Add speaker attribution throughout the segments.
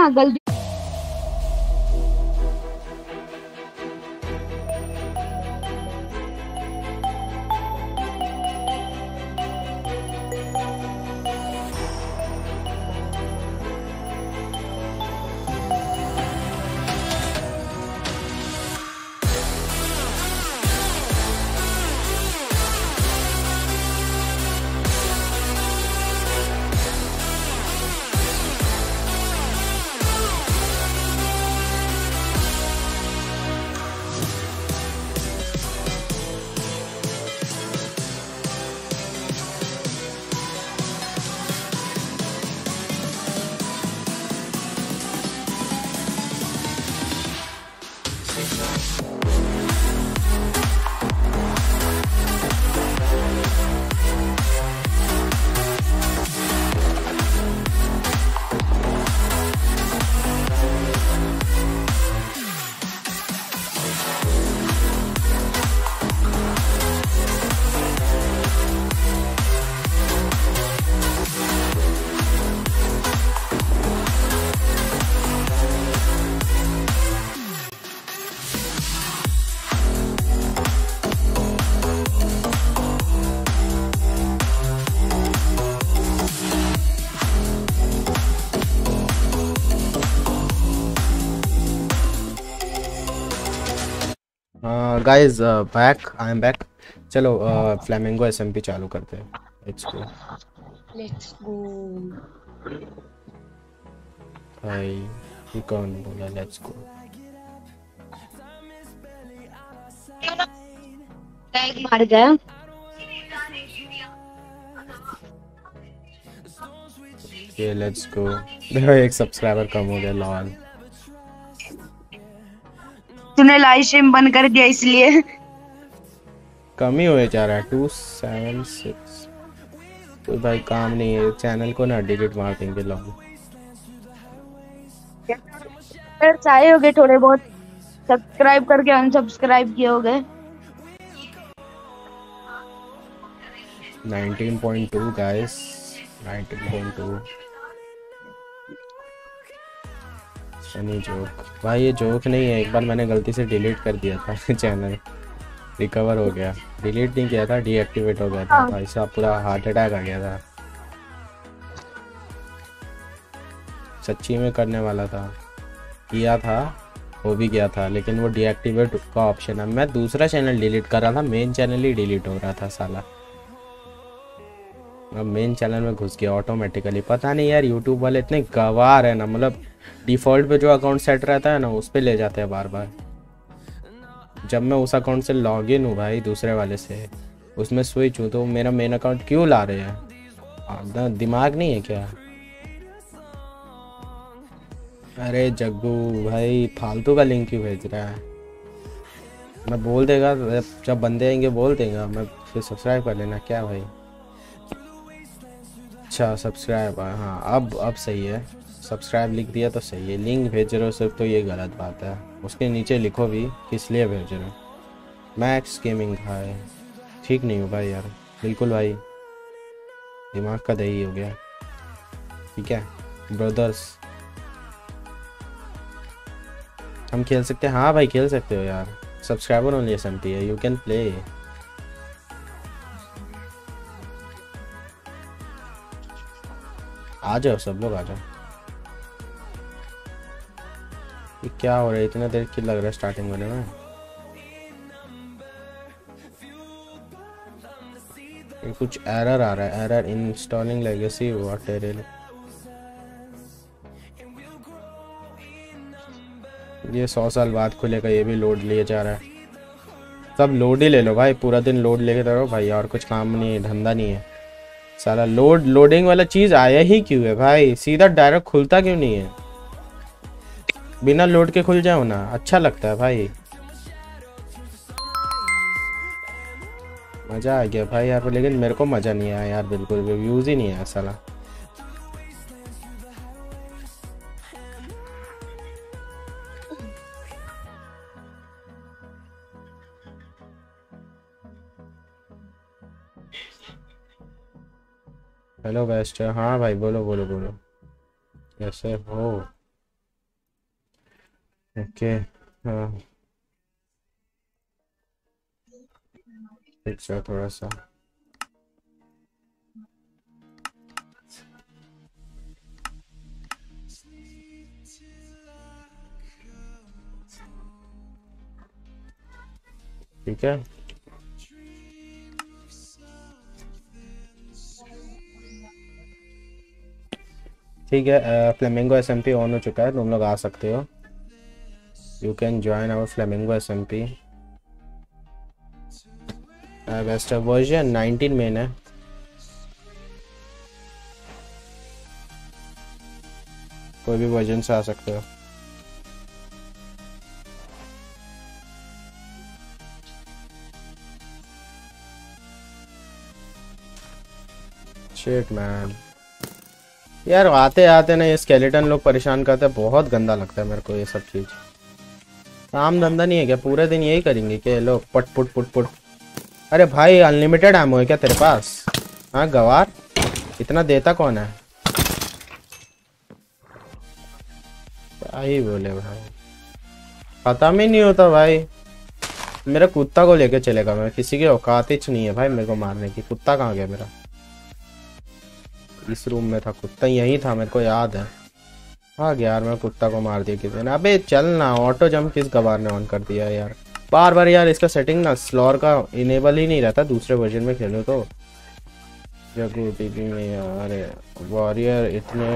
Speaker 1: ना गलती।
Speaker 2: Guys back I am back. चलो फ्लेमिंगो एसएमपी चालू करते हैं। Let's go
Speaker 1: let's go.
Speaker 2: भाई ये कौन बोला लेट्स गो?
Speaker 1: टैग मार गया।
Speaker 2: ये लेट्स गो। देखो एक सब्सक्राइबर कम हो गया लॉल।
Speaker 1: तूने लाइव स्ट्रीम बंद कर दिया इसलिए।
Speaker 2: कम ही हुए जा रहा है 276। कोई भाई काम नहीं है चैनल को ना डिलीट मार देंगे लॉल।
Speaker 1: चाहे होगे थोड़े बहुत सब्सक्राइब करके अनसब्सक्राइब किए होगे।
Speaker 2: 19.2 गाइस 19.2। फनी जोक भाई ये जोक नहीं है। एक बार मैंने गलती से डिलीट कर दिया था चैनल रिकवर हो गया। डिलीट नहीं किया था डीएक्टिवेट हो गया था भाई साहब पूरा हार्ट अटैक आ गया था। सच्ची में करने वाला था किया था हो भी गया था लेकिन वो डीएक्टिवेट का ऑप्शन है। मैं दूसरा चैनल डिलीट कर रहा था मेन चैनल ही डिलीट हो रहा था साला। अब मेन चैनल में घुस गया ऑटोमेटिकली। पता नहीं यार यूट्यूब वाले इतने गवार है ना। मतलब डिफ़ॉल्ट पे जो अकाउंट सेट रहता है ना उस पर ले जाते हैं बार बार। जब मैं उस अकाउंट से लॉग इन हूँ भाई दूसरे वाले से उसमें स्विच हूँ तो मेरा मेन अकाउंट क्यों ला रहे हैं? दिमाग नहीं है क्या? अरे जग्गू भाई फालतू का लिंक क्यों भेज रहा है? मैं बोल देगा जब बंदे आएंगे बोल देगा मैं फिर सब्सक्राइब कर लेना क्या भाई। अच्छा सब्सक्राइब हाँ अब सही है। सब्सक्राइब लिख दिया तो सही है। लिंक भेज रहे हो सिर्फ तो ये गलत बात है। उसके नीचे लिखो भी किस लिए भेज रहे हो। मैक्स गेमिंग भाई ठीक नहीं हो भाई यार बिल्कुल भाई दिमाग का दही हो गया। ठीक है ब्रदर्स हम खेल सकते हैं। हाँ भाई खेल सकते हो यार। सब्सक्राइबर ओनली एसएमपी है यू कैन प्ले। आ जाओ सब लोग आ जाओ। ये क्या हो रहा है इतना देर क्यों लग रहा है स्टार्टिंग वाले में? ये कुछ एरर आ रहा है। Error installing legacy what error. ये 100 साल बाद खुलेगा ये भी लोड लिए जा रहा है। सब लोड ही ले लो भाई पूरा दिन लोड लेके रहो भाई और कुछ काम नहीं है धंधा नहीं है। साला लोडिंग वाला चीज़ आया ही क्यों है भाई? सीधा डायरेक्ट खुलता क्यों नहीं है? बिना लोड के खुल जाओ ना अच्छा लगता है भाई। मज़ा आ गया भाई यार लेकिन मेरे को मज़ा नहीं आया यार बिल्कुल भी व्यूज़ ही नहीं आया साला। हेलो बेस्ट हाँ भाई बोलो बोलो बोलो कैसे हो? ओके। हाँ ठीक है, थोड़ा सा। ठीक है। ठीक है, फ्लेमिंगो एसएमपी ऑन हो चुका है, तुम लोग आ सकते हो। You can join our Flamingo SMP. Best version 19 main है। कोई भी वर्जन से आ सकते हो। शिट मैन, यार आते आते ना ये स्केलेटन लोग परेशान करते हैं, बहुत गंदा लगता है मेरे को ये सब चीज। काम धंधा नहीं है क्या, पूरे दिन यही करेंगे क्या लोग, पट पुट पुट पुट। अरे भाई अनलिमिटेड एमओ है क्या तेरे पास? हाँ गवार, इतना देता कौन है? क्या ही बोले भाई, खत्म ही नहीं होता भाई। मेरा कुत्ता को लेके चलेगा, मैं किसी की औकात ही नहीं है भाई मेरे को मारने की। कुत्ता कहाँ गया मेरा? इस रूम में था कुत्ता, यही था मेरे को याद है। हाँ यार मैं कुत्ता को मार दिया किसी ने। अबे चल ना, ऑटो जंप किस गवार ने ऑन कर दिया यार बार बार यार। इसका सेटिंग ना स्लॉर का इनेबल ही नहीं रहता दूसरे वर्जन में खेलो तो। जगू टीपी में यार वॉरियर इतने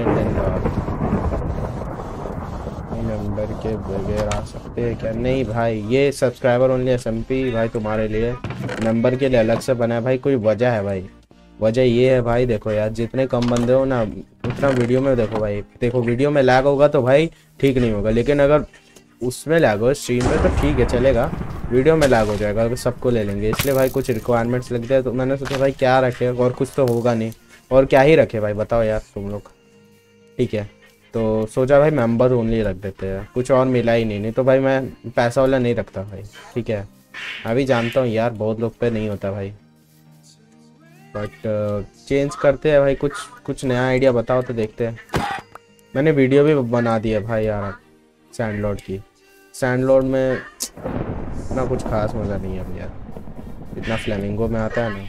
Speaker 2: नंबर के बगैर आ सकते हैं क्या? नहीं भाई, ये सब्सक्राइबर ओनली एसएमपी भाई तुम्हारे लिए, नंबर के लिए अलग से बना है भाई। कोई वजह है भाई? वजह ये है भाई, देखो यार जितने कम बंदे हो ना उतना वीडियो में देखो भाई। देखो वीडियो में लैग होगा तो भाई ठीक नहीं होगा, लेकिन अगर उसमें लैग हो स्ट्रीम में तो ठीक है चलेगा। वीडियो में लैग हो जाएगा तो सबको ले लेंगे, इसलिए भाई कुछ रिक्वायरमेंट्स लगते हैं। तो मैंने सोचा भाई क्या रखे, और कुछ तो होगा नहीं, और क्या ही रखे भाई बताओ यार तुम लोग। ठीक है तो सोचा भाई मेंबर ओनली रख देते हैं, कुछ और मिला ही नहीं। नहीं तो भाई मैं पैसा वाला नहीं रखता भाई। ठीक है अभी जानता हूँ यार बहुत लोग पे नहीं होता भाई, बट चेंज करते हैं भाई। कुछ कुछ नया आइडिया बताओ तो देखते हैं। मैंने वीडियो भी बना दी है भाई यार सैंडलॉर्ड की। सैंडलॉर्ड में इतना कुछ खास मज़ा नहीं है अभी यार, इतना फ्लेमिंगो में आता है ना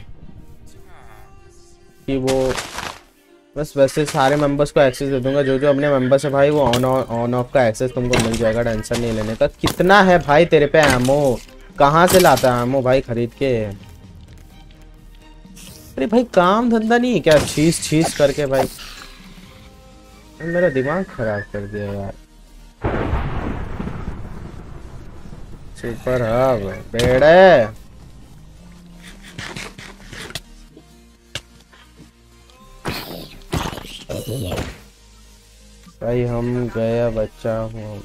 Speaker 2: कि वो बस वैसे सारे मेंबर्स को एक्सेस दे दूंगा। जो जो अपने मेंबर्स है भाई वो ऑन ऑफ का एक्सेस तुमको मिल जाएगा, टेंशन नहीं लेने का। कितना है भाई तेरे पे एमओ? कहाँ से लाता है एमओ भाई खरीद के? अरे भाई काम धंधा नहीं है क्या, छीस छीस करके भाई मेरा दिमाग खराब कर दिया यार। सुपर हब बेड़े भाई, हम गया बच्चा हूँ।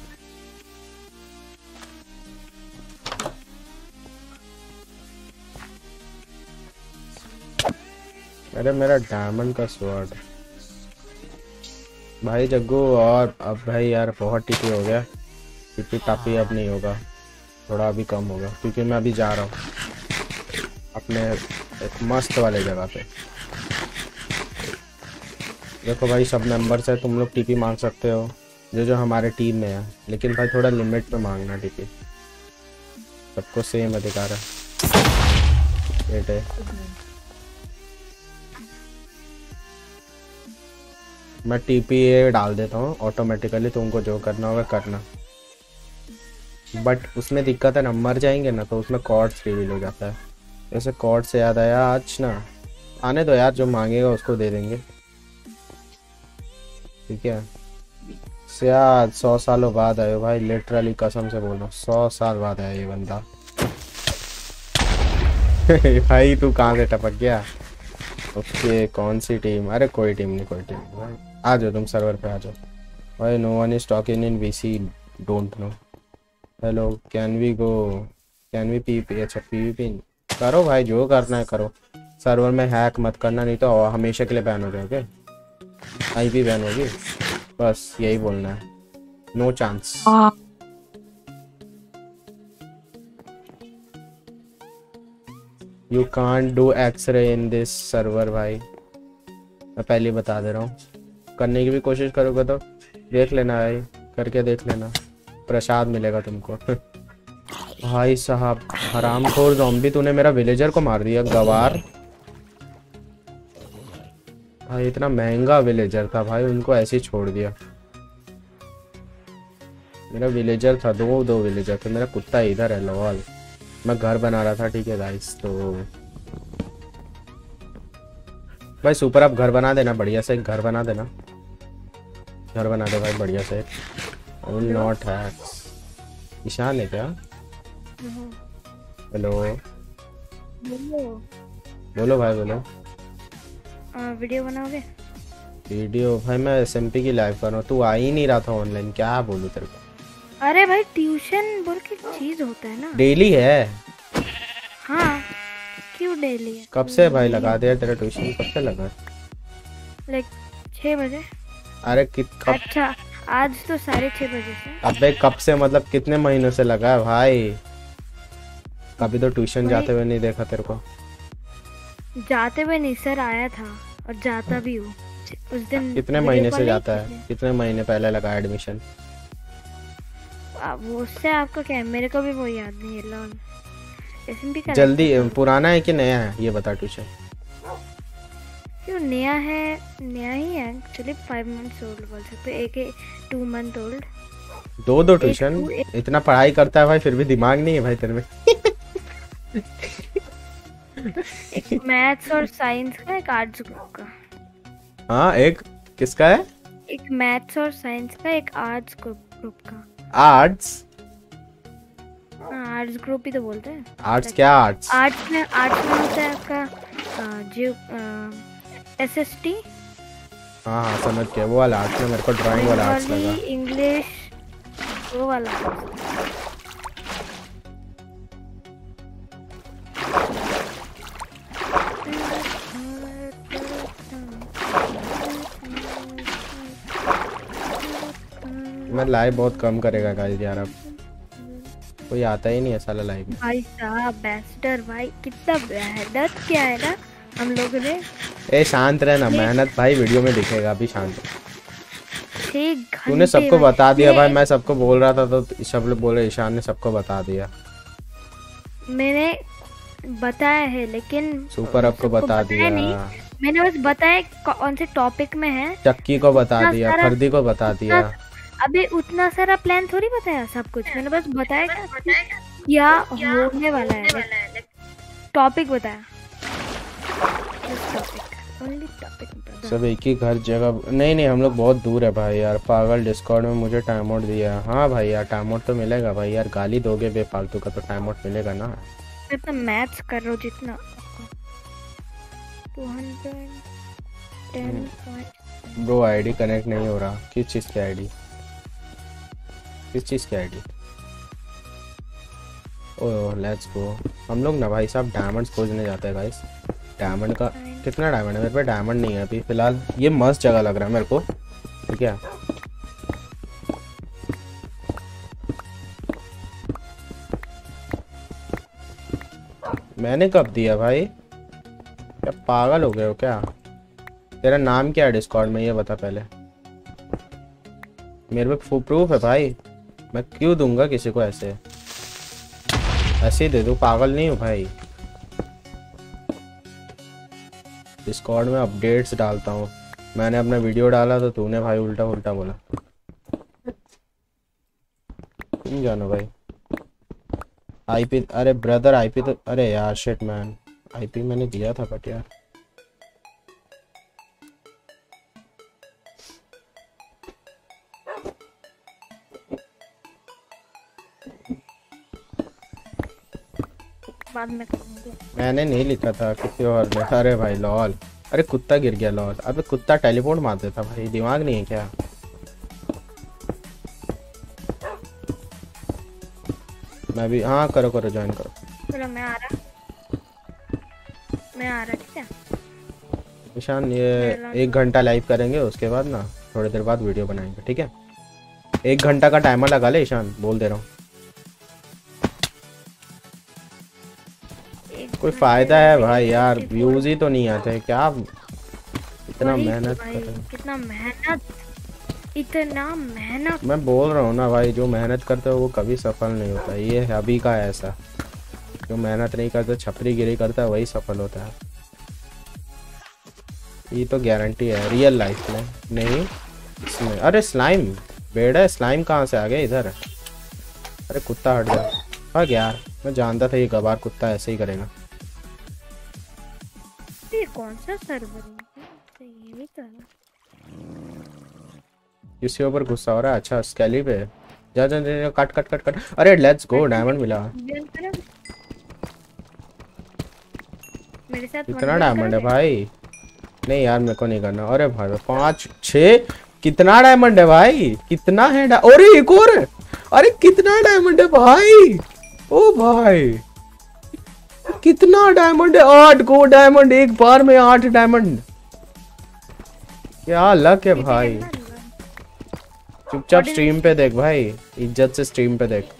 Speaker 2: अरे मेरा डायमंड का स्वॉर्ड भाई जग्गू। और अब भाई यार बहुत टीपी हो गया, टीपी टापी अब नहीं होगा, थोड़ा अभी कम होगा क्योंकि मैं अभी जा रहा हूँ अपने एक मस्त वाले जगह पे। देखो भाई सब मेंबर्स है, तुम लोग टीपी मांग सकते हो जो जो हमारे टीम में है, लेकिन भाई थोड़ा लिमिट पे मांगना टीपी, सबको सेम अधिकार है बेटे। मैं टीपी डाल देता हूँ ऑटोमेटिकली, तुमको जो करना होगा करना। बट उसमें दिक्कत है ना, मर जाएंगे ना तो उसमें कॉर्ड्स रिवील हो जाता है। जैसे कॉर्ड से याद आया, आज ना आने दो यार, जो मांगेगा उसको दे देंगे। ठीक है शायद 100 सालों बाद आयो भाई, लिटरली कसम से बोल रहा हूँ 100 साल बाद आया ये बंदा। भाई तू कहाँ से टपक गया? ओके कौन सी टीम? अरे कोई टीम नहीं, कोई टीम नहीं भाई, आ जाओ तुम सर्वर पे आ जाओ भाई। No one is talking in VC, don't know. Hello can we go, can we PP? अच्छा पीवीपी करो भाई, जो करना है करो। सर्वर में हैक मत करना, नहीं तो हमेशा के लिए बैन हो जाओगे, आईपी बैन होगी, बस यही बोलना है। No chance. You can't do x-ray in this server भाई, मैं पहले बता दे रहा हूँ। करने की भी कोशिश करोगे तो देख लेना भाई, करके देख लेना। प्रसाद मिलेगा तुमको। भाई साहब हरामखोर ज़ॉम्बी, तूने मेरा विलेजर को मार दिया गवार। भाई इतना महंगा विलेजर था भाई, उनको ऐसे ही छोड़ दिया। मेरा विलेजर था, दो विलेजर थे। मेरा कुत्ता इधर है लॉल। मैं घर बना रहा था, ठीक है गाइस। तो भाई सुपर आप घर बना देना, बढ़िया से एक घर बना देना। घर बना दे भाई बढ़िया से। Not hacks. ईशान है क्या? हेलो बोलो भाई बोलो।
Speaker 3: वीडियो बनाओगे?
Speaker 2: वीडियो भाई मैं SMP की लाइव कर रहा हूँ, तू आ ही नहीं रहा था ऑनलाइन, क्या बोलूँ तेरे को।
Speaker 3: अरे भाई ट्यूशन बोल के चीज होता है ना।
Speaker 2: डेली है?
Speaker 3: हाँ क्यों डेली है?
Speaker 2: कब से भाई लगा दिया तेरा ट्यूशन, कब से लगा?
Speaker 3: लाइक 6 बजे।
Speaker 2: अरे कब?
Speaker 3: अच्छा आज तो 6:30 बजे से।
Speaker 2: अबे कब से मतलब कितने महीनों से लगा है भाई? कभी तो ट्यूशन जाते हुए नहीं देखा तेरे को।
Speaker 3: जाते हुए नहीं सर, आया था और जाता भी हूँ उस दिन।
Speaker 2: कितने महीने से जाता है? कितने महीने पहले लगा एडमिशन?
Speaker 3: वो उससे आपको क्या है, मेरे को भी वो याद नहीं है। लॉल SMP का
Speaker 2: जल्दी पुराना है कि नया है ये बता ट्यूशन।
Speaker 3: क्यों नया है? नया ही है एक्चुअली। 5 months ओल्ड बोल सकते, एक 2 month ओल्ड।
Speaker 2: दो ट्यूशन? इतना पढ़ाई करता है भाई फिर भी दिमाग नहीं है भाई तेरे में।
Speaker 3: एक मैथ्स और साइंस का, एक आर्ट्स ग्रुप का।
Speaker 2: हाँ एक किसका है?
Speaker 3: एक मैथ्स और साइंस का, एक आर्ट्स ग्रुप का।
Speaker 2: आर्ट्स?
Speaker 3: हाँ आर्ट्स ग्रुप ही तो बोलते हैं।
Speaker 2: आर्ट्स क्या? आर्ट्स
Speaker 3: आर्ट्स में होता है आपका जो SST।
Speaker 2: हाँ हाँ समझ गया, वो वाला आर्ट्स में। मेरे को ड्राइंग वाला आर्ट्स लगा।
Speaker 3: इंग्लिश वो वाला।
Speaker 2: मैं लाइव बहुत कम करेगा गाइस यार, अब कोई आता ही नहीं है साला लाइव में।
Speaker 3: भाई साहब बेस्टर भाई कितना मेहनत किया है ना हम लोग ने।
Speaker 2: ए शांत रहना, मेहनत भाई वीडियो में दिखेगा, अभी शांत।
Speaker 3: 6 घंटे
Speaker 2: तूने सबको बता दिया भाई, मैं सबको बोल रहा था तो सब लोग बोले ईशान ने सबको बता दिया।
Speaker 3: मैंने बताया है लेकिन
Speaker 2: सुपर आपको बता दिया
Speaker 3: नहीं। मैंने बस बताया कौन से टॉपिक में है।
Speaker 2: चक्की को बता दिया, खर्दी को बता दिया।
Speaker 3: अबे उतना सारा प्लान थोड़ी बताया सब कुछ। मैंने बस बताया क्या होने वाला है, टॉपिक बताया।
Speaker 2: सब एक ही घर जगह नहीं, हम लोग बहुत दूर है भाई यार। पागल डिस्कॉर्ड में मुझे टाइम आउट दिया। हाँ भाई यार टाइम आउट तो मिलेगा भाई यार, गाली दोगे बेफालतू का तो टाइम आउट मिलेगा ना।
Speaker 3: मैं तो मैथ्स कर रहा हूँ जितना 210
Speaker 2: ब्रो आईडी कनेक्ट नहीं हो रहा। किस चीज़ की आईडी? किस चीज़ की आईडी? Oh let's go. हम लोग ना भाई साहब डायमंड्स खोजने जाते हैं गाइस। डायमंड का कितना डायमंड है मेरे पे? डायमंड नहीं है अभी फिलहाल। ये मस्त जगह लग रहा है मेरे को, ठीक है। मैंने कब दिया भाई? क्या पागल हो गए हो क्या? तेरा नाम क्या है डिस्कॉर्ड में ये बता पहले। मेरे पे प्रूफ है भाई, मैं क्यों दूंगा किसी को ऐसे ही दे दूं? पागल नहीं हूँ भाई। डिस्कॉर्ड में अपडेट्स डालता हूँ। मैंने अपना वीडियो डाला तो तूने भाई उल्टा उल्टा बोला। तुम जानो भाई। आईपी अरे ब्रदर आईपी तो अरे यार शिट मैन, आईपी मैंने दिया था बट यार
Speaker 3: बाद में करूंगी।
Speaker 2: मैंने नहीं लिखा था, किसी और ने। अरे भाई लॉल, अरे कुत्ता गिर गया लॉल। अबे कुत्ता टेलीपोर्ट मार देता भाई, दिमाग नहीं है क्या? मैं भी हाँ करो करो ज्वाइन करो।
Speaker 3: चलो मैं आ रहा ठीक है।
Speaker 2: ईशान ये 1 घंटा लाइव करेंगे, उसके बाद ना थोड़ी देर बाद वीडियो बनाएंगे, ठीक है। 1 घंटा का टाइमर लगा ले ईशान, बोल दे रहा हूँ। कोई फायदा है भाई यार? व्यूज ही तो नहीं आते क्या? इतना मेहनत कर रहे हैं।
Speaker 3: कितना मेहनत इतना मेहनत।
Speaker 2: मैं बोल रहा हूँ ना भाई, जो मेहनत करते हो वो कभी सफल नहीं होता। ये अभी का है ऐसा, जो मेहनत नहीं करता छपरी गिरी करता है वही सफल होता है। ये तो गारंटी है रियल लाइफ में, नहीं इसमें। अरे स्लाइम बेड़ा है, स्लाइम कहाँ से आ गया इधर? अरे कुत्ता हट जा। हाँ यार मैं जानता था ये गवार कुत्ता ऐसे ही करेगा।
Speaker 3: ये कौन सा सर्वर है? ये भी तो है।
Speaker 2: किसी ऊपर गुस्सा हो रहा है? अच्छा स्केली पे जा जा जा, कट कट कट कट। अरे लेट्स गो, डायमंड मिला।
Speaker 3: मेरे साथ
Speaker 2: कितना डायमंड है भाई? नहीं यार मेरे को नहीं करना। अरे भाई 5 6 कितना डायमंड है भाई? कितना है अरे एक और। अरे कितना डायमंड है भाई? ओ भाई कितना डायमंड है? 8 गो डायमंड एक बार में, 8 डायमंड। क्या लक है भाई। चुपचाप स्ट्रीम पे देख भाई, इज्जत से स्ट्रीम पे देख।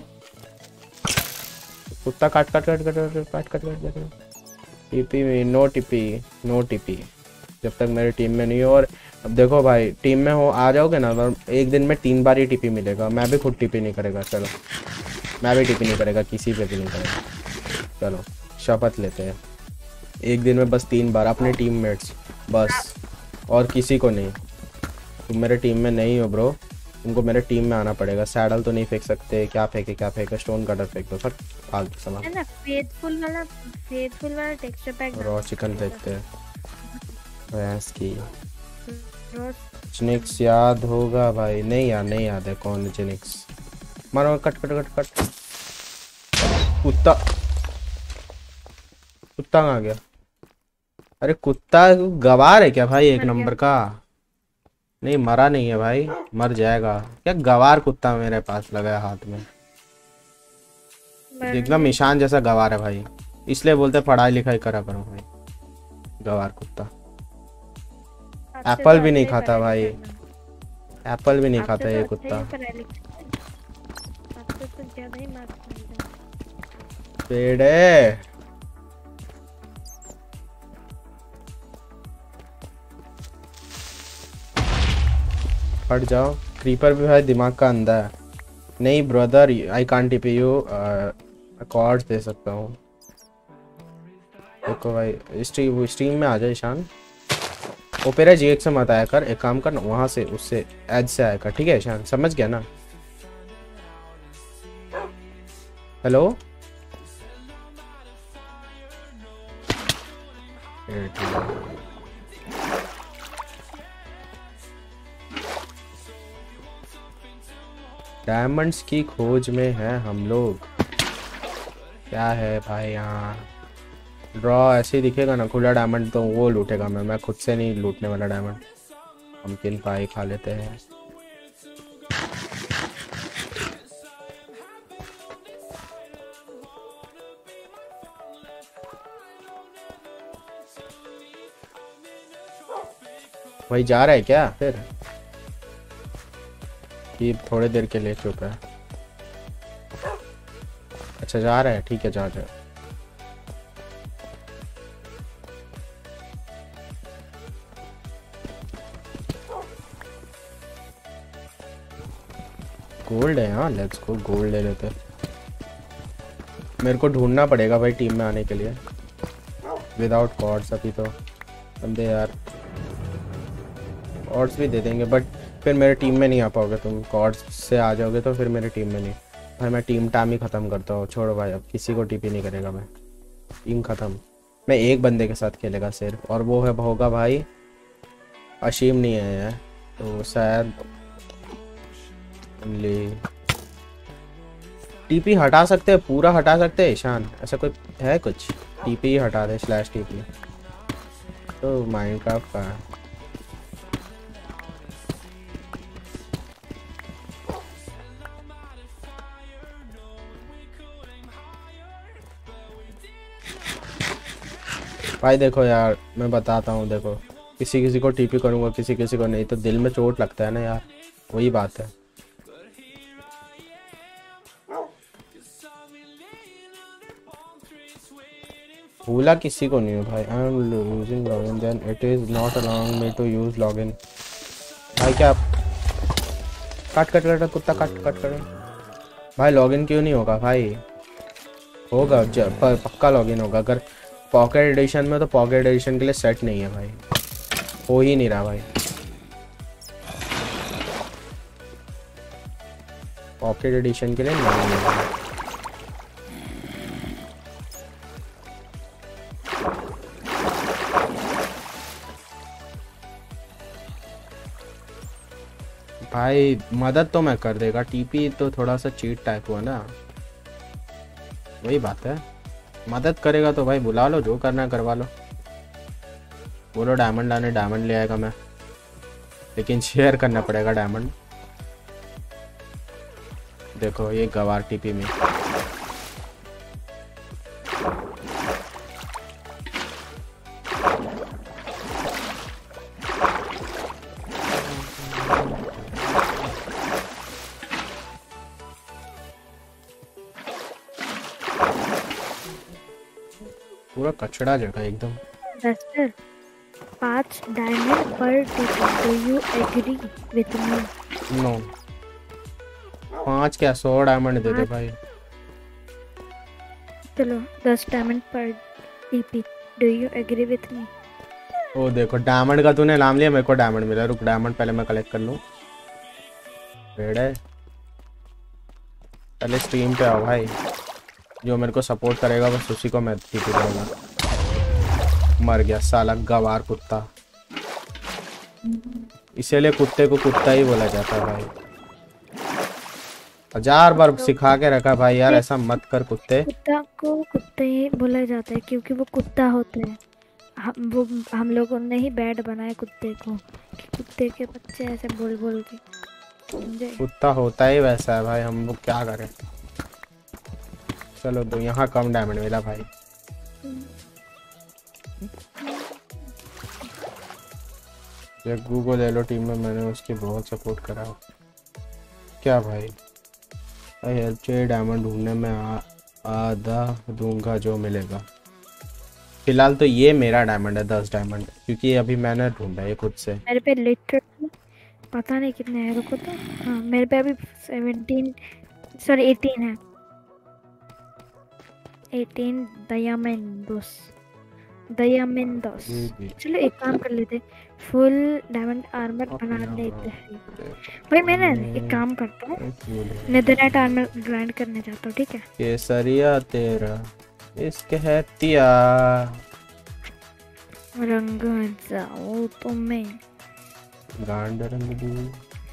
Speaker 2: कुत्ता काट काट काट काट काट काट काट काट। टीपी में नो टीपी, नो टीपी जब तक मेरी टीम में नहीं हो। और अब देखो भाई टीम में हो आ जाओगे ना, एक दिन में 3 बार ही टीपी मिलेगा। मैं भी खुद टीपी नहीं करेगा, चलो मैं भी टीपी नहीं करेगा, किसी पे भी नहीं करेगा। चलो शपथ लेते हैं, एक दिन में बस 3 बार अपने टीममेट्स बस, और किसी को नहीं। तुम मेरे टीम में नहीं हो ब्रो, तुमको मेरे टीम में आना पड़ेगा। सैडल तो नहीं फेंक सकते, क्या फेंके, स्टोन कटर फेंक दो, सब फालतू सामान।
Speaker 3: है ना फेथफुल वाला टेक्सचर पैक।
Speaker 2: रॉ चिकन फेंकते हैं भैंस की। जिनिक्स याद होगा भाई? नहीं यार नहीं याद है कौन है जिनिक्स। मारो कट कट कट कट। कुत्ता कुत्ता कहाँ गया? अरे कुत्ता गवार है क्या भाई? एक नंबर का नहीं, मरा नहीं है भाई, मर जाएगा क्या? गवार कुत्ता मेरे पास लगा है हाथ में, एकदम ईशान जैसा गवार है भाई। इसलिए बोलते पढ़ाई लिखाई करा करो भाई। गवार कुत्ता एप्पल भी नहीं खाता भाई, एप्पल भी नहीं खाता ये कुत्ता। पेड़े हट जाओ। क्रीपर भी भाई दिमाग का अंधा है। नहीं brother I can't TP you, coords दे सकता हूँ। देखो भाई स्ट्रीम में आ जाए ईशान। ओपेरा जी से मत आया कर, एक काम कर ना वहां से, उससे एज से आया कर, ठीक है ईशान? समझ गया ना? हेलो डायमंड्स की खोज में है हम लोग। क्या है भाई यहाँ? ड्रॉ ऐसे ही दिखेगा ना, खुला डायमंड तो वो लूटेगा। मैं खुद से नहीं लूटने वाला डायमंड। हम किल पाई खा लेते हैं। भाई जा रहा है क्या फिर? कि थोड़ी देर के लिए चुप है? अच्छा जा रहा है, ठीक है जा। गोल्ड है हाँ, लेट्स गो गोल्ड ले लेते। मेरे को ढूंढना पड़ेगा भाई टीम में आने के लिए, विदाउट कॉर्ड्स। अभी तो बंदे यार कॉर्ड्स भी दे देंगे बट फिर मेरे टीम में नहीं आ पाओगे तुम। कॉर्ड्स से आ जाओगे तो फिर मेरे टीम में नहीं। भाई मैं टीम टाइम ही ख़त्म करता हूँ, छोड़ो भाई अब किसी को टीपी नहीं करेगा मैं। टीम ख़त्म। मैं एक बंदे के साथ खेलेगा सिर्फ, और वो है होगा भाई अशीम नहीं है तो शायद टीपी हटा सकते हैं, पूरा हटा सकते हैं ईशान? ऐसा कोई है कुछ? टीपी ही हटा दे, स्लैश टीपी तो माइनक्राफ्ट का है। भाई देखो यार मैं बताता हूँ, देखो किसी किसी को टीपी करूँगा, किसी किसी को नहीं, तो दिल में चोट लगता है ना यार, वही बात है। भूला किसी को नहीं हो भाई। I am using login then it is not allowing me to use login. भाई क्या काट काट काट कुत्ता काट काट काट। भाई लॉगिन क्यों नहीं होगा भाई? होगा पक्का लॉगिन होगा। अगर पॉकेट एडिशन में, तो पॉकेट एडिशन के लिए सेट नहीं है भाई, हो ही नहीं रहा भाई। पॉकेट एडिशन के लिए नहीं है। भाई मदद तो मैं कर देगा, टीपी तो थोड़ा सा चीट टाइप हुआ ना, वही बात है। मदद करेगा तो भाई बुला लो, जो करना है करवा लो। बोलो डायमंड लाने, डायमंड ले आएगा मैं, लेकिन शेयर करना पड़ेगा डायमंड। देखो ये गवार टीपी में। पूरा कचड़ा जगह एकदम।
Speaker 3: Lester, 5 diamond per ticket. Do you agree with me?
Speaker 2: No 5 क्या 100 डायमंड दे दे भाई।
Speaker 3: चलो 10 diamond per TP. Do you agree with me?
Speaker 2: ओ देखो डायमंड का तूने नाम लिया, मेरे को डायमंड मिला। रुक डायमंड पहले मैं कलेक्ट कर लूँ। रेड पहले स्ट्रीम पे आओ भाई, जो मेरे को सपोर्ट करेगा बस उसी को मैं टीपी करूँगा। मर गया साला गवार कुत्ता, इसीलिए कुत्ते को कुत्ता ही बोला जाता है भाई। 1000 बार सिखा के रखा भाई यार, ऐसा मत कर कुत्ते।
Speaker 3: कुत्ता को कुत्ते ही बोला जाता है क्योंकि वो कुत्ता होते हैं। हम लोगों ने ही बैड बनाए कुत्ते को कि कुत्ते के बच्चे ऐसे बोल बोल के, समझे?
Speaker 2: कुत्ता होता ही वैसा है भाई, हम लोग क्या करें। चलो तो यहाँ कम डायमंड मिला भाई। जग्गू को ले लो टीम में, मैंने उसकी बहुत सपोर्ट करा। क्या भाई? भाई हेल्प चाहिए डायमंड ढूंढने में, आधा दूंगा जो मिलेगा। फिलहाल तो ये मेरा डायमंड है 10 डायमंड, क्योंकि अभी मैंने ढूंढा है खुद से।
Speaker 3: मेरे पे लिटरली पता नहीं कितने हैं, रुको तो। हाँ मेरे पे अभी 18 है। 18 डायमंडोस। चलो एक काम कर लेते, फुल डायमंड आर्मर बना लेते हैं। भाई मैंने एक काम करता हूँ, नेदरराइट आर्मर ग्राइंड करने जाता हूँ, ठीक है?
Speaker 2: केसरिया तेरा इश्क है तिया,
Speaker 3: रंग जाओ तुम्हें
Speaker 2: गांड रंग दूं।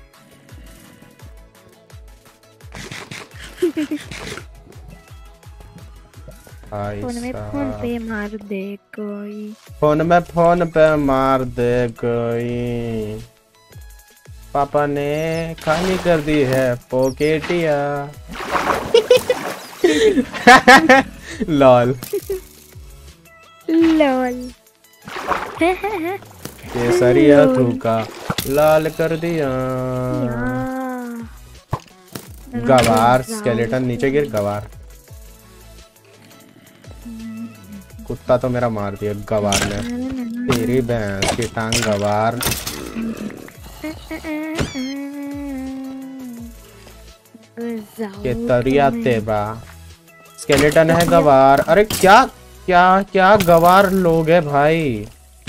Speaker 3: फोन में फोन पे मार दे कोई,
Speaker 2: फोन पे मार दे कोई। पापा ने खाली कर दी है पॉकेटिया। Lol
Speaker 3: lol.
Speaker 2: केसरिया थूका लाल कर दिया। गवार स्केलेटन नीचे गिर। गवार कुत्ता तो मेरा मार दिया गवार ने, तेरी भैंस की टांग गवार। केतरिया तेबा स्केलेटन है गवार। अरे क्या क्या क्या गवार लोग है भाई।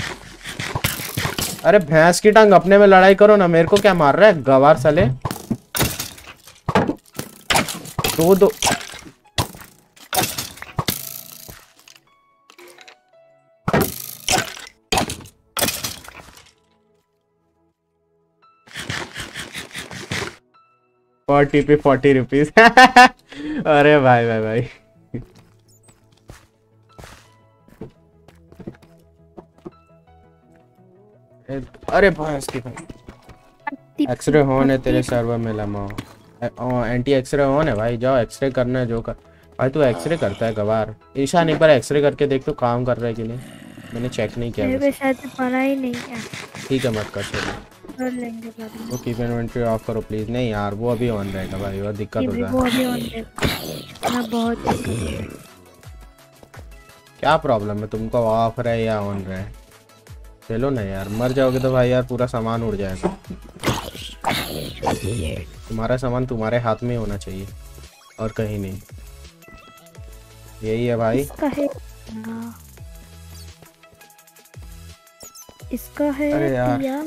Speaker 2: अरे भैंस की टांग अपने में लड़ाई करो ना, मेरे को क्या मार रहा है गवार साले। दो 40 पे 40 रुपीज। अरे भाई भाई भाई अरे भाई इसकी भाई एक्सरे ऑन है तेरे सर्वर में लमा। एंटी एक्सरे ऑन है भाई, जाओ एक्सरे करना है जो कर। भाई तू एक्सरे करता है गवार। ईशान एक बार एक्सरे करके देख तो काम कर रहा है कि नहीं, मैंने चेक नहीं किया।
Speaker 3: मेरे पे शायद पड़ा ही नहीं है।
Speaker 2: ठीक है मत कर
Speaker 3: कर लेंगे बाद में।
Speaker 2: वो कीप इन्वेंटरी ऑफ करो प्लीज। नहीं यार वो अभी ऑन रहेगा भाई, वो दिक्कत हो
Speaker 3: वो अभी ऑन रहेगा ना, बहुत दिक्कत है।
Speaker 2: क्या प्रॉब्लम है तुमको, ऑफ रहे या ऑन रहे? चलो ना यार, मर जाओगे तो भाई यार पूरा सामान उड़ जाएगा। तुम्हारा सामान तुम्हारे हाथ में होना चाहिए और कहीं नहीं। यही है भाई।
Speaker 3: इसका है इसका है
Speaker 2: अरे यार।
Speaker 3: पिया,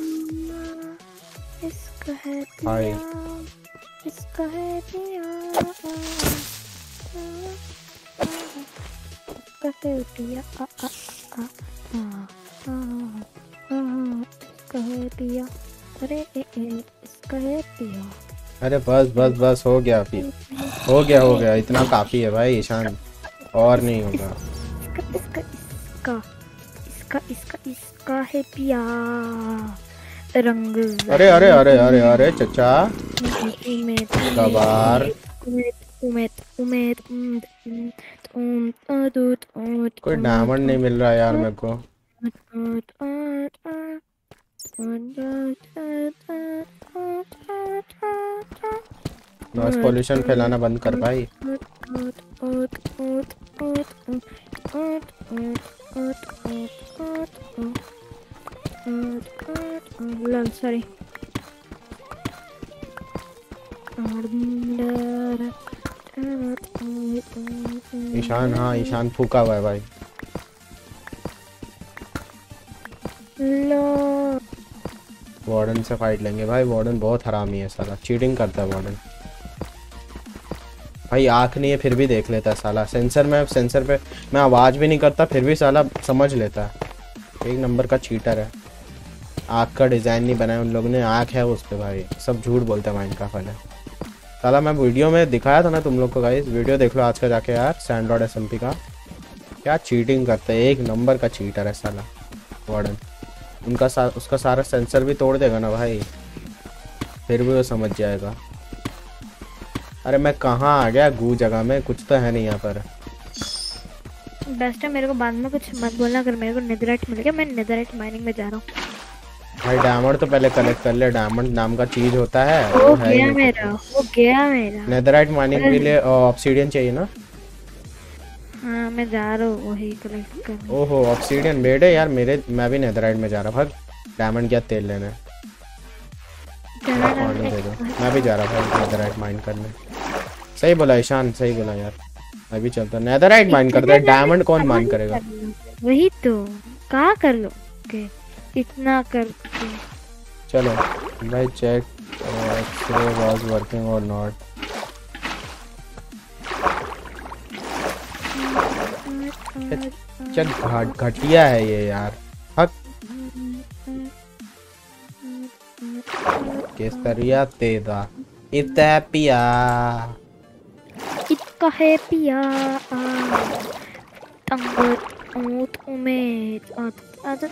Speaker 3: इसका है
Speaker 2: भाई।
Speaker 3: पिया, इसका है पिया, इसका है पिया, इसका है पिया, अरे इसका है पिया।
Speaker 2: अरे बस बस बस हो गया अभी, हो गया इतना काफी है भाई ईशान, और नहीं होगा।
Speaker 3: इसका इसका इसका इसका इसका है पिया रंग।
Speaker 2: अरे अरे अरे अरे अरे चचा कबार, कोई डायमंड नहीं मिल रहा यार मेरे को। नॉइस पॉल्यूशन फैलाना बंद कर भाई।
Speaker 3: सॉरी।
Speaker 2: ईशान, हाँ ईशान फूका हुआ है भाई। वार्डन से फाइट लेंगे भाई, वार्डन बहुत हरामी है साला, चीटिंग करता है वार्डन भाई। आँख नहीं है फिर भी देख लेता है साला, सेंसर पे मैं आवाज़ भी नहीं करता फिर भी साला समझ लेता है। एक नंबर का चीटर है। आँख का डिज़ाइन नहीं बनाया उन लोगों ने, आँख है उस पर भाई, सब झूठ बोलते हैं माइंड का फल है साला। मैं वीडियो में दिखाया था ना तुम लोग को गाइस, वीडियो देख लो आज का जाके यार, सैंडरॉड SMP का। क्या चीटिंग करते हैं, एक नंबर का चीटर है साला वार्डन। उसका सारा सेंसर भी तोड़ देगा ना भाई, फिर भी वो समझ जाएगा। अरे मैं कहाँ आ गया गू जगह में, कुछ तो है नहीं यहाँ पर।
Speaker 3: बेस्ट है, मेरे को बाद में कुछ मत बोलना। अगर मेरे को नेदरराइट मिल गया, मैं नेदरराइट माइनिंग में जा रहा हूँ
Speaker 2: भाई। डायमंड तो पहले कलेक्ट कर ले, डायमंड नाम का चीज होता है।
Speaker 3: हो गया मेरा, हो गया मेरा।
Speaker 2: नेदरराइट माइनिंग के लिए ऑब्सीडियन चाहिए ना।
Speaker 3: हाँ मैं जा रहा हूँ वही कलेक्ट करने।
Speaker 2: ओहो ऑब्सीडियन बेड है यार मेरे, मैं भी नेदरराइट में जा रहा। भाग डायमंड क्या तेल लेने, पानी दे दो। मैं भी जा रहा था नेदरराइट माइन करने। सही बोला ईशान, सही बोला यार, मैं भी चलता। नेदरराइट माइन करता है, डायमंड कौन माइन करेगा।
Speaker 3: वही तो कहाँ कर लो के इतना करके।
Speaker 2: चलो भाई चेक एक्सरे वाज वर्किंग और नॉट। क्या घटिया है ये यार। हक केसरिया तेदा इतना पिया,
Speaker 3: इसका है पिया तंगत ऊत उमेद आदत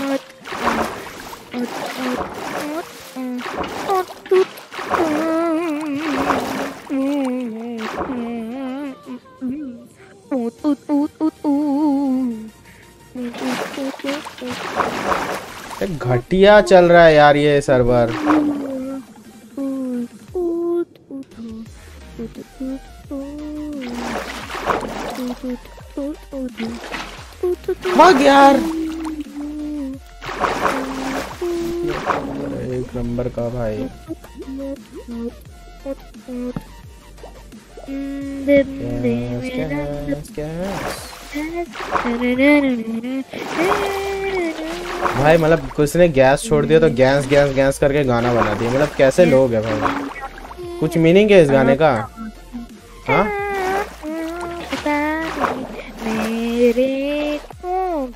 Speaker 2: घटिया चल रहा है यार ये सर्वर। भाग यार, एक नंबर का भाई। भाई मतलब कुछ ने गैस छोड़ दिया तो गैस गैस गैस करके गाना बना दिया। मतलब कैसे लोग है भाई, कुछ मीनिंग है इस गाने का। हाँ
Speaker 3: मेरे को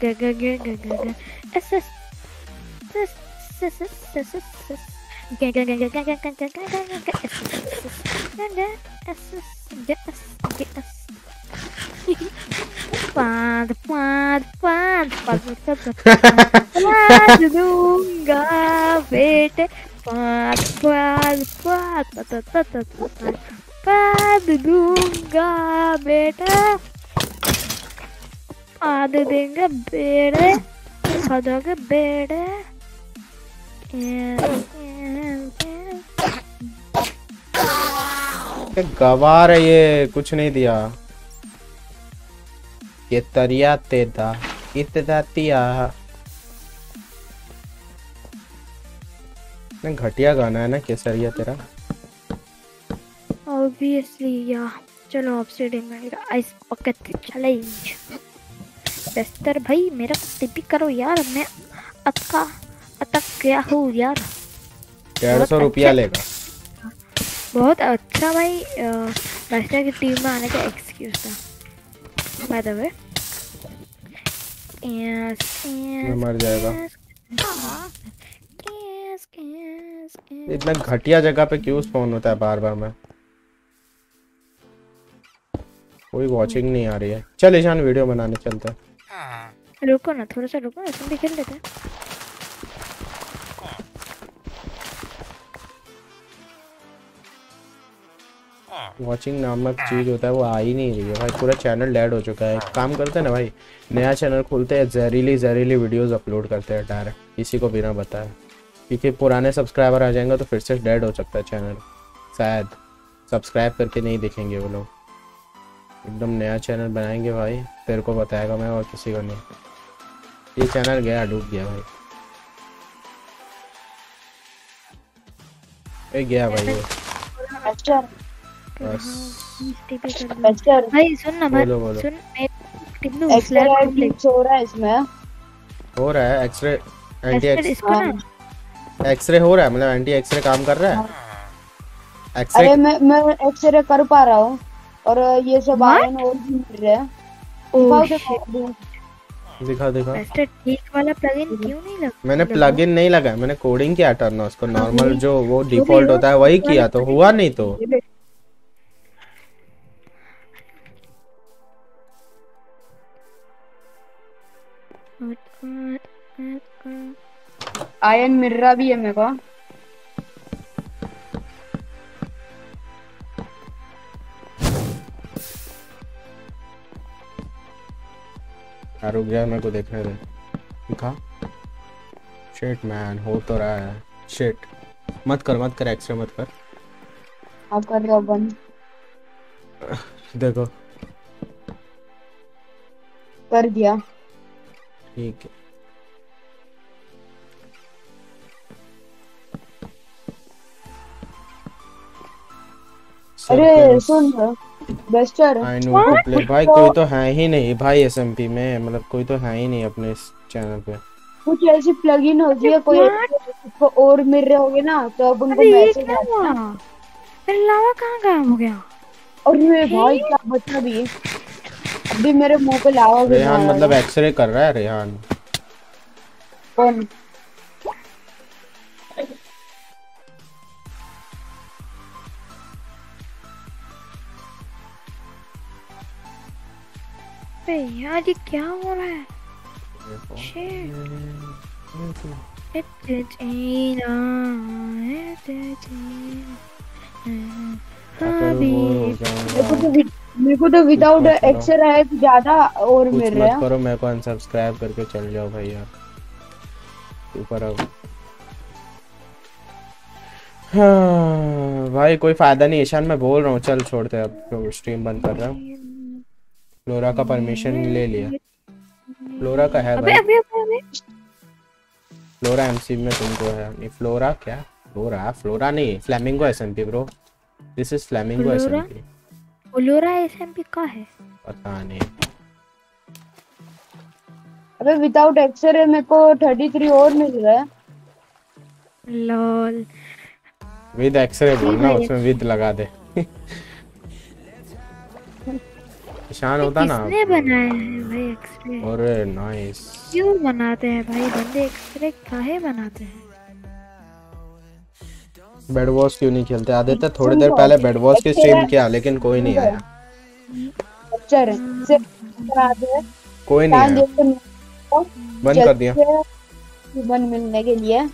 Speaker 3: पाद पाद पाद पाद दूंगा बेटे, पाद पाद पाद पाद दूंगा बेटा, पाद देंगे बेड़े खादोगे बेड़े।
Speaker 2: गवार है ये, कुछ नहीं दिया। ये तरिया तेदा इतना तिया। नहीं घटिया गाना है ना केसरिया तेरा।
Speaker 3: ऑब्वियसली या चलो ऑब्सीडियन में आइस पॉकेट चैलेंज। बेस्टर भाई मेरा टिपी करो यार, मैं अटका अटक गया हूँ यार।
Speaker 2: 150 रुपया लेगा।
Speaker 3: बहुत अच्छा भाई। बेस्टर की टीम में आने का एक्सक्यूज था बाय द वे।
Speaker 2: मैं मर जाएगा। इतना घटिया जगह पे क्यों स्पॉन होता है बार बार में। कोई वॉचिंग नहीं आ रही है। चल ईशान वीडियो बनाने चलते हैं।
Speaker 3: रुको ना थोड़ा सा रुको, ऐसे भी खेल लेते हैं।
Speaker 2: वॉचिंग नामक चीज होता है वो आ ही नहीं रही है भाई। पूरा चैनल डेड हो चुका है। काम करते हैं ना भाई, नया चैनल खोलते हैं, जहरीली वीडियोस अपलोड करते हैं डायरेक्ट, किसी को बिना बताए, क्योंकि पुराने सब्सक्राइबर आ जाएंगे तो फिर से डेड हो सकता है चैनल। शायद सब्सक्राइब करके नहीं देखेंगे वो लोग। एकदम नया चैनल बनाएंगे भाई, तेरे को बताएगा मैं और किसी को नहीं। ये चैनल गया, डूब गया भाई। ये गया भाई ये।
Speaker 3: भाई सुन ना
Speaker 2: बोलो बोलो।
Speaker 3: सुन,
Speaker 1: हो रहा है इसमें,
Speaker 2: हो रहा है एक्सरे, एंटी एक्सरे हो रहा है, मतलब एंटी एक्सरे काम कर रहा है। एक्सरे
Speaker 1: अरे मैं एक्सरे कर पा रहा हूँ और ये सब आयरन और भी मिल रहे हैं।
Speaker 2: दिखा दिखा।
Speaker 3: बेस्टर ठीक वाला प्लगइन क्यों नहीं लगा?
Speaker 2: मैंने प्लगइन नहीं लगाया, मैंने कोडिंग किया टर्न उसको। नॉर्मल जो वो डिफॉल्ट होता है वही किया तो हुआ नहीं तो।
Speaker 1: आयरन मिल रहा भी है मेरे को।
Speaker 2: रुक जा, मेरे को देखने दे। दिखा। शिट मैन, हो तो रहा है। शिट, मत कर एक्सरे मत कर।
Speaker 1: आप कर रहे हो बंद।
Speaker 2: देखो
Speaker 1: कर दिया।
Speaker 2: ठीक है।
Speaker 1: अरे सुन बेस्टर,
Speaker 2: आई नो टू प्ले भाई। कोई तो है ही नहीं भाई एसएमपी में, मतलब कोई तो है ही नहीं अपने इस चैनल पे।
Speaker 1: कुछ ऐसी प्लगइन होती है, कोई इसको और मिल रहे होगे ना तो अब उनको मैसेज आता है।
Speaker 3: मेरा लावा कहाँ गायब हो गया?
Speaker 1: अरे भाई क्या बता भी, अभी मेरे मुंह पे लावा भी।
Speaker 2: रेहान मतलब एक्सरे कर रहा है रेहान।
Speaker 1: कौन?
Speaker 3: यार ये क्या हो रहा है?
Speaker 1: मेरे को तो विदाउट एक्सरे है ज्यादा और मिल रहा है।
Speaker 2: करो, मेरे को अनसब्सक्राइब करके चल जाओ भाई यार ऊपर अब। हाँ भाई कोई फायदा नहीं ईशान, मैं बोल रहा हूँ चल छोड़ते हैं अब, स्ट्रीम बंद कर रहा हूँ। फ्लोरा का परमिशन ले लिया। फ्लोरा का है भाई। फ्लोरा एमसी में तुमको है नहीं। फ्लोरा क्या? फ्लोरा नहीं, Flamingo SMP bro. This is Flamingo SMP.
Speaker 3: Flora SMP का है?
Speaker 2: पता नहीं।
Speaker 3: अबे
Speaker 1: विदाउट एक्सरे मेरे को 33 और मिल रहा है।
Speaker 3: लॉल।
Speaker 2: विद एक्सरे बोलना, उसमें विद लगा दे। ईशान होता ना।
Speaker 3: किसने बनाया है भाई एक्सरे?
Speaker 2: अरे नाइस।
Speaker 3: क्यों बनाते हैं भाई बंदे एक्सरे, काहे बनाते हैं?
Speaker 2: बेड वॉश क्यों नहीं खेलते? आदित्य थोड़ी देर पहले बेड वॉश की स्ट्रीम किया लेकिन कोई नहीं आया। कोई नहीं आया, बंद कर दिया।
Speaker 1: बंद मिलने के लिए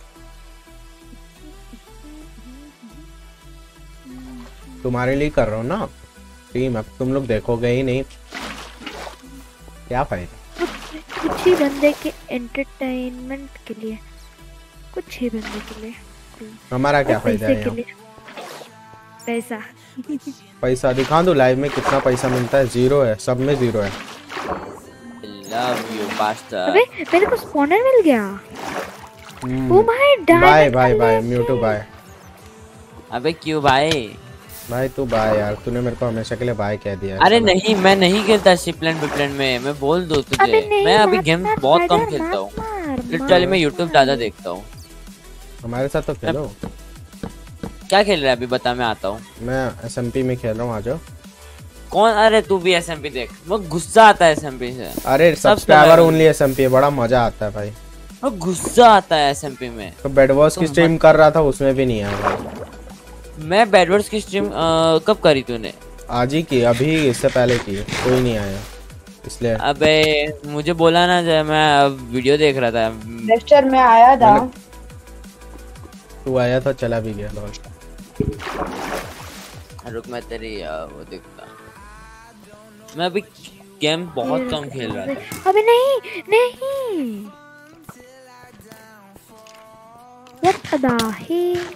Speaker 2: तुम्हारे लिए कर रहा हूँ ना स्ट्रीम, अब तुम लोग देखोगे ही नहीं, क्या फायदा?
Speaker 3: कुछ ही बंदे के एंटरटेनमेंट के लिए, कुछ ही बंदे के लिए।
Speaker 2: हमारा क्या फायदा है यहाँ?
Speaker 3: पैसा।
Speaker 2: पैसा दिखा दो लाइव में कितना पैसा मिलता है? 0 है, सब में 0 है।
Speaker 3: अबे मेरे को स्पॉनर मिल गया। Oh my
Speaker 2: bye
Speaker 3: diamond
Speaker 2: bye bye म्यूटू बाय।
Speaker 4: अबे क्यों भाई?
Speaker 2: भाई तू बाय यार, तूने मेरे को हमेशा के लिए बाय कह दिया है
Speaker 4: अरे
Speaker 2: साला।
Speaker 4: नहीं, मैं नहीं खेलता शिपलैंड विपलैंड में, मैं बोल दूं
Speaker 3: अबे
Speaker 4: तुझे,
Speaker 3: नहीं,
Speaker 4: मैं अभी
Speaker 3: मत
Speaker 4: गेम
Speaker 3: मत
Speaker 4: बहुत कम
Speaker 3: स्पाइडर,
Speaker 4: खेलता
Speaker 3: मत
Speaker 4: हूँ।
Speaker 3: मार,
Speaker 4: लिटरली मैं
Speaker 3: मत
Speaker 4: यूट्यूब
Speaker 3: मार।
Speaker 4: ज्यादा देखता हूँ।
Speaker 2: हमारे साथ तो खेलो।
Speaker 4: क्या खेल रहा है अभी बता, मैं आता हूँ।
Speaker 2: मैं SMP में खेल रहा हूँ, आ जाओ।
Speaker 4: कौन? अरे तू भी SMP देख, वो गुस्सा आता है SMP से।
Speaker 2: अरे
Speaker 4: सब
Speaker 2: सब्सक्राइबर
Speaker 4: खेला है।
Speaker 2: ओनली SMP है, बड़ा मजा आता है भाई।
Speaker 4: वो गुस्सा आता है SMP में।
Speaker 2: तो बेड वॉर्स की
Speaker 4: तो
Speaker 2: स्ट्रीम कर रहा था, उसमें भी नहीं आया भाई।
Speaker 4: मैं बैडवर्ड्स की स्ट्रीम कब करी तूने?
Speaker 2: आज ही की, अभी इससे पहले की, कोई नहीं आया इसलिए।
Speaker 4: अबे मुझे बोला ना, जब मैं वीडियो देख रहा था।
Speaker 1: लेक्चर में आया था।
Speaker 2: तू आया था, चला भी गया लॉल।
Speaker 4: रुक मैं तेरी वो देखता। मैं अभी गेम बहुत कम खेल रहा था।
Speaker 3: अबे नहीं नहीं, व्हाट द हेक।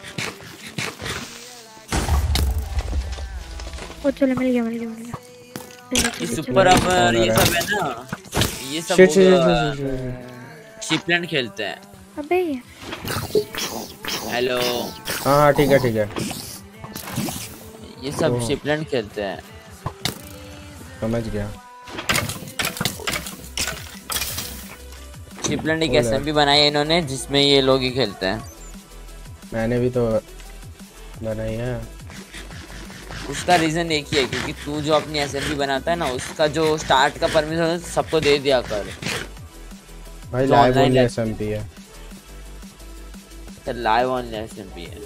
Speaker 3: ओ चलो, मिल गया मिल गया मिल गया। चलो,
Speaker 4: ये
Speaker 3: चलो,
Speaker 4: सुपर
Speaker 3: चलो।
Speaker 4: अमर ये सब है ना, ये सब
Speaker 2: शिट शिट।
Speaker 4: शिपलैंड खेलते हैं।
Speaker 3: अबे
Speaker 4: हेलो,
Speaker 2: हाँ हाँ ठीक है ठीक है,
Speaker 4: ये सब शिपलैंड खेलते हैं।
Speaker 2: समझ गया।
Speaker 4: शिपलैंड एक
Speaker 2: बोले।
Speaker 4: एसएमबी बनाई है इन्होंने, जिसमें ये लोग ही खेलते हैं।
Speaker 2: मैंने भी तो बनाई है।
Speaker 4: उसका रीजन एक ही है, क्योंकि तू जो अपनी एसएमबी बनाता है ना, उसका जो स्टार्ट का परमिशन है सबको दे दिया कर।
Speaker 2: भाई
Speaker 4: तो
Speaker 2: लाइव
Speaker 4: online
Speaker 2: ओनली
Speaker 4: है।
Speaker 2: SMP है।
Speaker 4: लाइव ऑन एसएमबी है।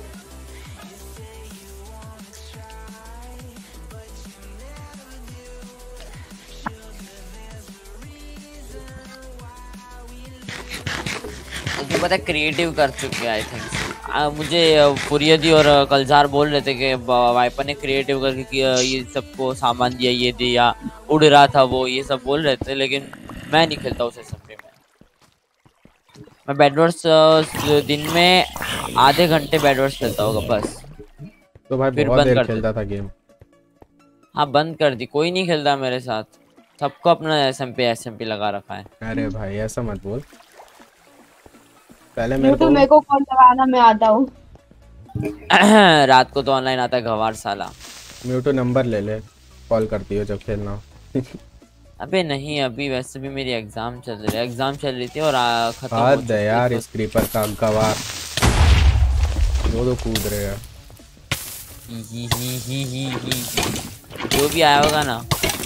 Speaker 4: मुझे पता है क्रिएटिव कर चुके हैं आई थिंक। मुझे फुरियदी और कलजार बोल रहे थे कि वाइपर ने क्रिएटिव करके ये सबको सामान दिया, ये दिया, उड़ रहा था वो, ये सब बोल रहे थे, लेकिन मैं नहीं खेलता उस एसएमबी में। मैं बैडवर्ड्स दिन में आधे घंटे बैडवर्ड्स खेलता होगा बस।
Speaker 2: तो भाई
Speaker 4: फिर
Speaker 2: बहुत
Speaker 4: बंद
Speaker 2: देर
Speaker 4: कर
Speaker 2: खेलता था गेम।
Speaker 4: हाँ बंद कर दी, कोई नहीं खेलता मेरे साथ, सबको अपना एसएमपी लगा रखा है।
Speaker 2: अरे भाई ऐसा मत बोल। पहले मेरे
Speaker 1: यूट्यूब
Speaker 2: को
Speaker 1: मेरे को कॉल लगाना, मैं आता हूँ।
Speaker 4: रात को तो ऑनलाइन आता है गवार साला।
Speaker 2: म्यूटू नंबर ले ले, कॉल करती हो जब खेलना हो।
Speaker 4: अबे नहीं, अभी वैसे भी मेरी एग्जाम चल रही है, एग्जाम चल रही थी और खत्म हो
Speaker 2: हद
Speaker 4: चुकी
Speaker 2: है यार
Speaker 4: तो।
Speaker 2: इस क्रीपर का गवार। दो कूद रहे हैं।
Speaker 4: ही। जो भी आया होगा ना।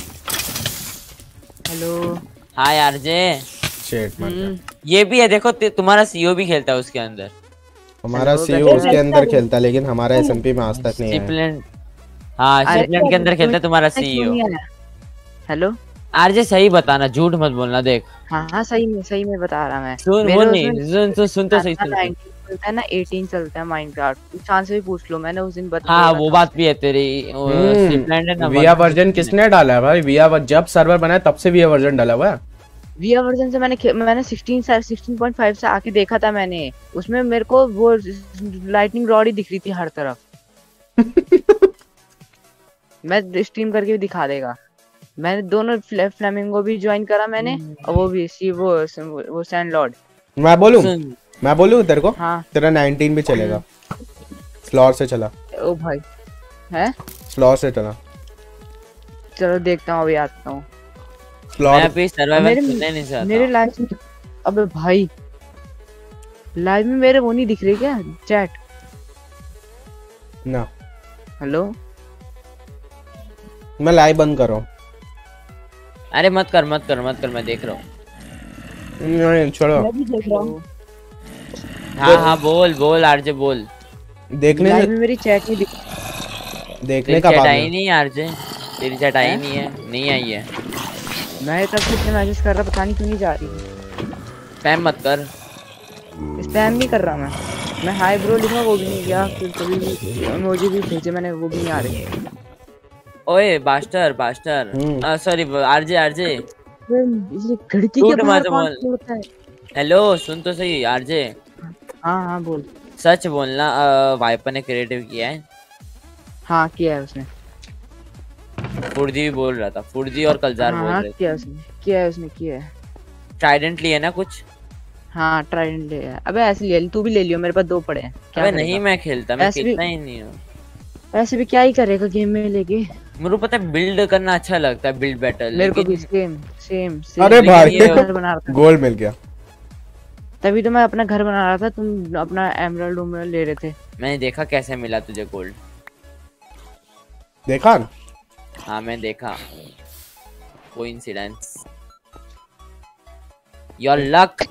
Speaker 5: हेलो।
Speaker 4: हाय आरजे।
Speaker 2: शेट मर गया।
Speaker 4: ये भी है देखो, तुम्हारा सीओ भी खेलता है उसके अंदर।
Speaker 2: हमारा सीओ उसके अंदर खेलता है, लेकिन हमारा SMP में आज तक नहीं आया।
Speaker 4: शिपलैंड, हाँ शिपलैंड के अंदर खेलता है तुम्हारा सीईओ।
Speaker 5: हेलो
Speaker 4: आरजे सही बताना, झूठ मत बोलना। देख
Speaker 5: हाँ हाँ, सही में बता रहा मैं।
Speaker 4: सुन, वो नहीं सुन तो सही सुन।
Speaker 5: 19 चलता है ना, 18 चलता है माइनक्राफ्ट। चांद से भी पूछ लो, मैंने उस दिन बता।
Speaker 4: हाँ वो बात भी है तेरी। शिपलैंड है ना,
Speaker 2: विया वर्जन किसने डाला है भाई? जब सर्वर बनाया तब से विया वर्जन डाला हुआ है।
Speaker 5: विया वर्जन से मैंने 16.5 से आके देखा था मैंने। उसमें मेरे को वो लाइटनिंग रॉड ही दिख रही थी हर तरफ। मैं स्ट्रीम करके भी दिखा देगा। मैंने दोनों फ्लेमिंगो भी ज्वाइन करा मैंने, और वो भी वो सैंड लॉर्ड।
Speaker 2: मैं बोलूं तेरे को?
Speaker 5: हाँ
Speaker 2: तेरा 19 भी चलेगा। स्लॉट से चला।
Speaker 5: ओ भाई है,
Speaker 2: स्लॉट से चला।
Speaker 5: चलो देखता हूँ, अभी आता हूँ।
Speaker 4: मैं अभी सर्वाइवल खेलने नहीं चाहता।
Speaker 5: मेरे लाइव में, अबे भाई लाइव में मेरे वो नहीं दिख रही क्या चैट?
Speaker 2: ना
Speaker 5: हेलो,
Speaker 2: मैं लाइव बंद कर रहा हूँ।
Speaker 4: अरे मत कर, मैं देख रहा हूँ।
Speaker 2: नहीं छोड़ो।
Speaker 1: मैं भी देख रहा हूँ।
Speaker 4: हाँ बोल आरजे बोल।
Speaker 2: देखने
Speaker 5: लाइव में मेरी चैट नहीं दिख।
Speaker 2: देखने का
Speaker 4: चैट
Speaker 2: बाद
Speaker 4: आई
Speaker 2: में।
Speaker 4: नहीं आरजे, तेरी चैट आई नहीं है, नहीं आई है।
Speaker 5: मैं तब से मैसेज कर रहा, पता नहीं क्यों नहीं जा रही।
Speaker 4: स्पैम मत कर।
Speaker 5: स्पैम नहीं कर रहा मैं हाय ब्रो लिखा, वो भी नहीं गया। फिर कभी भी इमोजी भी भेजे मैंने, वो भी नहीं आ रहे।
Speaker 4: ओए बास्टर सॉरी आरजे
Speaker 5: ये खिड़की
Speaker 4: झूठ
Speaker 5: के बाहर
Speaker 4: मत
Speaker 5: कौन
Speaker 4: बोल।
Speaker 5: तोड़ता है?
Speaker 4: हेलो सुन तो सही आरजे,
Speaker 5: हाँ बोल।
Speaker 4: सच बोलना, वाइपर ने क्रिएटिव किया है।
Speaker 5: हाँ किया है उसने।
Speaker 4: फुर्दी भी बोल रहा था, फुर्दी और कलजार बोल
Speaker 5: हाँ
Speaker 4: रहे थे।
Speaker 5: किया है उसने किया है।
Speaker 4: ट्राइडेंट लिए ना कुछ।
Speaker 5: हाँ ट्राइडेंट ले आया। अबे ऐसे ले तू भी ले लियो, मेरे पास 2 पड़े हैं। क्या
Speaker 4: अबे
Speaker 5: करेगा?
Speaker 4: नहीं मैं खेलता, मैं
Speaker 5: ऐसे भी-
Speaker 4: खेलता ही नहीं हूँ।
Speaker 5: वैसे भी क्या ही करेगा गेम में लेके।
Speaker 4: मेरे को पता है बिल्ड करना अच्छा लगता है, बिल्ड बैटल।
Speaker 5: मेरे को भी सेम सेम।
Speaker 2: अरे भाई
Speaker 5: घर बना रहा था,
Speaker 2: गोल मिल गया।
Speaker 5: तभी तो मैं अपना घर बना रहा था, तुम अपना एमराल्ड उमराल्ड ले रहे थे।
Speaker 4: मैंने देखा कैसे मिला तुझे गोल्ड।
Speaker 2: देखा ना?
Speaker 4: हाँ मैं देखा, कोइंसिडेंस, योर लक।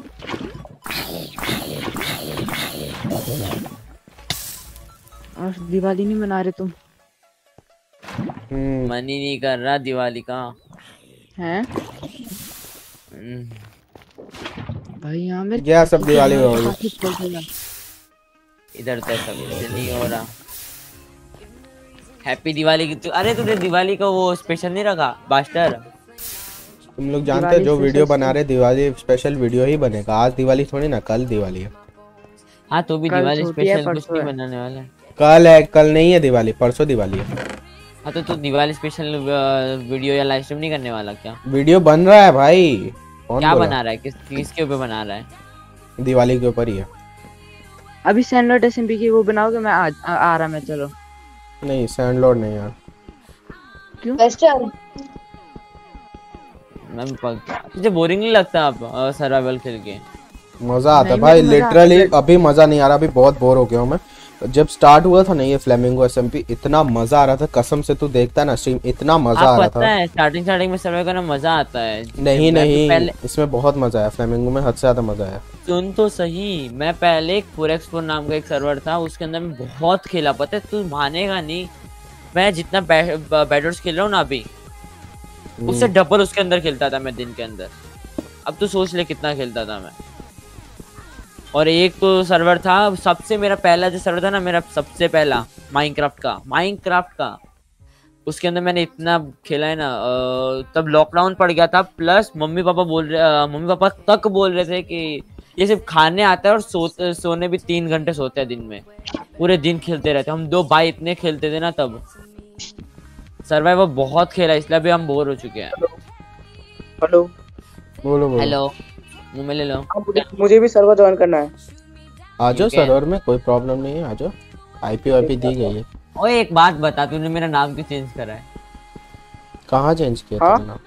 Speaker 5: और दिवाली नहीं मना रहे तुम?
Speaker 4: मन ही नहीं कर रहा दिवाली का।
Speaker 5: हैं भाई यहाँ मेरे
Speaker 2: क्या सब दिवाली हो गई।
Speaker 4: इधर तो सब कुछ नहीं हो रहा। हैप्पी दिवाली की अरे तूने दिवाली का वो स्पेशल नहीं रखा बास्टर?
Speaker 2: तुम लोग जानते हो जो वीडियो बना रहे दिवाली स्पेशल वीडियो ही बनेगा। आज दिवाली थोड़ी ना, कल दिवाली है।
Speaker 4: हाँ तो भी
Speaker 5: कल
Speaker 4: दिवाली
Speaker 5: छोटी है,
Speaker 4: स्पेशल कुछ
Speaker 5: परसों
Speaker 4: नहीं
Speaker 5: है।
Speaker 4: बनाने वाला है।
Speaker 2: कल है, कल नहीं है दिवाली, परसों दिवाली है।
Speaker 4: हाँ तो तू दिवाली स्पेशल वीडियो या लाइव स्ट्रीम नहीं करने वाला क्या?
Speaker 2: वीडियो बन रहा है भाई। कौन
Speaker 4: क्या
Speaker 2: बोला?
Speaker 4: बना रहा है, किसके ऊपर बना रहा है?
Speaker 2: दिवाली के ऊपर ही है।
Speaker 5: अभी सैंडलॉर्ड एसएमपी की वो बनाओगे? मैं आ रहा मैं, चलो।
Speaker 2: नहीं सैंडलॉर्ड नहीं यार।
Speaker 1: वेस्टर
Speaker 4: तुझे बोरिंग नहीं लगता आप सर्वाइवल खेल के?
Speaker 2: मजा आता है
Speaker 5: नहीं,
Speaker 2: भाई
Speaker 5: मुझे मजा
Speaker 2: लिटरली।
Speaker 5: आता है।
Speaker 2: अभी मजा नहीं आ रहा, अभी बहुत बोर हो गया हूँ मैं। जब स्टार्ट हुआ था ना ये फ्लेमिंगो एसएमपी, इतना मजा आ रहा था कसम से। तू देखता ना स्ट्रीम, इतना मजा आ
Speaker 4: आप
Speaker 2: रहा
Speaker 4: पता
Speaker 2: था।
Speaker 4: है स्टार्टिंग में सर्वाइव करना मजा आता है।
Speaker 2: नहीं
Speaker 4: मैं
Speaker 2: नहीं
Speaker 4: पहले
Speaker 2: इसमें बहुत मजा आया, फ्लेमिंगो में हद से ज्यादा मजा आया।
Speaker 4: सुन तो सही, मैं पहले एक 4x4 नाम का एक सर्वर था, उसके अंदर मैं बहुत खेला। पता है तू मानेगा नहीं, मैं जितना बैटर्स खेल रहा हूँ ना अभी, उससे डबल उसके अंदर खेलता था मैं दिन के अंदर। अब तू सोच ले कितना खेलता था मैं। और एक तो सर्वर था सबसे, मेरा पहला जो सर्वर था ना, मेरा सबसे पहला माइनक्राफ्ट का, उसके अंदर मैंने इतना खेला है ना। तब लॉकडाउन पड़ गया था, प्लस मम्मी पापा तक बोल रहे थे कि ये सिर्फ खाने आता है और सोने भी 3 घंटे सोते हैं दिन में। पूरे दिन खेलते रहते हम 2 भाई, इतने खेलते थे ना तब। सर्वाइवर बहुत खेला, इसलिए अभी हम बोर हो चुके हैं।
Speaker 5: हेलो
Speaker 2: बोलो बोलो।
Speaker 4: हेलो, मुंह में ले लो।
Speaker 5: मुझे भी सर्वर ज्वाइन करना है।
Speaker 2: आ जाओ
Speaker 4: ठीक है।
Speaker 2: सर्वर में, कोई प्रॉब्लम नहीं है, आ जाओ। आईपी वाईपी दी गई है।
Speaker 4: ओए एक बात बता, तूने मेरा नाम क्यों चेंज करा है?
Speaker 2: कहाँ चेंज किया
Speaker 5: हाँ?
Speaker 2: तुमने?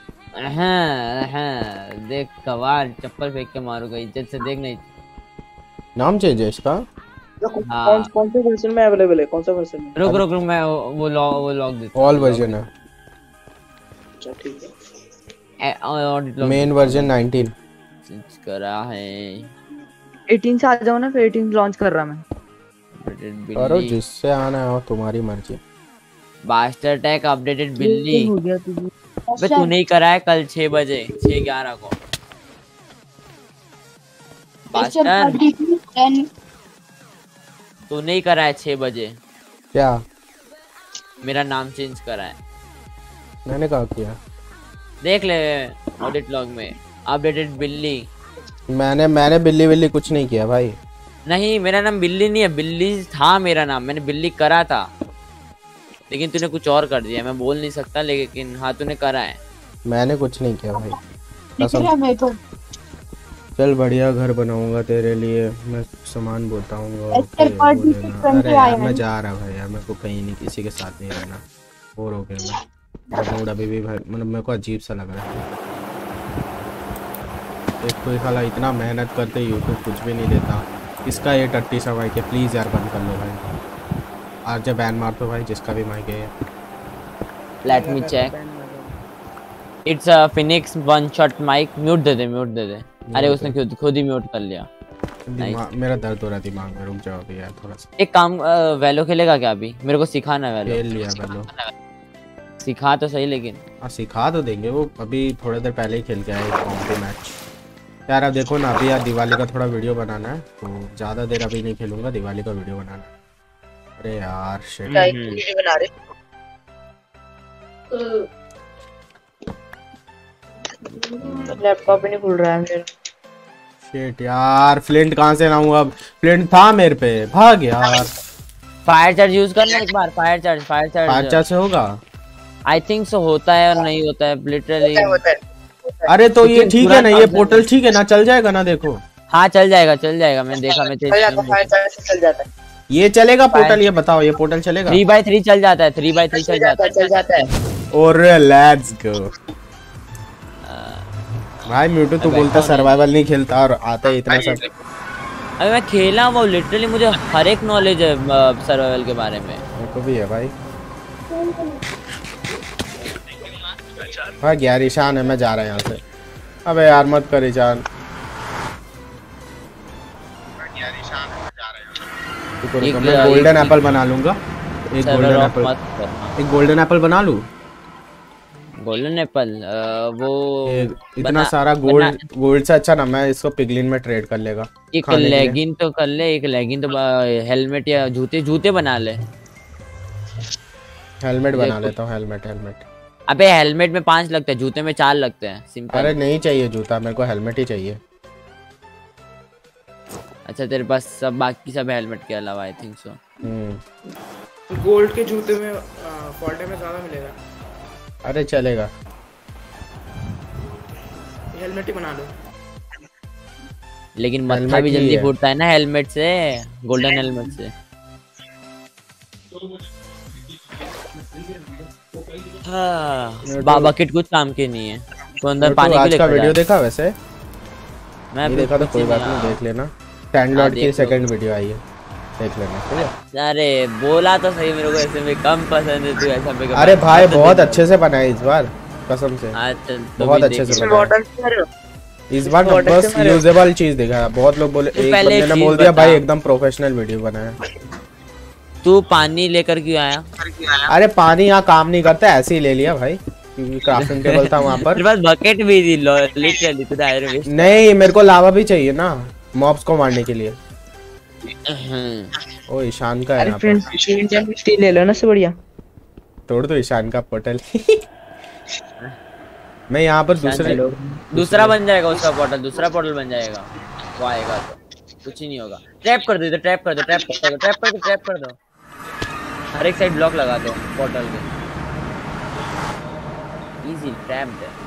Speaker 4: हाँ, देख कवार चप्पल फेंक के मारूंगा, इज्जत से देख। नहीं
Speaker 2: नाम चेंज है इसका?
Speaker 4: हाँ।
Speaker 5: कौन से वर्जन में अवेलेबल है? कौन सा वर्जन में?
Speaker 4: रुक मैं वो लॉग देता
Speaker 2: ऑल वर्जन है,
Speaker 5: अच्छा ठीक है।
Speaker 4: हूँ।
Speaker 2: मेन वर्जन 19
Speaker 4: चेंज करा है।
Speaker 5: 18 से आ जाओ ना, फिर 18 लॉन्च कर रहा मैं।
Speaker 2: करो जिससे आना है, तुम्हारी मर्जी।
Speaker 4: बास्टर टैग अपडेटेड बिल्ली।
Speaker 5: हो गया तुझे?
Speaker 4: बे तू नहीं करा है कल 6 बजे 6:11 को बास्टर, तू नहीं करा है 6 बजे।
Speaker 2: क्या
Speaker 4: मेरा नाम चेंज करा है,
Speaker 2: मैंने कहा किया?
Speaker 4: देख ले ऑडिट लॉग में, अपडेटेड बिल्ली।
Speaker 2: मैंने बिल्ली बिल्ली कुछ नहीं किया भाई।
Speaker 4: नहीं मेरा नाम बिल्ली नहीं है, बिल्ली था मेरा नाम, मैंने बिल्ली करा था, लेकिन तूने कुछ और कर दिया। मैं बोल नहीं सकता, लेकिन हाँ तूने करा है।
Speaker 2: मैंने कुछ नहीं किया भाई
Speaker 1: दिख रहा है मेरे को।
Speaker 2: चल बढ़िया घर बनाऊंगा तेरे लिए, मैं सामान बोलता हूँ।
Speaker 1: एक्टर पार्टी से 20
Speaker 2: अरे
Speaker 1: आया
Speaker 2: यार
Speaker 1: है।
Speaker 2: मैं जा रहा भाई यार, मेरे को कहीं नहीं, किसी के साथ नहीं रहना। बोर हो गया मैं। मेरा मूड अभी भी भाई, मतलब मेरे को अजीब सा लग रहा है। एक कोई साला इतना मेहनत करते यूट्यूब कुछ भी नहीं देता। इसका ये टट्टी सा माइक है, प्लीज़ यार बंद कर लो भाई। आज जब बैन मार दो भाई, जिसका भी माइक है।
Speaker 4: Let me check, it's a Phoenix one shot mic. Mute दे दे। अरे उसने खुद ही म्यूट कर लिया।
Speaker 2: मेरा दर्द हो रहा है दिमाग में, रुक जाओ अभी यार थोड़ा सा।
Speaker 4: एक काम, वैलो खेलेगा क्या अभी? मेरे को सिखाना है
Speaker 2: खेल
Speaker 4: वैलो।
Speaker 2: लिया बैलो।
Speaker 4: सिखा तो सही, लेकिन
Speaker 2: हाँ सिखा तो देंगे, वो अभी थोड़ी देर पहले ही खेल के आए कॉम्पी मैच। यार अब देखो ना, अभी यार दिवाली का थोड़ा वीडियो बनाना है, तो ज़्यादा देर अभी नहीं खेलूंगा, दिवाली का वीडियो बनाना है। अरे यार शिट।
Speaker 5: बना रहे लैपटॉप ही नहीं खुल रहा है मेरा।
Speaker 2: शिट यार, फ्लिंट कहाँ से लाऊं अब? फ्लिंट था मेरे पे, भाग यार।
Speaker 4: फायर चार्ज यूज करना एक बार। फायर चार्ज
Speaker 2: अच्छा से होगा?
Speaker 4: आई थिंक सो होता है और नहीं होता है लिटरली।
Speaker 2: अरे तो ये ठीक है ना, ये पोर्टल ठीक है ना, चल जाएगा ना? देखो
Speaker 4: हाँ चल जाएगा मैंने देखा, मैं
Speaker 5: चल जाता है, चल जाता है,
Speaker 2: ये चलेगा पोर्टल? ये बताओ, ये पोर्टल चलेगा?
Speaker 4: 3x3 चल जाता है, 3x3 चल जाता है।
Speaker 2: और लेट्स गो भाई। म्यूटू तू बोलता सर्वाइवल नहीं खेलता और आता है इतना सब।
Speaker 4: अरे मैं खेला वो, लिटरली मुझे हर एक नॉलेज है सर्वाइवल के बारे में।
Speaker 2: मेरे को भी है भाई। हाँ यार ईशान है, मैं जा रहा यहाँ से। अबे यार मत कर ईशान। मैं गोल्डन एप्पल बना लूंगा। एक गोल्डन एप्पल बना लूं।
Speaker 4: गोल्डन एप्पल वो
Speaker 2: इतना सारा गोल्ड से अच्छा ना मैं इसको पिगलिन में ट्रेड कर लेगा।
Speaker 4: एक लेगिन तो कर ले, एक लेगिन तो हेलमेट या जूते बना ले।
Speaker 2: हेलमेट बना लेता हूँ। हेलमेट
Speaker 4: अबे हेलमेट में 5 लगते हैं, जूते में 4 लगते हैं, सिंपल।
Speaker 2: अरे नहीं चाहिए जूता, मेरे को हेलमेट ही चाहिए।
Speaker 4: अच्छा तेरे पास सब बाकी सब हेलमेट के अलावा आई थिंक सो।
Speaker 6: गोल्ड के जूते में फॉल डैमेज ज्यादा मिलेगा।
Speaker 2: अरे चलेगा,
Speaker 6: हेलमेट ही बना लो।
Speaker 4: लेकिन मत्था भी जल्दी फूटता है ना हेलमेट से, गोल्डन हेलमेट से। हाँ बाबा किट कुछ काम के नहीं है, तो अंदर पानी के लिए।
Speaker 2: आज का वीडियो देखा वैसे?
Speaker 4: मैं
Speaker 2: नहीं देखा तो कोई बात नहीं, देख लेना। टैंडलॉर्ड की सेकंड वीडियो आई है, देख लेना ठीक है।
Speaker 4: अरे बोला तो सही, मेरे को ऐसे में कम पसंद है, तू ऐसा पे।
Speaker 2: अरे भाई बहुत अच्छे से बनाया इस बार, कसम से बहुत अच्छे से बनाया इस बार। बस यूजेबल चीज दिखा है। बहुत लोग बोले, एक बंदे ने बोल दिया भाई एकदम प्रोफेशनल वीडियो बनाया।
Speaker 4: तू पानी लेकर क्यों आया?
Speaker 2: अरे पानी यहाँ काम नहीं करता, ऐसे ही ले लिया भाई, क्योंकि क्राफ्टिंग टेबल था वहाँ पर।
Speaker 4: तेरे पास बकेट भी थी लिटरली, तू डायरेक्ट वेस्ट।
Speaker 2: नहीं मेरे को लावा भी चाहिए ना मॉब्स को मारने के लिए। ओ ईशान का है यहाँ पर।
Speaker 5: स्टील ले लो ना, से बढ़िया
Speaker 2: तोड़ दो ईशान का पोर्टल। मैं यहाँ पर
Speaker 4: दूसरा बन जाएगा उसका पोर्टल, दूसरा पोर्टल बन जाएगा। वो आएगा तो कुछ ही नहीं होगा। ट्रैप कर दो, ट्रैप कर दो। हर एक साइड ब्लॉक लगा दो पोर्टल के। इजी ट्रैप्ड है।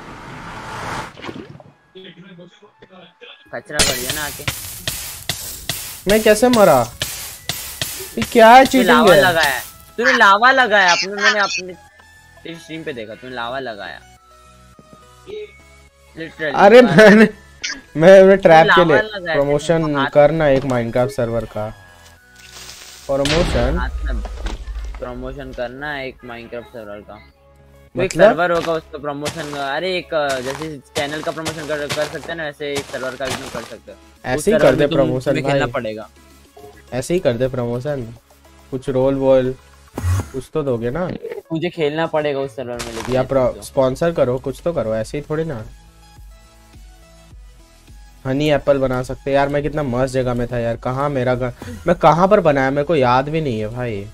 Speaker 4: कचरा बढ़िया ना आके।
Speaker 2: मैं कैसे मरा? ये क्या है? चीटिंग
Speaker 4: लावा
Speaker 2: है।
Speaker 4: लगाया तूने, लावा लगाया अपने। मैंने अपने तेरी स्ट्रीम पे देखा, तूने लावा लगाया लिटरली।
Speaker 2: अरे मैं ट्रैप के लिए प्रमोशन करना एक माइनक्राफ्ट सर्वर का
Speaker 4: प्रमोशन करना एक माइनक्राफ्ट सर्वर का। एक सर्वर होगा उसका प्रमोशन। अरे एक जैसे चैनल का प्रमोशन कर सकते हैं ना, वैसे एक सर्वर का भी कर सकते हैं।
Speaker 2: ऐसे ही कर दे प्रमोशन भाई,
Speaker 4: खेलना पड़ेगा।
Speaker 2: ऐसे ही कर दे प्रमोशन। कुछ रोल वोल कुछ तो दोगे ना।
Speaker 4: मुझे खेलना पड़ेगा उस सर्वर में, लेकिन
Speaker 2: या स्पॉन्सर करो, कुछ तो करो, ऐसे ही थोड़ी ना। हनी एप्पल बना सकते यार। मैं कितना मस्त जगह में था यार। कहाँ मेरा घर, मैं कहाँ पर बनाया मेरे को याद भी नहीं है भाई।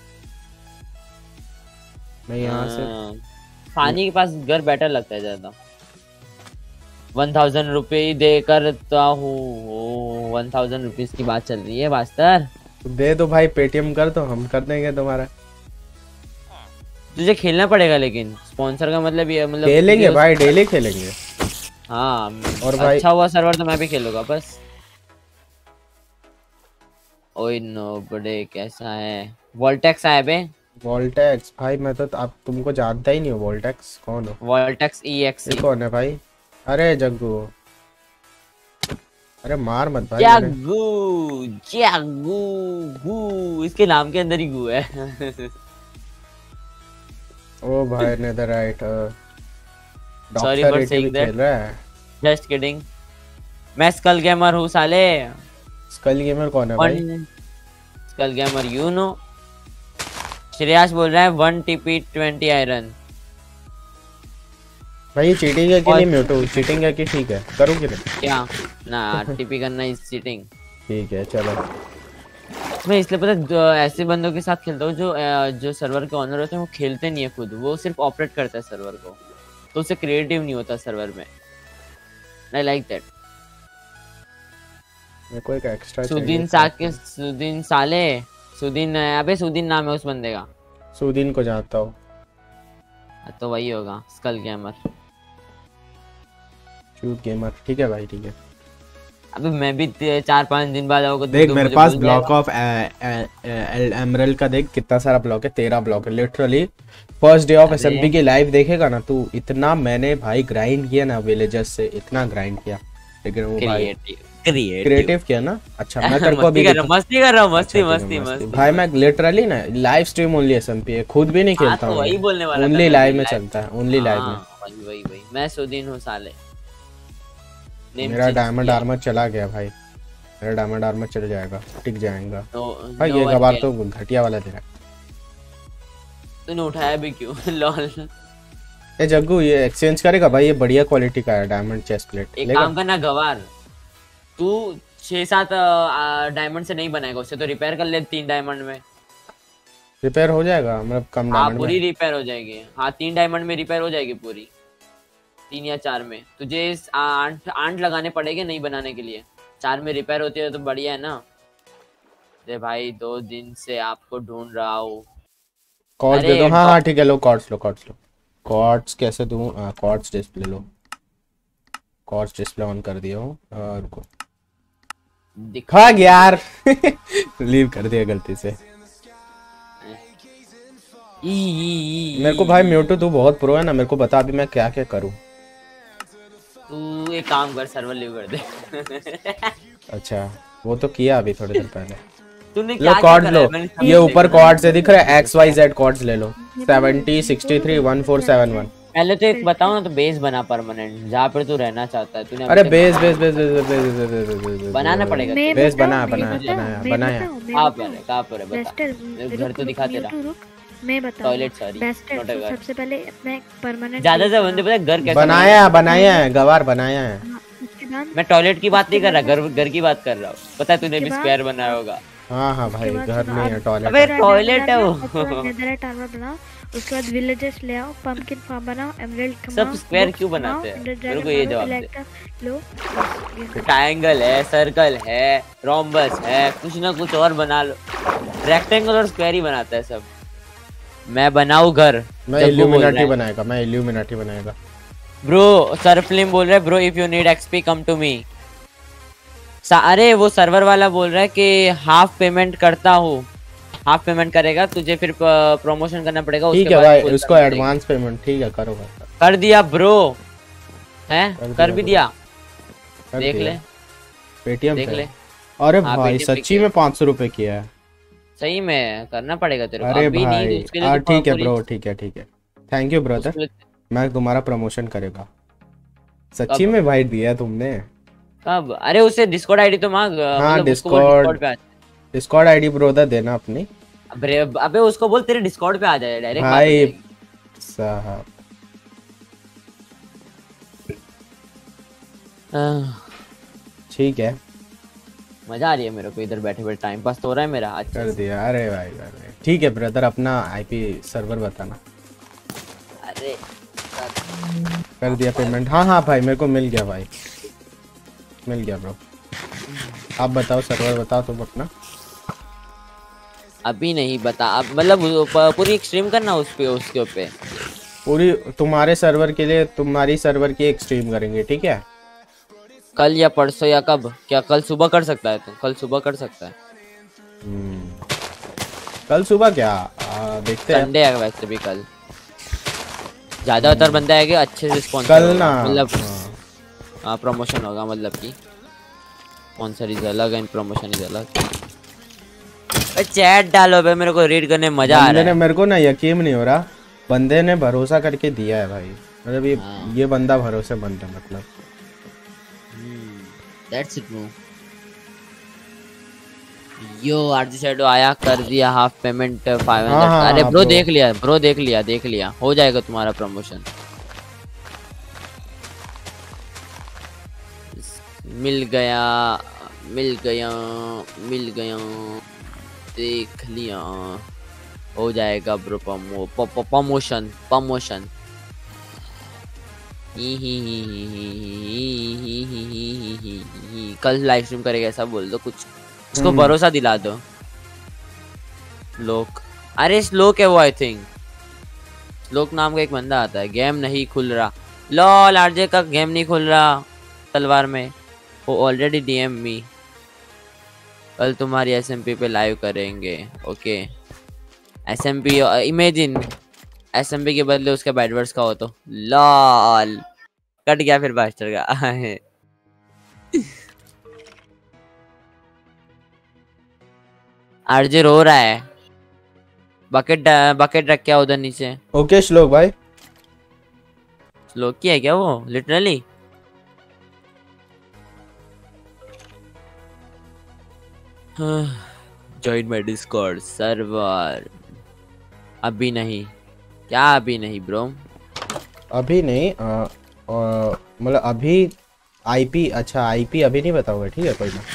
Speaker 2: मैं यहाँ से
Speaker 4: पानी के पास घर बेटर लगता है ज्यादा। 1000 रुपये दे करता हूँ। 1000 रुपीज की बात चल रही है मास्टर।
Speaker 2: दे दो भाई, पेटीएम कर दो, हम कर देंगे तुम्हारा।
Speaker 4: तुझे खेलना पड़ेगा, लेकिन स्पॉन्सर का मतलब ये मतलब
Speaker 2: खेलेंगे भाई, डेली खेलेंगे।
Speaker 4: हाँ
Speaker 2: और भाई
Speaker 4: अच्छा हुआ सर्वर तो मैं भी खेलूंगा बस। ओए नो बड़े कैसा है? वोल्टेक्स आया बे।
Speaker 2: वोल्टेक्स भाई मैं तो आप तुमको जानता ही नहीं हो। वोल्टेक्स कौन हो?
Speaker 4: वोल्टेक्स EXE
Speaker 2: कौन है भाई? अरे जग्गू, अरे मार मत भाई।
Speaker 4: जग्गू गू, इसके नाम के अंदर ही गू है।
Speaker 2: ओ भाई Netherite
Speaker 4: sorry for saying that, just kidding. मैं स्कल गेमर हूँ साले।
Speaker 2: स्कल गेमर कौन है भाई?
Speaker 4: Skull gamer you know. Shreyas बोल रहा है 1 TP 20 आयरन।
Speaker 2: भाई चीटिंग है कि नहीं? म्यूटू चीटिंग है कि ठीक है? करूँ कि नहीं?
Speaker 4: क्या ना टीपी करना इज चीटिंग।
Speaker 2: ठीक है चलो।
Speaker 4: मैं इसलिए पता ऐसे बंदों के साथ खेलता हूँ जो सर्वर के ऑनर होते हैं, वो खेलते नहीं है खुद, वो सिर्फ ऑपरेट करता है सर्वर को, तो उससे क्रिएटिव नहीं होता सर्वर में। I like that.
Speaker 2: मेरे को एक एक्स्ट्रा
Speaker 4: सुदीन अबे सुदीन नाम है उस बंदे का।
Speaker 2: सुदीन को जानता हूँ।
Speaker 4: तो वही होगा स्कल गेमर।
Speaker 2: Shoot gamer. ठीक है भाई ठीक है।
Speaker 4: अबे मैं भी 4-5 दिन बाद आओगे
Speaker 2: देख मेरे पास ब्लॉक ऑफ एमरल्ड का देख कितना सारा ब्लॉक है, 13 ब्लॉक है literally. First day of SMP की लाइव देखेगा ना तू, इतना मैंने भाई ग्राइंड किया ना विलेजर्स से, इतना ग्राइंड किया। लेकिन वो भाई क्रिएटिव किया ना। अच्छा मैं तेरे को अभी
Speaker 4: मस्ती कर रहा हूँ, मस्ती
Speaker 2: भाई मैं लिटरली ना लाइव स्ट्रीम ओनली एसएमपी है, खुद भी नहीं खेलता हूँ,
Speaker 4: वही बोलने वाला
Speaker 2: ओनली लाइव में चलता है, ओनली लाइव में।
Speaker 4: वही मैं सुदीन हूँ साले।
Speaker 2: मेरा डायमंड आर्मर चला गया भाई, मेरा डायमंड आर्मर चल जाएगा, टिक जाएगा भाई। ये गवार तो घटिया वाला दे रहा है।
Speaker 4: तूने उठाया भी क्यों? लॉल।
Speaker 2: ए जग्गू ये एक्सचेंज करेगा भाई, ये बढ़िया क्वालिटी का है डायमंड चेस्ट प्लेट।
Speaker 4: एक काम करना गवार, तू 6-7 डायमंड से नहीं बनाएगा, उससे तो रिपेयर कर ले 3 डायमंड में।
Speaker 2: रिपेयर हो जाएगा मतलब कम डायमंड में?
Speaker 4: पूरी रिपेयर हो जाएगी। हाँ 3 डायमंड में रिपेयर हो जाएगी पूरी, 3 या 4 में। तुझे 8 लगाने पड़ेंगे नहीं बनाने के लिए, 4 में रिपेयर होती है तो बढ़िया है ना। अरे भाई 2 दिन से आपको ढूंढ रहा हूँ।
Speaker 2: कॉर्ड्स दे दो। हाँ ठीक है लो कॉर्ड्स लो। कॉर्ड्स कैसे दूं? कॉर्ड्स डिस्प्ले लो, कॉर्ड्स डिस्प्ले ऑन कर दिया हूँ और दिखा यार लीव कर दिया गलती से। मेरे को भाई म्यूटू तू बहुत प्रो है ना, मेरे को बता अभी मैं क्या क्या करूँ।
Speaker 4: तू एक काम कर, सर्वर लीव कर दे।
Speaker 2: अच्छा वो तो किया अभी थोड़ी देर पहले।
Speaker 4: तूने
Speaker 2: लो कॉर्ड्स लो, ये ऊपर कॉर्ड से दिख रहा है XYZ कॉर्ड्स ले लो 70 63 1471।
Speaker 4: पहले तो एक बताओ ना, तो बेस बना परमानेंट जहाँ पर तू रहना चाहता है। तूने
Speaker 2: अरे बेस
Speaker 4: बनाना पड़ेगा।
Speaker 2: बेस बनाया।
Speaker 4: कहाँ पर है बता, घर तो दिखा तेरा।
Speaker 3: मैं बताऊं
Speaker 4: टॉयलेट सॉरी
Speaker 3: सबसे पहले अपना परमानेंट
Speaker 4: ज्यादा से बंदे पता है घर कैसे
Speaker 2: बनाया है गवार बनाया है।
Speaker 4: मैं टॉयलेट की बात नहीं कर रहा, घर की बात कर रहा हूँ। पता है तूने भी स्क्वायर बनाया होगा।
Speaker 2: हाँ भाई घर नहीं है टॉयलेट।
Speaker 4: अबे टॉयलेट है वो।
Speaker 3: नेदरराइट आर्मर बनाओ, उसके बाद विलेजेस ले आओ, पंपकिन फार्म बनाओ, एमराल्ड कमाओ।
Speaker 4: सब स्क्वायर क्यों बनाते हैं? मेरे को ये जवाब दे।
Speaker 3: लो
Speaker 4: ट्रायंगल है, सर्कल है, रोम्बस है, कुछ ना कुछ और बना लो। रेक्टेंगल और स्क्वायर ही बनाता है सब। मैं बनाऊं घर,
Speaker 2: मैं इल्यूमिनाटी बनाएगा।
Speaker 4: ब्रो सर फिल्म बोल रहा है, bro if you need XP come to me. अरे वो सर्वर वाला बोल रहा है कि हाफ पेमेंट करता हूँ, हाफ पेमेंट करेगा तुझे फिर प्रमोशन करना पड़ेगा।
Speaker 2: ठीक है भाई उसको एडवांस पेमेंट ठीक है करो भाई।
Speaker 4: कर दिया ब्रो, हैं कर भी दिया। देख ले
Speaker 2: पेटीएम
Speaker 4: देख ले।
Speaker 2: अरे भाई सच्ची में 500 रुपए किया है।
Speaker 4: सही में करना पड़ेगा तेरे को।
Speaker 2: अरे भाई ठीक है ब्रो, ठीक है थैंक यू ब्रदर। मैं तुम्हारा प्रमोशन करेगा सच्ची में भाई दिया तुमने।
Speaker 4: कब? अरे उसे डिस्कॉर्ड आईडी तो मांग।
Speaker 2: हाँ डिस्कॉर्ड आईडी ब्रदर देना अपनी।
Speaker 4: अबे उसको बोल तेरे डिस्कॉर्ड पे आ जाए डायरेक्ट
Speaker 2: भाई साहब। ठीक है
Speaker 4: मजा आ रही है मेरे को इधर बैठे बैठे, टाइम पास तो हो रहा है मेरा। अच्छा
Speaker 2: कर दिया। अरे भाई ठीक है ब्रदर अपना आईपी सर्वर बताना।
Speaker 4: अरे
Speaker 2: कर दिया पेमेंट। हाँ भाई मेरे को मिल गया भाई, मिल गया ब्रो। आप बताओ सर्वर बताओ तुम अपना।
Speaker 4: अभी नहीं बता, अब मतलब पूरी स्ट्रीम करना उस पे, उसके ऊपर
Speaker 2: पूरी तुम्हारे सर्वर के लिए, तुम्हारी सर्वर की एक स्ट्रीम करेंगे ठीक है।
Speaker 4: कल या परसों या कब? क्या कल सुबह कर सकता है तू? कल सुबह कर सकता है।
Speaker 2: कल सुबह क्या देखते हैं।
Speaker 4: संडे है वैसे भी कल ज्यादातर बंदा आएगा, अच्छे रिस्पॉन्स
Speaker 2: कल ना
Speaker 4: मतलब प्रमोशन होगा, मतलब कि स्पॉन्सर इज अलग एंड प्रमोशन इज अलग। चैट डालो बे, मेरे को रीड करने में मजा आ रहा है।
Speaker 2: मेरे को ना यकीन नहीं हो रहा, बंदे ने भरोसा करके दिया है भाई, मतलब ये बंदा भरोसेमंद है मतलब।
Speaker 4: That's it bro. Yo RG shadow आया, कर दिया हाफ पेमेंट 500। अरे ब्रो देख लिया हो जाएगा तुम्हारा प्रमोशन। मिल गया देख लिया, हो जाएगा ब्रो प्रमोशन। कल लाइव स्ट्रीम करेगा ऐसा बोल दो कुछ, उसको भरोसा दिला दो। श्लोक, अरे श्लोक है वो, आई थिंक श्लोक नाम का एक बंदा आता है। गेम नहीं खुल रहा, लॉल आरजे का गेम नहीं खुल रहा तलवार में। वो ऑलरेडी डीएम मी, कल तुम्हारी एसएमपी पे लाइव करेंगे। ओके एसएमपी, इमेजिन एसएमपी के बदले उसके बैडवर्ड्स का हो तो लॉल कट गया फिर बास्टर का। आरजे रो रहा है, बकेट बकेट रख क्या उधर नीचे।
Speaker 2: ओके श्लोक भाई,
Speaker 4: श्लोक की है क्या वो literally? Join my Discord server. अभी नहीं, क्या अभी नहीं ब्रो?
Speaker 2: अभी नहीं मतलब अभी आईपी, अच्छा आईपी अभी नहीं बताओगे, ठीक है कोई ना।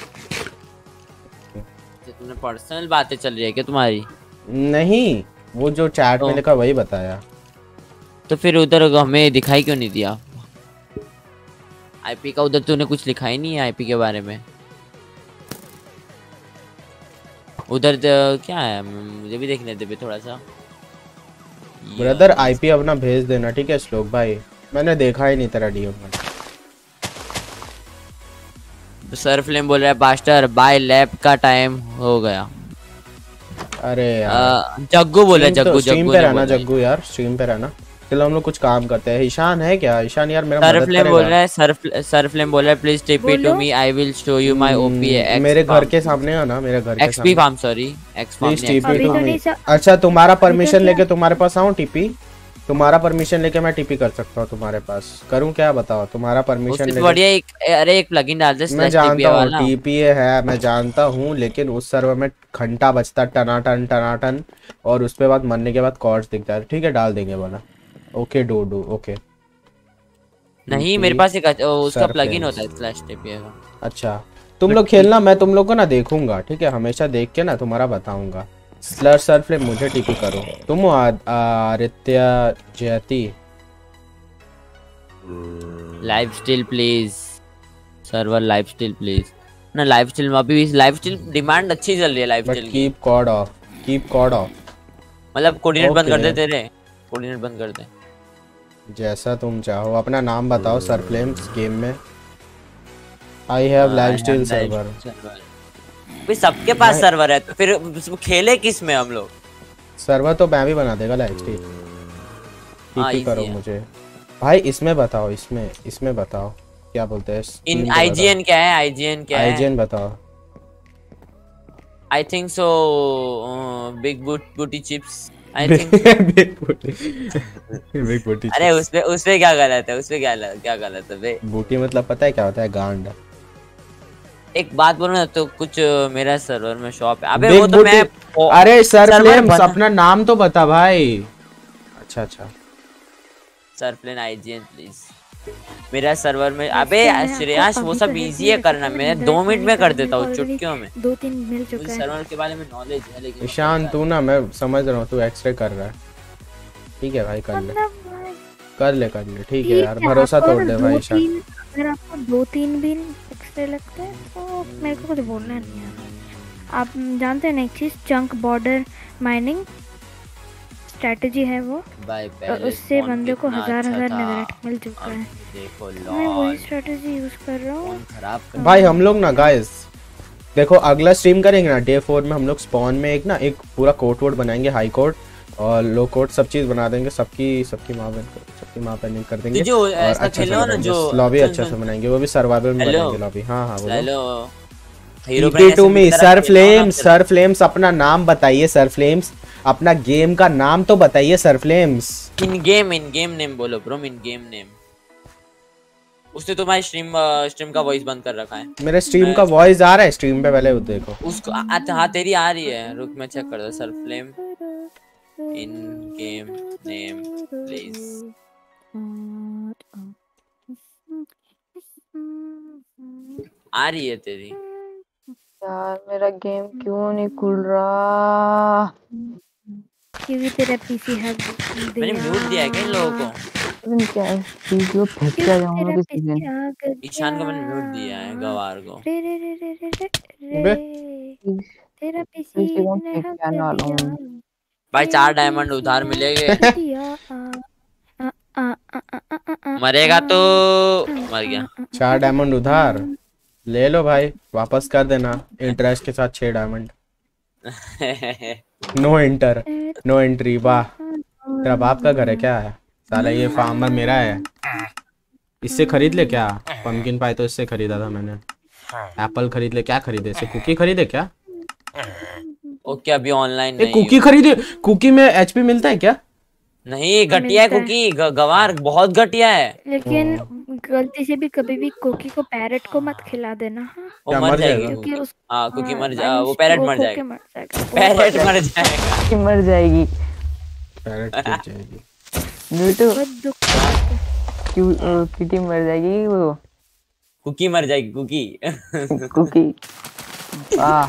Speaker 4: तुमने पर्सनल बातें चल रही है क्या तुम्हारी?
Speaker 2: नहीं, वो जो चैट में लिखा वही बताया।
Speaker 4: तो फिर उधर हमें दिखाई क्यों नहीं दिया आईपी का? उधर तूने कुछ लिखा ही नहीं है आईपी के बारे में। उधर क्या है, मुझे भी देखने दे थोड़ा सा।
Speaker 2: ब्रदर आईपी अपना भेज देना, ठीक है श्लोक भाई, मैंने देखा ही नहीं तेरा डीएम में।
Speaker 4: सर फ्लेम बोल रहा है बास्टर बाय लैब का टाइम हो गया।
Speaker 2: अरे यार
Speaker 4: जग्गू बोले, जग्गू
Speaker 2: स्ट्रीम पे रहना जग्गू यार, स्ट्रीम पे रहना। चलो हम लोग कुछ काम करते हैं। ईशान है क्या? ईशान यार मेरा मदद करेगा।
Speaker 4: बोल रहा है सर फ्लेम बोल रहा है please TP to me, I will show you my OP.
Speaker 2: मेरे घर के सामने है ना, मेरे घर के
Speaker 4: XP farm, sorry XP
Speaker 2: please TP to me. अच्छा तुम्हारा परमिशन लेके तुम्हारे पास आऊं टीपी? तुम्हारा परमिशन लेके मैं टीपी कर सकता हूँ तुम्हारे पास? करूँ क्या बताओ? तुम्हारा परमिशन लेके
Speaker 4: बढ़िया एक, अरे एक प्लगइन डाल दे।
Speaker 2: मैं जानता हूँ टीपीए है, मैं जानता हूँ, लेकिन उस सर्वर में घंटा बजता टनाटन टनाटन, और उसके बाद मरने के बाद कॉर्ड्स दिखता है। ठीक है डाल देंगे बोला। Okay do okay.
Speaker 4: नहीं मेरे पास एक उसका प्लगइन होता है स्लैश टीपीए का। अच्छा
Speaker 2: तुम लोग खेलना, मैं तुम लोग को ना देखूंगा, ठीक है हमेशा देख के ना तुम्हारा बताऊंगा। स्लर सर फ्लेम मुझे टीपी करो। तुम आदित्य जयती
Speaker 4: live still please, server live still please ना। लाइव स्टिल में अभी लाइव स्टिल डिमांड अच्छी चल रही है। Live still
Speaker 2: keep cord off, keep cord off
Speaker 4: मतलब कोऑर्डिनेट बंद कर दे तेरे, कोऑर्डिनेट बंद कर दे
Speaker 2: जैसा तुम चाहो। अपना नाम बताओ सर फ्लेम्स गेम में। I have live still server.
Speaker 4: भाई सबके पास सर्वर है तो फिर खेले किस में हम लोग?
Speaker 2: सर्वर तो मैं भी बना देगा लाइव स्टिल। टीपी करो मुझे भाई। इसमें बताओ, इसमें बताओ क्या बोलते हैं
Speaker 4: इन आईजीएन क्या है? आईजीएन क्या है?
Speaker 2: आईजीएन बताओ।
Speaker 4: I think so big booty chips I think.
Speaker 2: Big booty.
Speaker 4: अरे उसपे क्या गलत है? उसपे क्या गलत है बे?
Speaker 2: बूटी मतलब पता है क्या होता है? गांड। एक
Speaker 4: बात बोलूं ना तो कुछ मेरा सर्वर में शॉप है। अबे वो तो मैं
Speaker 2: अरे सर फ्लेम्स अपना नाम तो बता भाई। अच्छा
Speaker 4: सर फ्लेम आईजीएन प्लीज मेरा सर्वर में। अबे श्रेयास वो सब इजी है करना, मैं 2 मिनट में कर देता हूँ चुटकियों में।
Speaker 3: 2-3 मिल चुका है।
Speaker 4: सर्वर के बारे में नॉलेज है लेकिन
Speaker 2: ईशान तू ना, मैं समझ रहा हूँ तू एक्सरे कर रहा है, ठीक है भाई कर ले ठीक है यार, भरोसा तोड़ दे भाई ईशान।
Speaker 3: अगर आपको 2-3 भी एक्स्ट्रा लगता है तो मेरे को कुछ बोलना नहीं है। आप जानते हैं ना एक चीज, चंक बॉर्डर माइनिंग स्ट्रेटजी है वो, उससे बंदे को 1000 नेदरराइट मिल चुका है।
Speaker 4: देखो
Speaker 3: मैं वही स्ट्रेटजी यूज कर रहा हूँ
Speaker 2: भाई। हम लोग ना गाइस देखो अगला स्ट्रीम करेंगे ना डे 4 में, हम लोग स्पॉन में एक पूरा कोर्ट वोट बनाएंगे, हाई कोर्ट और लो कोर्ट सब चीज बना देंगे। सबकी माँ बहन कर देंगे और अच्छा से लॉबी अच्छा से बनाएंगे, वो भी सर्वाइवल में बनाएंगे लॉबी। हाँ बोलो। TP to me sir Flames अपना नाम बताइए सर फ्लेम्स, अपना गेम का नाम तो बताइए sir Flames.
Speaker 4: In game name बोलो ब्रो, इन गेम नेम। उसने तुम्हारी स्ट्रीम का वॉइस बंद कर रखा है।
Speaker 2: मेरे स्ट्रीम का वॉइस आ रहा है स्ट्रीम पे? पहले देखो
Speaker 4: उसको। हाँ तेरी आ रही है, रुक मैं चेक कर दो। Sir flame in game name please. आ रही है तेरी
Speaker 5: यार मेरा गेम क्यों नहीं खुल रहा?
Speaker 3: क्योंकि तेरा पीसी हैक
Speaker 4: मैंने म्यूट दिया है क्या इन लोगों को?
Speaker 5: क्या वीडियो फेंक के जाऊंगा किसी दिन।
Speaker 4: ईशान को मैंने म्यूट दिया है, गवार को।
Speaker 3: तेरा पीसी
Speaker 4: भाई 4 डायमंड उधार मिलेंगे। मरेगा तो मर गया।
Speaker 2: 4 डायमंड उधार ले लो भाई, वापस कर देना इंटरेस्ट के साथ 6 diamond. No enter, no entry. वाह, तेरा बाप का घर है क्या है साला? ये फार्मर मेरा है, इससे खरीद ले क्या? पंपकिन पाई तो इससे खरीदा था मैंने। एप्पल खरीद ले। क्या खरीदे? इससे कुकी खरीदे क्या?
Speaker 4: ओके अभी ऑनलाइन नहीं।
Speaker 2: कुकी खरीदे? कुकी में एचपी मिलता है क्या?
Speaker 4: नहीं, घटिया है कुकी, गवार बहुत घटिया है।
Speaker 3: लेकिन गलती से भी कभी भी कुकी को पैरेट को मत खिला देना। हाँ,
Speaker 4: वो मर जाएगी।
Speaker 3: क्योंकि उस
Speaker 4: हाँ कुकी मर
Speaker 3: हाँ,
Speaker 4: जाएगा, वो पैरेट मर जाएगा। पैरेट मर जाएगा।
Speaker 5: मर जाएगी।
Speaker 2: पैरेट टूट जाएगी।
Speaker 5: न्यूटू
Speaker 3: बहुत दुख होता है।
Speaker 5: किटी मर जाएगी वो।
Speaker 4: कुकी मर जाएगी, कुकी।
Speaker 5: कुकी। वाह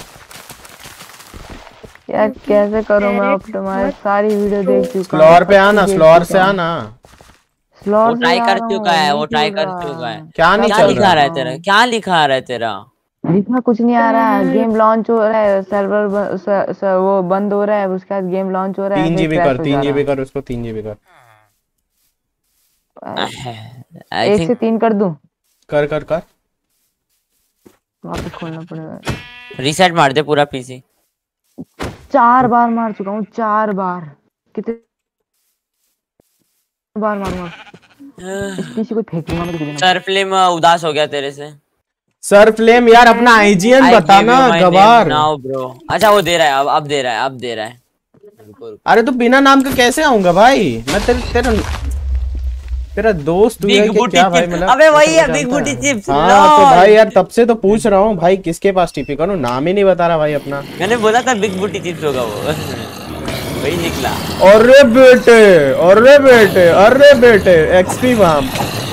Speaker 5: यार, कैसे करूं मैं? अब तुम्हारी सारी वीडियो देख चुका हूं।
Speaker 2: फ्लोर पे आना, फ्लोर से आना।
Speaker 4: वो ट्राई कर चुका है, वो ट्राई कर चुका है।
Speaker 2: क्या नहीं
Speaker 4: क्या
Speaker 2: चल
Speaker 4: लिखा
Speaker 2: रहा
Speaker 4: रहा है तेरा? क्या लिखा रहा है तेरा?
Speaker 5: लिखा कुछ नहीं आ रहा है। गेम लॉन्च हो रहा है, सर्वर वो बंद हो रहा है, उसके बाद गेम लॉन्च हो रहा है।
Speaker 2: 3 GB कर, 3 GB कर उसको, 3 GB कर।
Speaker 5: 1 से 3 कर दूं?
Speaker 2: कर कर कर।
Speaker 5: वापस खोलना पड़ेगा।
Speaker 4: रीसेट मार दे पूरा पीसी।
Speaker 5: 4 बार मार चुका हूँ, 4 बार। कितने बार मारूंगा? इस पीसी को फेंक दूंगा मैं।
Speaker 4: सर फ्लेम उदास हो गया तेरे से।
Speaker 2: सर फ्लेम यार अपना आईजीएन बता ना गवार।
Speaker 4: Now bro. अच्छा वो दे रहा है, अब दे रहा है, अब दे रहा है।
Speaker 2: अरे तो बिना नाम के कैसे आऊंगा भाई? मैं तेरा दोस्त हूँ क्या भाई? मतलब
Speaker 4: अबे वही है बिग बूटी चिप्स।
Speaker 2: हाँ तो भाई यार तब से तो पूछ रहा हूँ भाई, किसके पास टीपी करूँ? नाम ही नहीं बता रहा भाई अपना।
Speaker 4: मैंने बोला था बिग बूटी चिप्स होगा वो। वही निकला।
Speaker 2: अरे बेटे, अरे बेटे, अरे बेटे, एक्सपी वाम।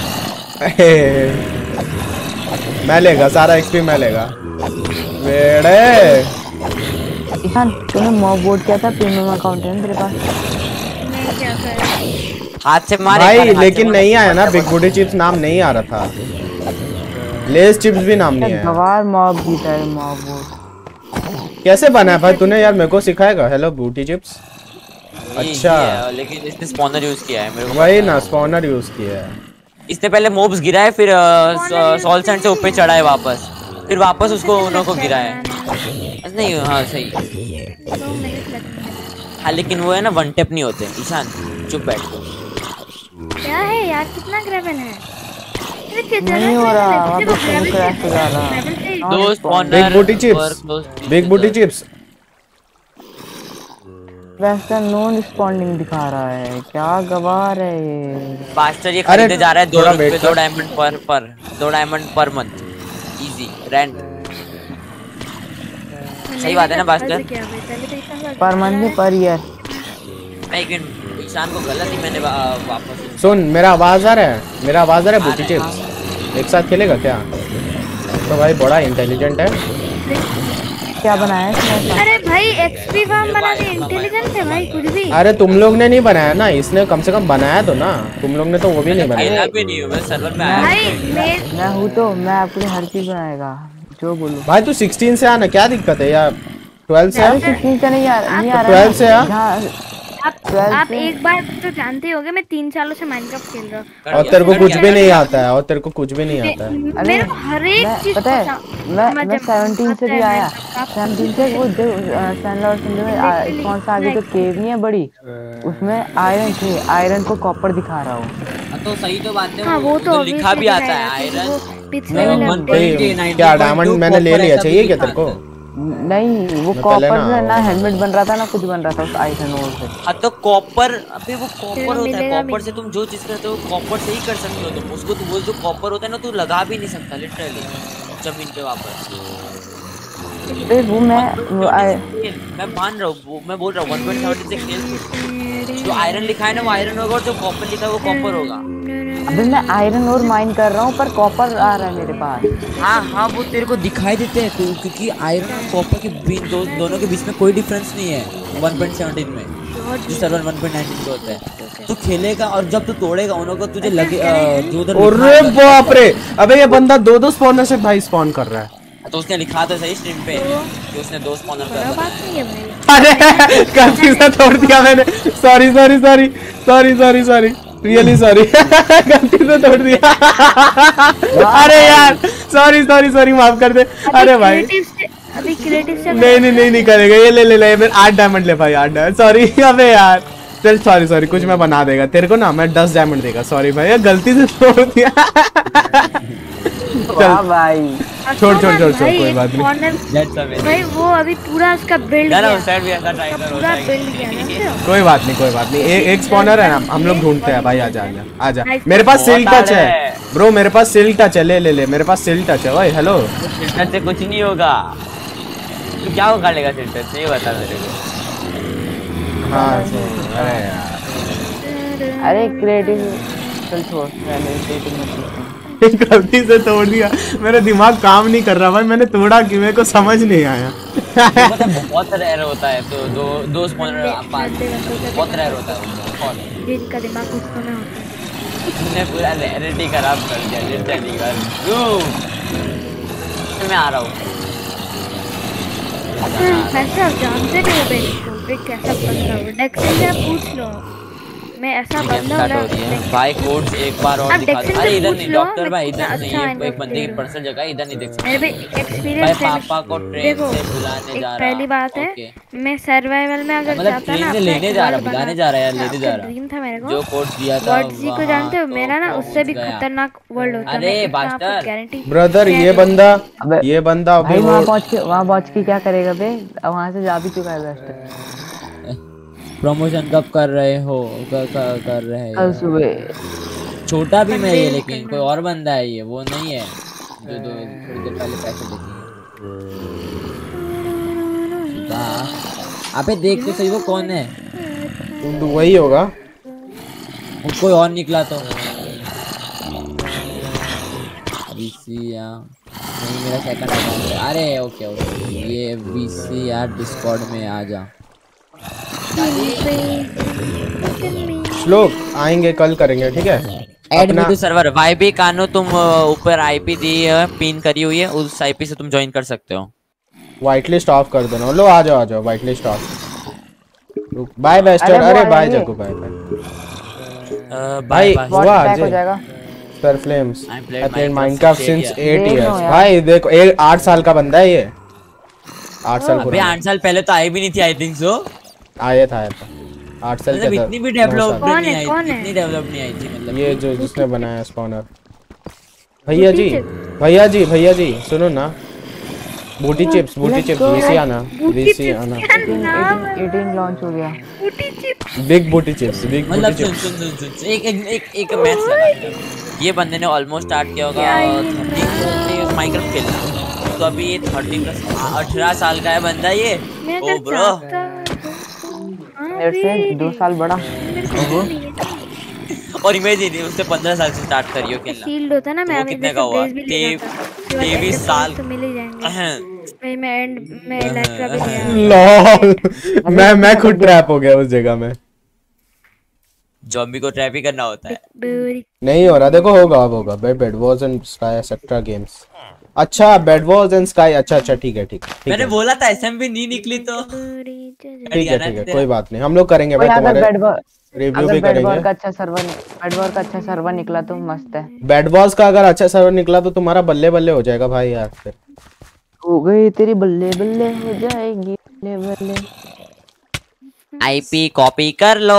Speaker 2: मैं लेगा सारा एक्सपी, मैं लेगा बेड़े।
Speaker 5: ईशान तूने मॉब बोर्ड किया था, प्रीमियम अकाउंट है तेरे पास?
Speaker 3: मैं क्या करूं?
Speaker 4: हाथ से मारे
Speaker 2: भाई लेकिन नहीं आया ना, बिग बूटी चिप्स नाम नहीं आ रहा था, लेस चिप्स भी नाम नहीं आया।
Speaker 5: गवार मॉब जीता है, मॉब बोर्ड
Speaker 2: कैसे बना है भाई? तूने यार मेरे को सिखाएगा? हेलो बूटी चिप्स। अच्छा
Speaker 4: लेकिन इसने स्पॉनर यूज किया है मेरे को।
Speaker 2: वही ना, स्पॉनर यूज किया है
Speaker 4: इसने। पहले मोब्स गिराए, फिर सॉल सैंड से ऊपर चढ़ाए वापस, फिर वापस उसको उन्हों को गिराए। नहीं हाँ सही।
Speaker 3: 2 मिनट लगेंगे।
Speaker 4: हाँ लेकिन वो है ना, वन टैप नहीं होते। ईशान चुप बैठ को।
Speaker 3: क्या है यार, कितना ग्रेवल है?
Speaker 5: नहीं हो रहा, वापस से क्रैश हो जा रहा।
Speaker 4: दो spawner.
Speaker 2: Big booty chips, big booty chips.
Speaker 5: वैसा नॉन रिस्पॉन्डिंग दिखा रहा है, क्या गवार है ये?
Speaker 4: बास्टर ये खरीदे जा रहा है 2 रुपए, 2 diamond per month. Easy rent. सही बात है ना bastard?
Speaker 5: Per month per year.
Speaker 4: लेकिन ईशान को गलत ही मैंने वापस।
Speaker 2: सुन मेरा आवाज आ रहा है, मेरा आवाज आ रहा है बूटी चिप्स? एक साथ खेलेगा क्या? तो भाई बड़ा इंटेलिजेंट है।
Speaker 5: क्या बनाया है?
Speaker 3: अरे भाई एक्सपी फार्म बना के इंटेलिजेंट है भाई, कुछ भी।
Speaker 2: अरे तुम लोग ने नहीं बनाया ना, इसने कम से कम बनाया तो ना। तुम लोग ने तो वो भी नहीं बनाया।
Speaker 4: मैं सर्वर पे आया
Speaker 3: भाई
Speaker 5: मैं हूँ तो मैं आपके हर चीज बनाएगा जो बोलूं।
Speaker 2: भाई तू 16 से आना, क्या दिक्कत है यार? 12 से आ।
Speaker 5: 16 से नहीं आ रहा,
Speaker 2: 12 से आ।
Speaker 3: आप एक बार तो जानते होगे मैं 3 सालों से माइनक्राफ्ट खेल रहा हूँ।
Speaker 2: और तेरे को कुछ भी नहीं आता है, और तेरे को कुछ भी नहीं आता है।
Speaker 3: मेरे को हर एक चीज
Speaker 5: पता है, मैं 17 से भी आया। 17 से वो जो सैनलॉर्ड में कौन सा आगे जो केव नहीं है बड़ी, उसमें आयरन थे, आयरन को कॉपर दिखा रहा हूँ।
Speaker 4: तो सही तो बात है।
Speaker 3: हाँ वो तो
Speaker 4: लिखा भी आता है आयरन।
Speaker 3: पिछले
Speaker 2: क्या डायमंड मैंने ले लिया? चाहिए क्या तेरे को?
Speaker 5: नहीं वो कॉपर से ना हेलमेट बन रहा था ना कुछ बन रहा था उस आयरन ओर से।
Speaker 4: हाँ तो कॉपर, अबे वो कॉपर होता है, कॉपर से तुम जो चीज करते हो कॉपर से ही कर सकते हो तुम उसको। तो वो जो कॉपर होता है ना, तू लगा भी नहीं सकता लिटरली जमीन पे वापस।
Speaker 5: वो मैं
Speaker 4: मान रहा हूँ, मैं बोल रहा हूँ 1.70 से खेल। जो आयरन लिखा है ना वो आयरन होगा, और जो कॉपर लिखा है वो कॉपर होगा।
Speaker 5: अबे मैं आयरन और माइन कर रहा हूँ पर कॉपर आ रहा है मेरे पास।
Speaker 4: हाँ हाँ वो तेरे को दिखाई देते हैं क्योंकि आयरन और कॉपर के बीच दोनों के बीच में कोई डिफरेंस नहीं है 1.17 में, जो सर्वर 1.19 पे होता है। तू खेलेगा और जब तू तोड़ेगा उन्हों को तुझे लगे जो उधर।
Speaker 2: अरे बाप रे, अबे ये बंदा 2 स्पॉनर से भाई स्पॉन कर रहा है।
Speaker 4: तो उसने लिखा था सही स्ट्रीम पे कि उसने 2 स्पॉनर कर
Speaker 3: बात नहीं है भाई।
Speaker 2: अरे गलती से तोड़ दिया मैंने, sorry sorry sorry sorry sorry sorry, really sorry, गलती से तोड़ दिया। अरे यार सॉरी सॉरी सॉरी माफ कर दे। अरे भाई
Speaker 3: अभी क्रिएटिव से
Speaker 2: नहीं करेगा ये। ले फिर 8 डायमंड ले भाई, 8 डायमंड। सॉरी अबे यार चल सॉरी सॉरी, कुछ मैं बना देगा तेरे को ना, मैं 10 डायमंड देगा। सॉरी भाई यार गलती से तोड़ दिया।
Speaker 5: वाह भाई
Speaker 2: छोड़ कोई बात नहीं
Speaker 3: भाई। वो अभी पूरा उसका बिल्ड
Speaker 4: यार
Speaker 3: किया,
Speaker 4: उस साइड भी ऐसा ट्राई करो,
Speaker 3: पूरा बिल्ड किया ना।
Speaker 2: कोई बात नहीं। एक स्पॉनर है ना, हम लोग ढूंढते हैं भाई। आजा आजा
Speaker 3: Nice.
Speaker 2: मेरे पास सिल्क
Speaker 4: बहुत
Speaker 2: टच
Speaker 4: आ रहा
Speaker 2: है
Speaker 4: है।
Speaker 2: ब्रो, मेरे पास सिल्क टच है। ले मेरे पास सिल्क टच है। ओए हेलो
Speaker 4: सिल्टर से कुछ नहीं होगा। तू क्या उखाड़ लेगा सिल्टर से, ये बता मेरे को।
Speaker 2: हाँ अरे यार
Speaker 5: अरे क्रिएटिव चल छोड़, मैंने क्रिएटिव मत पूछना।
Speaker 2: गलती से तोड़ दिया, मेरा दिमाग काम नहीं कर रहा भाई। मैंने तोड़ा कि मेरे को समझ नहीं आया।
Speaker 4: मतलब बहुत रेयर होता है, तो दो स्पॉनर बहुत रेयर होता है।
Speaker 3: जिनका दिमाग उसको में होता है।
Speaker 4: तूने पूरा रेयरिटी खराब कर दिया। लिटरली कर मैं आ रहा हूँ।
Speaker 3: वैसे आप जानते नहीं हो बेटे कैसा बंदा हो। डेक्सन से आप पूछ लो, मैं ऐसा बंदा हूँ ना।
Speaker 4: भाई कोड्स एक बार और
Speaker 3: आप
Speaker 4: दिखा
Speaker 3: डेक्सन
Speaker 4: दो।
Speaker 3: से
Speaker 4: अरे इधर
Speaker 3: पूछ
Speaker 4: नहीं
Speaker 3: लो,
Speaker 4: डॉक्टर भाई, इधर
Speaker 3: अच्छा
Speaker 4: नहीं।
Speaker 3: है,
Speaker 4: ये एक बंदे की पर्सनल जगह, इधर नहीं देख सकते।
Speaker 3: मेरे पे एक्सपीरियंस
Speaker 4: भाई
Speaker 3: है।
Speaker 4: पापा को ट्रेन
Speaker 3: देखो,
Speaker 4: से बुलाने
Speaker 3: एक
Speaker 4: जा रहा।
Speaker 3: पहली बात है,
Speaker 4: ओके।
Speaker 3: मैं सर्वाइवल में अगर
Speaker 4: मतलब
Speaker 3: जाता
Speaker 4: ट्रेन
Speaker 3: ना,
Speaker 4: से
Speaker 3: अपना
Speaker 4: लेने
Speaker 3: एक
Speaker 4: जा रहा,
Speaker 3: वर्ल्ड
Speaker 4: बुलाने
Speaker 3: बना-
Speaker 4: जा रहा है यार,
Speaker 3: हाँ,
Speaker 4: लेने जा
Speaker 3: आपका
Speaker 4: रहा।
Speaker 3: ड्रीम था मेरे को।
Speaker 4: जो कोड्स दिया था
Speaker 3: वर्ड जी को जानते हो,
Speaker 4: वहाँ
Speaker 3: मेरा ना
Speaker 4: तो
Speaker 3: उससे भी
Speaker 4: पहुंच गया।
Speaker 3: खतरनाक वर्ल्ड होता है।
Speaker 4: अरे
Speaker 3: मैं इतना आपको
Speaker 4: बास्टर।
Speaker 3: गारंटी
Speaker 2: ब्रदर ये बंदा अभी
Speaker 5: भाई
Speaker 2: वो
Speaker 5: वहाँ पहुँच के क्या करेगा बे? वहाँ से जा भी चुका है बेस्ट।
Speaker 4: प्रमोशन कब कर रहे हो? कर रहे हैं
Speaker 5: कल
Speaker 4: यार।
Speaker 5: सुबह।
Speaker 4: छोटा भी मैं ये,
Speaker 3: बंदे
Speaker 4: लेकिन
Speaker 3: निकलना।
Speaker 4: कोई और बंदा है ये, वो नहीं है जो थोड़ी देर पहले पैसे देते। अबे देख तो सही वो कौन है।
Speaker 2: वही होगा।
Speaker 4: वो कोई और निकला तो बीसी या नहीं, मेरा सेकंड अकाउंट है। अरे ओके ये बीसी यार डिस्कॉर्ड में आ जा।
Speaker 2: श्लोक आएंगे कल करेंगे ठीक है।
Speaker 4: ऐड मी
Speaker 2: अपना
Speaker 4: टू सर्वर वाईबी कानो, तुम ऊपर आईपी दी है, पिन करी हुई है, उस आईपी से तुम ज्वाइन कर सकते हो।
Speaker 2: व्हाइट लिस्ट ऑफ कर देना। लो आ जाओ व्हाइट लिस्ट ऑफ। बाय बेस्टर।
Speaker 5: वो
Speaker 2: अरे
Speaker 5: आ
Speaker 2: बाय
Speaker 5: जाएंगे।
Speaker 2: जग्गू बाय भाई
Speaker 5: बहुत
Speaker 2: हुआ
Speaker 5: बैक हो
Speaker 2: आज
Speaker 5: जाएगा।
Speaker 2: Sir Flames
Speaker 4: I
Speaker 2: I
Speaker 4: played
Speaker 2: played
Speaker 4: Minecraft
Speaker 2: Minecraft
Speaker 4: since
Speaker 2: since
Speaker 4: 8
Speaker 2: 8
Speaker 5: देख लो
Speaker 2: इयर्स।
Speaker 5: यार।
Speaker 2: भाई देखो 8 साल का बंदा है ये। 8 साल
Speaker 4: अबे
Speaker 2: पुराना
Speaker 4: 8 साल पहले तो आई भी नहीं थी, आई थिंक सो।
Speaker 2: आया था 8 साल
Speaker 4: मतलब
Speaker 2: का था।
Speaker 4: इतनी भी
Speaker 2: 9
Speaker 4: डेवलप
Speaker 2: साल।
Speaker 3: कौन
Speaker 4: नहीं
Speaker 3: है,
Speaker 4: आई,
Speaker 3: कौन है?
Speaker 4: इतनी डेवलप नहीं आई थी मतलब।
Speaker 2: ये जो जिसने बनाया स्पॉनर। भैया जी सुनो ना। बूटी चिप्स वीसी आना।
Speaker 5: 18 लॉन्च हो गया।
Speaker 2: बिग बूटी चिप्स
Speaker 4: मतलब सुन एक मैच लगा। ये बंदे ने ऑलमोस्ट स्टार्ट किया होगा 13 माइनक्राफ्ट खेलना, तो अभी ये 18 साल का है बंदा ये।
Speaker 3: मैं
Speaker 4: ओ
Speaker 3: अगर
Speaker 4: ब्रो,
Speaker 5: मेरे से 2 साल बड़ा।
Speaker 4: और इमेजिन उसने 15 साल से स्टार्ट करी हो खेलना।
Speaker 3: शील्ड होता है ना, मैं
Speaker 4: वो
Speaker 3: अभी
Speaker 4: कितने
Speaker 3: जैसे
Speaker 4: का हुआ?
Speaker 3: ब्लेज भी ले जाता। उसके बाद
Speaker 4: 23
Speaker 3: एंड
Speaker 4: साल।
Speaker 3: तो मिल ही जाएंगे। भाई मैं एंड में इलेक्ट्रा भी ले आया।
Speaker 2: लॉल मैं खुद ट्रैप हो गया उस जगह में।
Speaker 4: जॉम्बी को ट्रैप ही करना होता है।
Speaker 3: बूरी
Speaker 2: नहीं हो रहा, देखो होगा अब होगा। Bed wars and sky etcetera games. अच्छा बेड वॉर्स एंड स्काई। अच्छा ठीक है
Speaker 4: मैंने बोला था एसएमबी नहीं निकली तो
Speaker 3: बूरी
Speaker 2: ठीक है कोई बात नहीं, हम लोग करेंगे भाई
Speaker 5: अगर
Speaker 2: तुम्हारे रिव्यू भी
Speaker 5: बेड वॉर
Speaker 2: करेंगे।
Speaker 5: का अच्छा सर्वर निकला तो मस्त है।
Speaker 2: बेड वॉर्स का अगर अच्छा सर्वर निकला तो तुम्हारा बल्ले बल्ले हो जाएगा भाई यार। फिर
Speaker 5: हो गई तेरी बल्ले बल्ले हो जाएगी बल्ले बल्ले।
Speaker 4: आईपी कॉपी कर लो।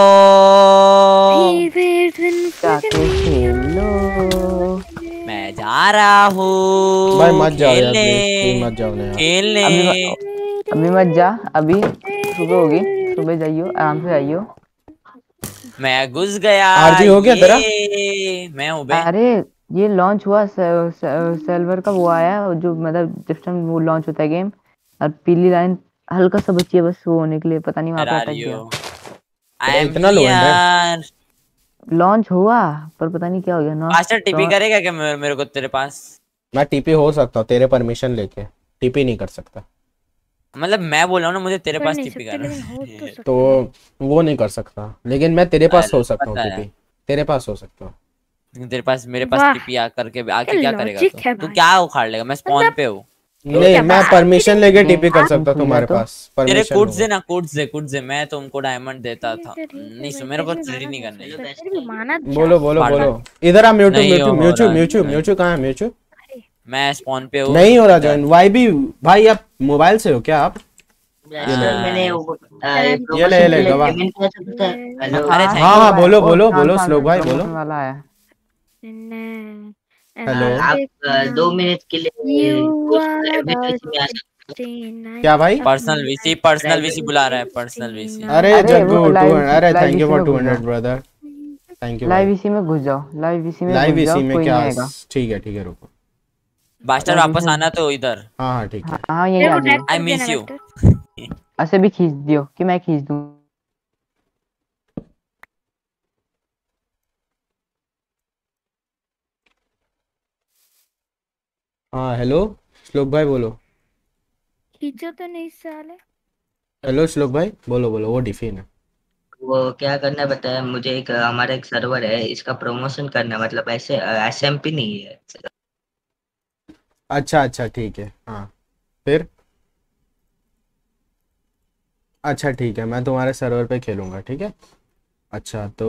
Speaker 5: जाके खेल लो।
Speaker 4: मैं जा रहा हूँ
Speaker 2: भाई मत जाओ यार
Speaker 4: खेलने,
Speaker 2: प्लीज मत जाओ ना यार।
Speaker 4: खेलने।
Speaker 5: अभी मत जा, अभी सुबह होगी, सुबह जाइयो, आराम से जाइयो।
Speaker 4: मैं घुस गया।
Speaker 2: आरजी हो गया तेरा?
Speaker 4: मैं हूँ बे।
Speaker 5: अरे ये लॉन्च हुआ सर्वर का, वो आया जो मतलब जिस टाइम वो लॉन्च होता है गेम, और पीली लाइन हल्का सा बची है बस वो होने के लिए, पता नहीं वहाँ पे अटक गया।
Speaker 4: आई एम
Speaker 2: इतना लो है
Speaker 4: हियर।
Speaker 5: लॉन्च हुआ पर पता नहीं क्या हो गया ना।
Speaker 4: मास्टर टीपी करेगा क्या मेरे को तेरे पास?
Speaker 2: मैं टीपी हो सकता हूँ तेरे परमिशन लेके, टीपी नहीं कर सकता।
Speaker 4: मतलब मैं बोल रहा हूँ ना, मुझे तेरे
Speaker 3: कर
Speaker 4: पास
Speaker 3: नहीं
Speaker 4: टीपी
Speaker 3: सकते,
Speaker 4: करना
Speaker 3: लेकिन हो तो सकता
Speaker 2: तो वो नहीं कर सकता, लेकिन मैं तेरे पास
Speaker 4: अरे,
Speaker 2: हो सकता हूँ
Speaker 4: पता है।
Speaker 2: टीपी। तेरे पास हो सकता हूँ।
Speaker 4: है। तेरे पास मेरे पास
Speaker 3: वाह।
Speaker 4: टीपी करके आके
Speaker 3: क्या
Speaker 4: क्या करेगा
Speaker 3: logic
Speaker 4: तू?
Speaker 3: है
Speaker 4: तू
Speaker 3: भाई।
Speaker 4: क्या उखाड़ लेगा? मैं स्पॉन पे हूँ।
Speaker 2: नहीं मैं परमिशन लेके टीपी कर
Speaker 5: हाँ,
Speaker 2: सकता हूँ तुम्हारे
Speaker 5: तो।
Speaker 2: पास।
Speaker 4: तेरे
Speaker 2: परमिशन
Speaker 4: कोड्स दे ना, कोड्स दे, मैं तुमको डायमंड देता था। नहीं सो मेरे को चोरी नहीं करनी है।
Speaker 3: माना
Speaker 2: बोलो
Speaker 4: पार्ट
Speaker 2: इधर आ। म्यूचू
Speaker 4: नहीं
Speaker 2: म्यूचू
Speaker 4: हो
Speaker 2: म्यूचू
Speaker 4: रहा है।
Speaker 2: म्यूचू म्यूचू कहाँ है म्यूचू?
Speaker 4: मैं स्पॉन पे हूँ।
Speaker 2: नहीं हो रहा जॉइन। वाईबी भाई आप मोबाइल से हो क्या आप?
Speaker 7: मैंने
Speaker 2: ये ले गवा।
Speaker 7: हेलो।
Speaker 4: अरे
Speaker 2: हाँ हाँ बोलो बोलो बोलो श्लोक भाई बोलो।
Speaker 5: वाला है।
Speaker 2: हेलो
Speaker 7: आप 2 मिनट के लिए
Speaker 2: क्या भाई?
Speaker 4: पर्सनल वीसी बुला रहा है, पर्सनल वीसी।
Speaker 2: अरे जग्गू
Speaker 5: वो live-
Speaker 2: अरे
Speaker 5: live
Speaker 2: थैंक यू
Speaker 5: इसी
Speaker 2: फॉर
Speaker 5: में घुस
Speaker 2: 200
Speaker 5: जाओ।
Speaker 2: ब्रदर। थैंक यू
Speaker 5: लाइव इसी में घुस जाओ, लाइव इसी में
Speaker 2: लाइव
Speaker 5: घुस जाओ,
Speaker 2: इसी में
Speaker 5: कोई
Speaker 2: क्या?
Speaker 5: नहीं आएगा।
Speaker 2: ठीक है रुको।
Speaker 4: बास्टर वापस आना तो इधर।
Speaker 2: हाँ हाँ ठीक है।
Speaker 5: हाँ यही आ जाओ।
Speaker 4: I miss you.
Speaker 5: ऐसे भी खींच दियो कि मैं खींच दूं।
Speaker 2: हाँ हेलो श्लोक भाई बोलो।
Speaker 3: खींचो तो नहीं साले।
Speaker 2: हेलो श्लोक भाई बोलो बोलो। वो डिफिन है।
Speaker 7: वो क्या करना बताया मुझे। हमारा एक सर्वर है, इसका प्रमोशन करना, मतलब ऐसे एसएमपी नहीं है।
Speaker 2: अच्छा ठीक है। हाँ फिर अच्छा ठीक है मैं तुम्हारे सर्वर पे खेलूंगा ठीक है। अच्छा तो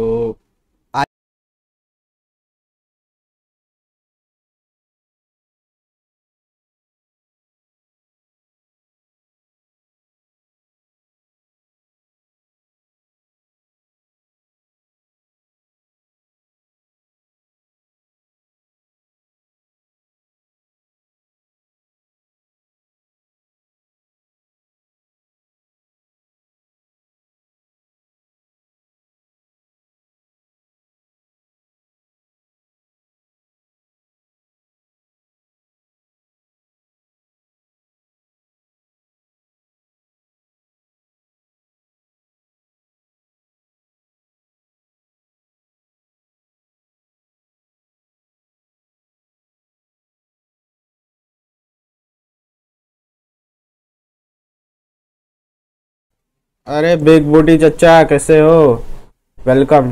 Speaker 2: अरे बिग बूटी चचा कैसे हो? वेलकम।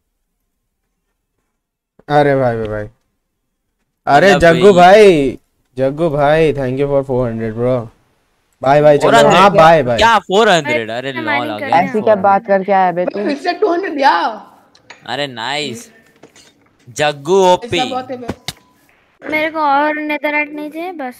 Speaker 2: अरे भाई अरे जग्गू भाई thank you for 400 bro. Bye bye चलो। हाँ बाय बाय।
Speaker 4: क्या 400? अरे लॉल आ गया।
Speaker 5: ऐसी क्या बात करके आया बे तू?
Speaker 6: फिर से 200 दिया।
Speaker 4: अरे नाइस जग्गू ओपी।
Speaker 6: ऐसा बहुत है बे।
Speaker 3: मेरे को और नेदरराइट नहीं चाहिए बस।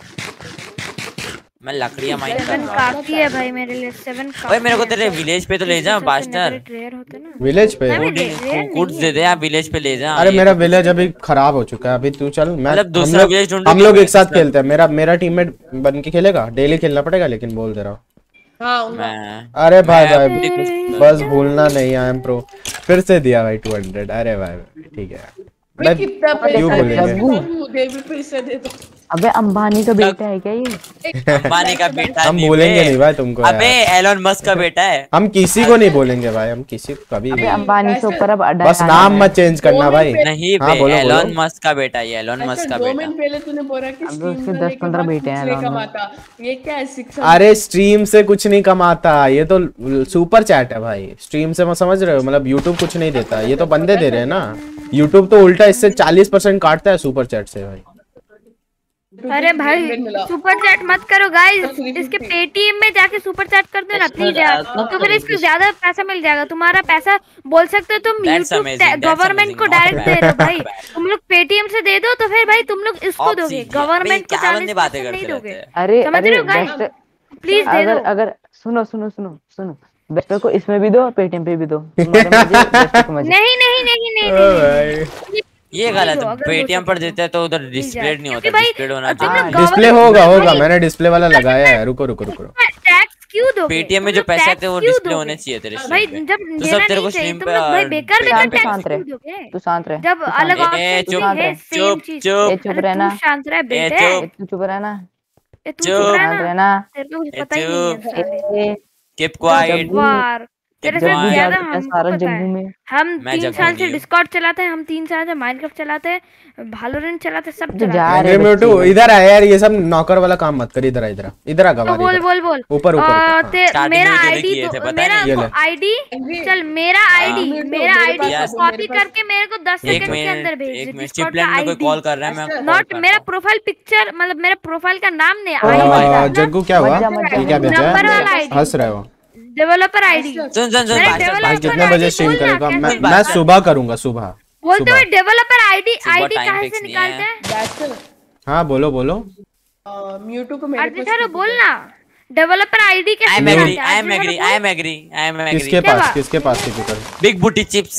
Speaker 4: मैं लकड़ियां माइन कर
Speaker 3: 7
Speaker 4: रहा हूँ।
Speaker 3: काफी है भाई मेरे लिए। 7 काफी।
Speaker 4: ओए मेरे को तेरे विलेज पे तो ले जा बास्टर।
Speaker 3: रेयर होते ना।
Speaker 2: विलेज पे
Speaker 4: गुड्स दे दे, विलेज पे ले जा।
Speaker 2: अरे मेरा विलेज अभी खराब हो चुका है। अभी तू चल मैं
Speaker 4: मतलब दूसरा विलेज ढूंढ।
Speaker 2: हम लोग एक साथ खेलते हैं। मेरा टीममेट बन के खेलेगा। डेली खेलना पड़ेगा लेकिन बोल दे रहा हूँ। अरे भाई बस भूलना नहीं आई एम प्रो। फिर से दिया भाई 200। अरे भाई ठीक है। मैं क्यों बोलेंगे?
Speaker 5: अबे अंबानी का बेटा है क्या ये?
Speaker 4: अंबानी का बेटा
Speaker 2: हम बोलेंगे नहीं भाई तुमको।
Speaker 4: अबे एलन मस्क का बेटा है।
Speaker 2: हम किसी को नहीं बोलेंगे भाई। हम किसी को कभी
Speaker 5: अबे अंबानी से ऊपर अब अड्डा।
Speaker 2: बस नाम मत चेंज करना भाई।
Speaker 4: नहीं
Speaker 2: हाँ, बोलो,
Speaker 4: एलन मस्क का बेटा है। एलन मस्क का बेटा।
Speaker 6: पहले तूने बोला कि
Speaker 5: अब उसके 10-15 बेटे हैं एलन मस्क।
Speaker 6: ये क्या है 600?
Speaker 2: अरे स्ट्रीम से कुछ नहीं कमाता। ये तो सुपर चैट है भाई। स्ट्रीम से मैं समझ रहे हो मतलब यूट्यूब कुछ नहीं देता। ये तो बंदे दे रहे हैं ना। यूट्यूब तो उल्टा इससे 40% काटता है सुपर चैट से भाई।
Speaker 3: अरे भाई सुपर चैट मत करो गाइस। इसके पेटीएम में जाके सुपर चैट कर दो ना प्लीज यार। तो फिर इसको ज्यादा पैसा मिल जाएगा। तुम्हारा पैसा बोल सकते हो तुम यूट्यूब गवर्नमेंट को डायरेक्ट दे दो भाई। तुम लोग पेटीएम से दे दो तो फिर भाई तुम लोग इसको दोगे। गवर्नमेंट को 40% नहीं दोगे।
Speaker 5: अरे
Speaker 3: समझ रहे हो गाइस? प्लीज दे दो।
Speaker 5: अगर सुनो बेस्टर को इसमें भी दो, पेटीएम पे भी दो। तुम्हारे मजे, बेस्टर को मजे।
Speaker 3: नहीं।
Speaker 4: ये गलत है। पेटीएम पर देते हैं तो उधर डिस्प्ले नहीं होता। डिस्प्ले होना चाहिए।
Speaker 2: डिस्प्ले होगा। मैंने डिस्प्ले वाला लगाया है। रुको
Speaker 3: टैक्स क्यों दोगे?
Speaker 4: पेटीएम में जो पैसे आते हैं वो डिस्प्ले होने चाहिए तेरे
Speaker 3: भाई।
Speaker 4: स्ट्रीम पे।
Speaker 3: जब
Speaker 4: तो सब तेरे को स्ट्रीम पे
Speaker 3: भाई बेकार टैक्स क्यों दोगे?
Speaker 5: तू शांत रह।
Speaker 3: जब अलग ऑप्शन है सेम चीज।
Speaker 5: चुप रहना।
Speaker 3: शांत रह बेटे।
Speaker 5: तू चुप रहना।
Speaker 3: तू चुप
Speaker 5: रहना।
Speaker 3: तेरे को कुछ पता ही नहीं है।
Speaker 4: Keep quiet.
Speaker 3: वार तेरे से ज्यादा
Speaker 5: सारा जग्गू में।
Speaker 3: हम 3 साल से डिस्कॉर्ड चलाते हैं। हम 3 साल से माइनक्राफ्ट चलाते हैं। वैलोरेंट चलाते हैं। सब चलाते
Speaker 2: हैं। इधर आ यार। ये सब नॉकर वाला काम मत कर। इधर आ गवार।
Speaker 3: बोल
Speaker 2: ऊपर
Speaker 3: मेरा आईडी चल मेरा आईडी कॉपी करके मेरे को 10 सेकंड के अंदर भेज दे।
Speaker 4: चिपलैंड में कोई कॉल कर रहा है। मैं
Speaker 3: नॉट मेरा प्रोफाइल पिक्चर मतलब मेरा प्रोफाइल का नाम नहीं।
Speaker 2: जग्गू क्या हुआ? क्या भेजा है? हंस रहे हो?
Speaker 3: Developer ID.
Speaker 4: सुन
Speaker 2: आज कितने बजे स्ट्रीम करेगा? मैं सुबह करूंगा। सुबह
Speaker 3: बोलते हुए डेवलपर आईडी कहां से निकालते हैं?
Speaker 2: हाँ बोलो बोलो।
Speaker 6: म्यूटू को मेरे
Speaker 3: आरजे
Speaker 6: पास
Speaker 3: सर बोलना डेवलपर आईडी
Speaker 4: आई
Speaker 3: कैसे
Speaker 4: एम एग्री
Speaker 3: बनाते हैं?
Speaker 4: I am
Speaker 3: RJ sir
Speaker 4: agree
Speaker 3: बोल।
Speaker 4: I am agree I am agree.
Speaker 2: किसके पास टिपिकल
Speaker 4: बिग बूटी चिप्स।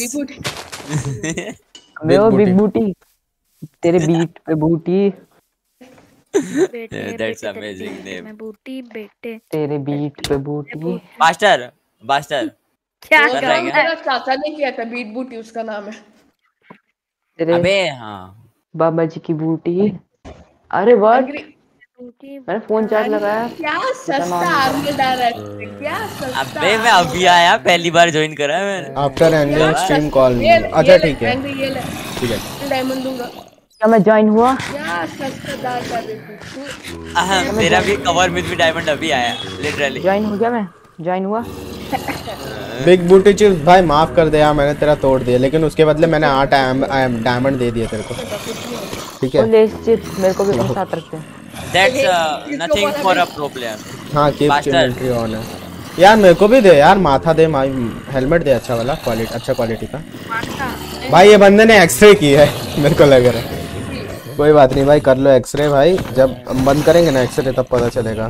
Speaker 5: अबे ओ
Speaker 2: बूटी।
Speaker 5: बिग बूटी तेरे बीट पे बूटी
Speaker 3: बेटे
Speaker 4: That's
Speaker 3: बेटे तेरे
Speaker 4: amazing
Speaker 3: बीट
Speaker 4: name.
Speaker 3: में बूटी बेटे
Speaker 5: तेरे बीट पे बूटी।
Speaker 4: बास्टर बास्टर
Speaker 3: क्या
Speaker 6: वो
Speaker 4: कर रहा है
Speaker 3: काम
Speaker 4: क्या?
Speaker 3: है?
Speaker 6: मेरा चाचा ने किया था, बीट बूटी उसका नाम है।
Speaker 5: तेरे
Speaker 4: अबे हाँ
Speaker 5: बाबा जी की बूटी। अरे व्हाट
Speaker 6: एंग्री
Speaker 3: बूटी
Speaker 5: मैंने फोन चार्ज लगाया।
Speaker 6: क्या सस्ता आर्मर डायरेक्ट, क्या सस्ता।
Speaker 4: अबे मैं अभी आया, पहली बार ज्वाइन करा है मैंने।
Speaker 2: After ending stream call me.
Speaker 6: ये
Speaker 2: अच्छा ठीक है
Speaker 6: एंग्री, ये ले
Speaker 2: ठीक है।
Speaker 6: डायमंड दूंगा।
Speaker 5: क्या मैं ज्वाइन हुआ?
Speaker 6: क्या सस्ता दाल का देखो।
Speaker 4: मेरा भी कवर में भी डायमंड अभी आया लिटरली।
Speaker 5: ज्वाइन हो गया मैं ज्वाइन हुआ।
Speaker 2: बिग बूटी चिप्स भाई माफ कर दे यार, मैंने तेरा तोड़ दिया, लेकिन उसके बदले मैंने 8 डायमंड दे दिए तेरे को, ठीक
Speaker 5: ओ
Speaker 2: है।
Speaker 5: लेस चिप्स मेरे को भी अपने साथ रखते हैं।
Speaker 4: That's nothing for a pro player.
Speaker 2: हाँ कीप
Speaker 4: Master.
Speaker 2: इन्वेंटरी ऑन है यार। मेरे को भी दे यार, माथा दे, हेलमेट दे अच्छा वाला, अच्छा क्वालिटी का। भाई ये बंदे ने एक्सरे की है मेरे को लग रहा है। कोई बात नहीं भाई, कर लो एक्सरे भाई, जब हम बंद करेंगे ना एक्सरे तब पता चलेगा।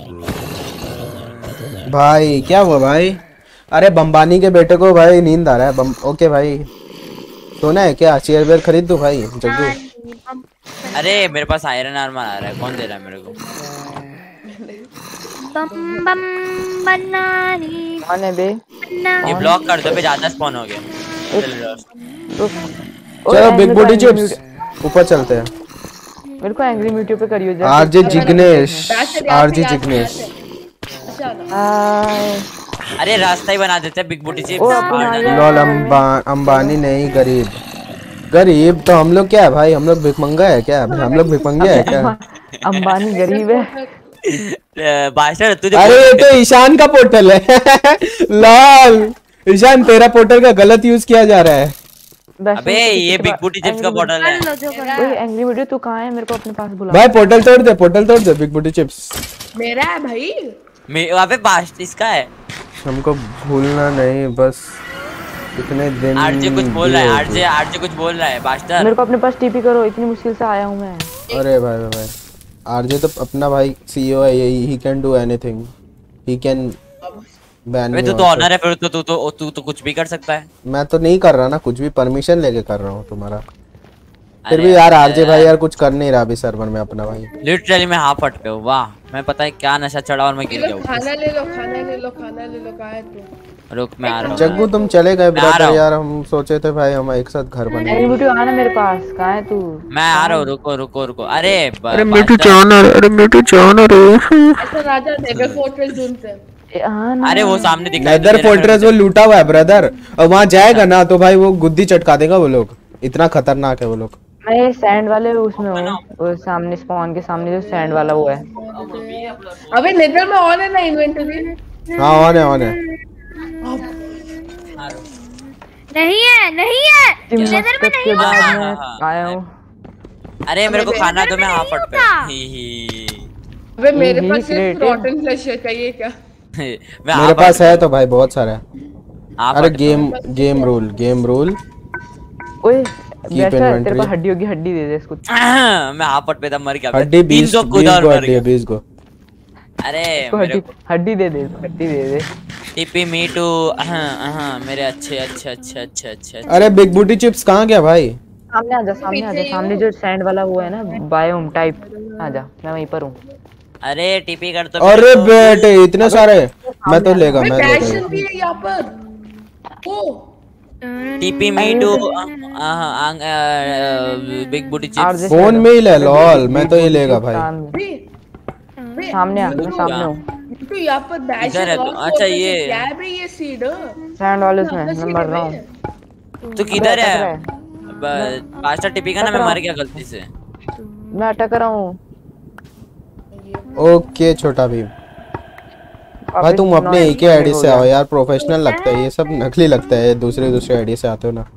Speaker 2: भाई क्या हुआ भाई? अरे बम्बानी के बेटे को भाई नींद आ रहा है। ओके भाई सोना है क्या? चेयर वेयर खरीद दूं भाई जग्गू?
Speaker 4: अरे मेरे पास आयरन आर्मर आ रहा है, कौन दे रहा है मेरे को?
Speaker 3: बम बम बनानी
Speaker 5: कौन है बे?
Speaker 4: ये ब्लॉक कर दो, पे ज्यादा स्पॉन हो गए।
Speaker 2: चलो बिग बूटी चिप्स ऊपर चलते हैं।
Speaker 5: मेरे को एंग्री म्यूट पे करियो जरा।
Speaker 2: RJ Jignesh, RJ Jignesh.
Speaker 5: Hi
Speaker 4: अरे रास्ता ही बना देते हैं बिग बूटी
Speaker 5: ओ अपना
Speaker 4: चिप्स।
Speaker 5: यार।
Speaker 2: लॉल अंबानी नहीं, गरीब गरीब तो हम लोग क्या है भाई? हम लोग भिखमंगा है क्या? हम लोग भिखमंगे है क्या?
Speaker 5: अंबानी गरीब है।
Speaker 4: बास्टर तुझे
Speaker 2: अरे ये तो ईशान का पोर्टल है लॉल। ईशान तेरा पोर्टल का गलत यूज किया जा रहा है।
Speaker 4: अबे ये बिग बूटी चिप्स का बॉटल है।
Speaker 3: लो जो करना
Speaker 5: ओए एंग्री म्यूट तू कहां है? मेरे को अपने पास बुला।
Speaker 2: भाई पोर्टल तोड़ दे बिग बूटी चिप्स।
Speaker 6: मेरा है भाई।
Speaker 4: वहाँ पे बास्ट इसका है।
Speaker 2: हमको भूलना नहीं बस इतने दिन।
Speaker 4: आरजे कुछ बोल रहा है, आरजे कुछ बोल रहा है बास्टर।
Speaker 5: मेरे को अपने पास टीपी करो, इतनी मुश्किल से आया हूं मैं।
Speaker 2: अरे भाई आरजे तो अपना भाई सीईओ है, he can do anything, he can ban me.
Speaker 4: तू तो ऑनर है, फिर तू तो कुछ भी कर सकता है।
Speaker 2: मैं तो नहीं कर रहा ना कुछ भी, परमिशन लेके कर रहा हूँ तुम्हारा। फिर भी यार आरजे भाई यार कुछ कर नहीं रहा अभी सर्वर में अपना भाई।
Speaker 4: लिटरली मैं हाफ फट पे हूँ। वाह मैं पता है क्या नशा चढ़ा और मैं गिर गया हूँ।
Speaker 6: खाना ले लो कहाँ है तू?
Speaker 4: रुक मैं आ रहा हूँ।
Speaker 2: जग्गू तुम चले गए
Speaker 4: आ रहा
Speaker 2: ब्रदर
Speaker 4: हूँ।
Speaker 2: यार, हम सोचे थे भाई हम एक साथ घर बने।
Speaker 5: एंग्री म्यूट आना मेरे पास। कहां है तू?
Speaker 4: मैं आ रहा हूँ, रुको। अरे
Speaker 6: ऐसा राजा नेगर फोर्ट्रेस ढूंढते हैं।
Speaker 5: आना।
Speaker 4: अरे वो सामने दिख रहा है।
Speaker 2: नेदर फोर्ट्रेस वो लूटा हुआ है ब्रदर, और वहाँ जाएगा ना तो भाई वो गुद्दी चटका देगा वो लोग, इतना खतरनाक है वो लोग।
Speaker 5: मैं ये सैंड वाले उसमें हूँ, वो सामने स्पॉन के सामने जो सैंड वाला वो है।
Speaker 6: अबे नेदर में ऑन है ना इन्वेंटरी?
Speaker 2: हाँ ऑन है।
Speaker 3: नहीं है नेदर में
Speaker 5: के
Speaker 3: नहीं
Speaker 5: बाद
Speaker 3: होगा।
Speaker 5: मैं आया हूँ।
Speaker 4: अरे मेरे को खाना तो मैं हाफ फट पे
Speaker 3: होगा।
Speaker 4: ही।
Speaker 6: अबे मेरे पास सिर्फ
Speaker 5: creative।
Speaker 6: रॉटन फ्लेश चाहिए क्या?
Speaker 4: मैं
Speaker 2: मेरे पास है तो भाई बहुत सारा है।
Speaker 4: हाफ
Speaker 2: अरे
Speaker 4: फट
Speaker 2: गेम रूल
Speaker 5: ओए
Speaker 2: Keep
Speaker 5: वैसा तेरे
Speaker 2: inventory।
Speaker 5: को हड्डी होगी, हड्डी दे दे इसको।
Speaker 4: मैं हाफ फट पे था, मर गया।
Speaker 2: हड्डी 20
Speaker 4: 300 कूदा और मर गया।
Speaker 2: 20 को।
Speaker 4: अरे
Speaker 5: इसको
Speaker 4: मेरे
Speaker 5: हड्डी दे दे, हड्डी दे दे।
Speaker 4: टिपी मी टू मेरे अच्छे।
Speaker 2: अरे बिग बूटी चिप्स कहाँ गया भाई?
Speaker 5: सामने आजा, सामने जो सैंड वाला वो है ना बायोम टाइप, आजा मैं वहीं पर हूँ।
Speaker 4: अरे टीपी कर तो।
Speaker 2: अरे बेटे इतने सारे, मैं तो लेगा मैं
Speaker 6: पैशन
Speaker 2: लेगा।
Speaker 6: भी है यहाँ पर। Oh
Speaker 4: TP me to big booty chips.
Speaker 2: Phone में ही ले लॉल, मैं तो ये लेगा भाई।
Speaker 5: सामने आ, मैं सामने हूँ।
Speaker 6: तो यहाँ पर डैश
Speaker 4: इधर है तो। अच्छा ये
Speaker 6: क्या है बे ये सीड?
Speaker 5: सैंड वाले में मैं मर रहा हूँ।
Speaker 4: तू किधर है?
Speaker 5: अटक
Speaker 4: पास्टर टिपी का ना, मैं मर गया गलती से।
Speaker 5: मैं अटक रहा हूँ।
Speaker 2: ओके छोटा भीम भाई तुम अपने एक ही आईडी से आओ यार, प्रोफेशनल लगता है, ये सब नकली लगता है, दूसरे आईडी से आते हो ना।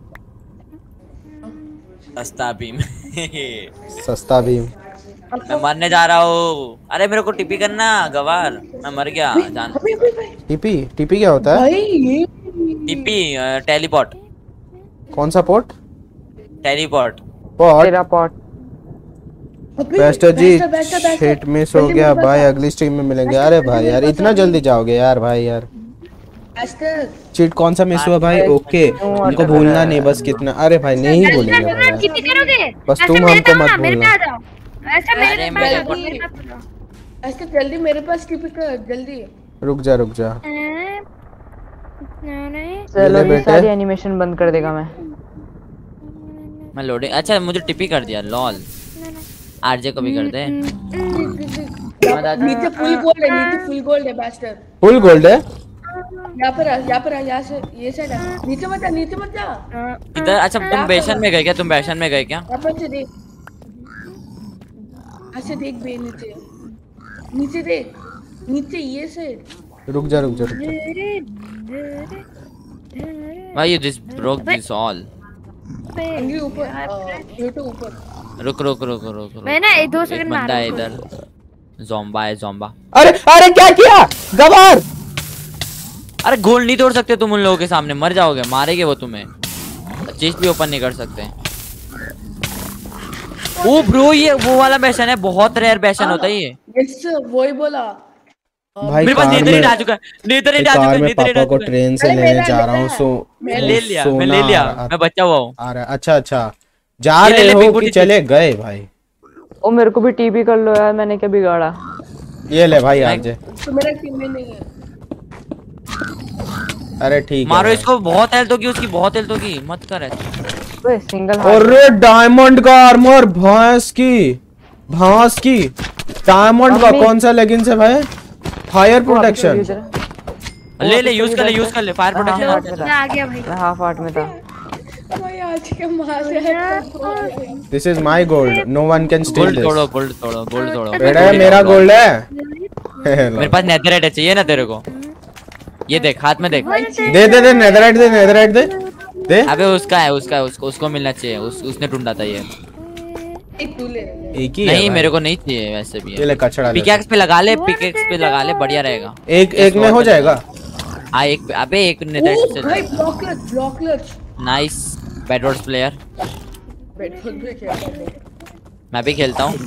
Speaker 4: सस्ता भीम।
Speaker 2: सस्ता भीम।
Speaker 4: मैं मरने जा रहा हूँ। अरे मेरे को टिपी करना गवार, मैं मर गया जान।
Speaker 2: टीपी क्या होता है?
Speaker 6: भाई ये
Speaker 4: टीपी टेलीपोर्ट।
Speaker 2: कौन सा पोर्ट?
Speaker 4: टेलीपोर्ट।
Speaker 2: पोर्ट
Speaker 5: तेरा पॉट
Speaker 2: बेस्टर जी शिट मिस हो गया भाई, अगली स्ट्रीम में मिलेंगे। अरे भाई यार इतना जल्दी जाओगे यार भाई यार। चीट कौन सा मिस हुआ भाई? ओके उनको भूलना नहीं बस कितना। अरे भाई नहीं भूलेंगे भाई यार।
Speaker 3: कितनी करोगे?
Speaker 2: बस तुम हमको मत भूलना।
Speaker 3: ऐसा
Speaker 4: अरे
Speaker 3: मेरे
Speaker 6: ऐसे जल्दी मेरे पास टिप कर जल्दी।
Speaker 2: रुक जा
Speaker 5: चलो ये
Speaker 2: बेटे।
Speaker 5: सारी एनिमेशन बंद कर देगा
Speaker 4: मैं लोडिंग। अच्छा मुझे टिपी कर दिया लॉल। आरजे को भी कर दे।
Speaker 6: नीचे फुल गोल्ड है बास्टर।
Speaker 2: फुल गोल्ड है
Speaker 6: यहाँ पर यहाँ से ये साइड है। नीचे मत जा
Speaker 4: इधर। अच्छा तुम बेशन में गए क्या?
Speaker 6: यहाँ पर से देख, ऐसे देख बे नीचे देख, नीचे ये साइड।
Speaker 2: रुक जा
Speaker 4: Why you just broke this all?
Speaker 6: अंगली ऊपर, ये तो ऊपर।
Speaker 4: रुक।
Speaker 3: मैं ना 2
Speaker 4: एक
Speaker 3: सेकंड
Speaker 4: बंदा है इधर। ज़ोंबा है ज़ोंबा।
Speaker 2: अरे क्या किया गवार?
Speaker 4: अरे गोल्ड नहीं तोड़ सकते तुम उन लोगों के सामने, मर जाओगे, मारेंगे वो तुम्हें। चेस्ट भी ओपन नहीं कर सकते। ओ ब्रो ये वो वाला बैशन है, बहुत रेयर बैशन होता है ये।
Speaker 6: यस वही बोला
Speaker 2: भाई।
Speaker 4: मेरे पास नेदरइट आ चुका है।
Speaker 2: कार में पापा को ट्रेन से लेने जा रहा हूँ। सो
Speaker 4: मैं ले लिया मैं बच्चा हुआ हूँ।
Speaker 2: आ रहा। अच्छा जा रहे हो कि चले गए भाई?
Speaker 5: ओ मेरे को भी टीपी कर लो यार, मैंने क्या बिगाड़ा?
Speaker 2: ये ले भाई आरजे।
Speaker 6: तो मेरा टीम में नहीं है।
Speaker 2: अरे ठीक है
Speaker 4: मारो इसको, बहुत हेल्थ होगी उसकी, बहुत हेल्थ होगी, मत कर ऐसे।
Speaker 5: ओए सिंगल।
Speaker 2: अरे डायमंड का आर्मर, भैंस की डायमंड का कौन सा लेगिंग्स है भाई? फायर प्रोटेक्शन
Speaker 4: ले यूज कर ले फायर प्रोटेक्शन।
Speaker 3: मैं आ गया भाई।
Speaker 5: मैं हाफ आर्ट में था
Speaker 6: भाई आज के मार।
Speaker 2: This is my gold, no one can steal this.
Speaker 4: Gold तोड़ो।
Speaker 2: बेटा मेरा गोल्ड है।
Speaker 4: मेरे पास नेदरइट चाहिए ना तेरे को? ये देख हाथ में देख।
Speaker 2: दे नेदरराइट दे।
Speaker 4: अबे उसका है उसको मिलना चाहिए। उसने ढूंढा था ये।
Speaker 2: एक ही
Speaker 4: नहीं मेरे को नहीं चाहिए वैसे भी।
Speaker 2: ये ले कचड़ा ले।
Speaker 4: पिकैक्स पे लगा ले बढ़िया रहेगा।
Speaker 2: एक में हो जाएगा।
Speaker 4: हाँ एक अबे एक नेदरराइट से।
Speaker 6: भाई ब्लॉकलेट
Speaker 4: नाइस बेडवर्ड्स प्लेयर। मैं भी खेलता हूँ।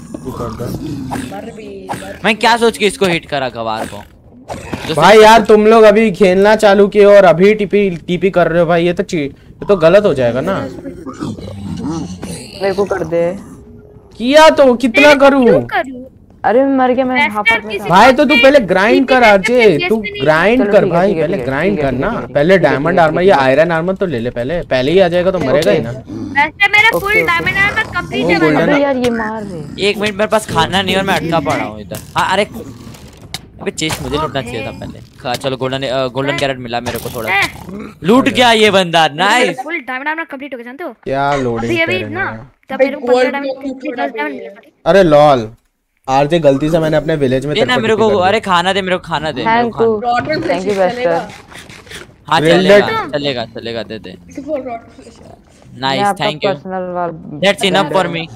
Speaker 4: मैं क्या सोच के इसको हिट करा गवार को।
Speaker 2: भाई यार तुम लोग अभी खेलना चालू किए और अभी टीपी कर रहे हो भाई। ये तो गलत हो जाएगा ना।
Speaker 5: मेरे को कर दे।
Speaker 2: किया तो कितना करूं?
Speaker 5: अरे मर गया मैं हाफ आर्ट में था।
Speaker 2: भाई तो तू पहले ग्राइंड कर आरजे। तू ग्राइंड कर भाई, पहले ग्राइंड कर ना। पहले डायमंड आर्मर या आयरन आर्मर तो ले ले पहले ही आ जाएगा तो मरेगा ही ना।
Speaker 3: वैसे मेरा फुल डायमंड आर्मर कंप्लीट है।
Speaker 5: अबे यार ये मार रहे।
Speaker 4: 1 मिनट मेरे पास खाना नहीं और मैं अटका पड़ा हूँ इधर। हाँ अरे अबे चेस्ट मुझे लूटना चाहिए था पहले। चलो गोल्डन कैरेट मिला मेरे को थोड़ा। लूट गया ये बंदा। Nice.
Speaker 3: Full diamond armour complete हो गया जानते हो?
Speaker 2: क्या लोडिंग
Speaker 3: अभी ना तब मेरे को 15 डायमंड।
Speaker 2: अरे लॉल आरजे गलती से मैंने अपने विलेज में
Speaker 4: देना मेरे को। अरे खाना दे मेरे को, खाना दे।
Speaker 5: थैंक यू बेस्टर।
Speaker 4: हाँ चलेगा दे दे। Nice thank you. That's enough for me.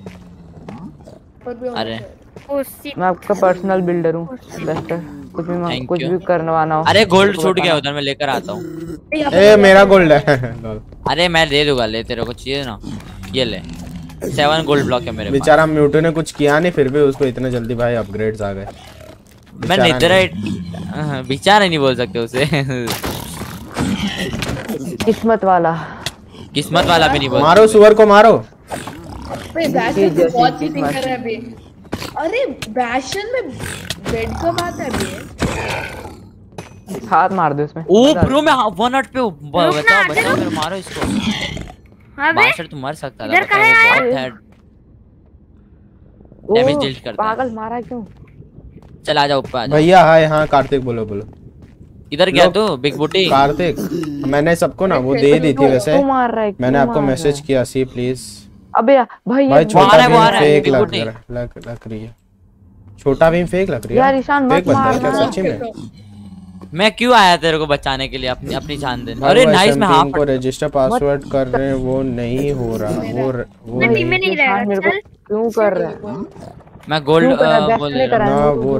Speaker 4: अरे
Speaker 5: मैं आपका पर्सनल बिल्डर हूँ बेस्टर। कुछ भी करवाना हो।
Speaker 4: अरे गोल्ड छूट गया उधर, मैं लेकर आता हूँ।
Speaker 2: ए मेरा गोल्ड है।
Speaker 4: अरे मैं दे दूंगा, ले तेरे को चाहिए ना, ये ले। 7 गोल्ड ब्लॉक है मेरे पास।
Speaker 2: बेचारा म्यूटो ने कुछ किया नहीं, फिर भी उसको इतने जल्दी भाई अपग्रेड्स आ गए।
Speaker 4: मैं नेदरराइट बेचारा नहीं बोल सकते उसे।
Speaker 5: किस्मत वाला
Speaker 4: भी नहीं बोल।
Speaker 2: मारो सुअर को मारो।
Speaker 6: बहुत चीटिंग कर रहा है बे। अरे बैशन में बेड कब आता है बे?
Speaker 5: हाथ मार दे उसमें।
Speaker 4: ओ ब्रो मैं 1 हट पे बचाओ मेरे, मारो इसको।
Speaker 3: हां बे
Speaker 4: मास्टर तू मर सकता था। बहुत है डैमेज डील करता।
Speaker 5: पागल मारा क्यों?
Speaker 4: चल आ जा ऊपर आ जा।
Speaker 2: भैया हाय। हाँ कार्तिक बोलो
Speaker 4: इधर गया तू बिग बूटी।
Speaker 2: कार्तिक मैंने सबको ना वो दे दी थी वैसे।
Speaker 5: तू मार रहा है।
Speaker 2: मैंने आपको मैसेज किया सी प्लीज।
Speaker 5: अबे भाई
Speaker 2: छोटा भीम फेक लग रही है। छोटा भीम फेक लग रही है
Speaker 5: यार। ईशान मत मार
Speaker 2: क्या सच्ची में?
Speaker 4: मैं क्यों आया तेरे को बचाने के लिए, अपनी जान देने। अरे नाइस मैं हां
Speaker 2: को रजिस्टर पासवर्ड कर रहे हैं, वो नहीं हो रहा। वो
Speaker 3: टीम में नहीं रहा।
Speaker 5: मेरे को क्यों कर रहा है?
Speaker 4: मैं गोल्ड बोल रहा
Speaker 2: हूं वो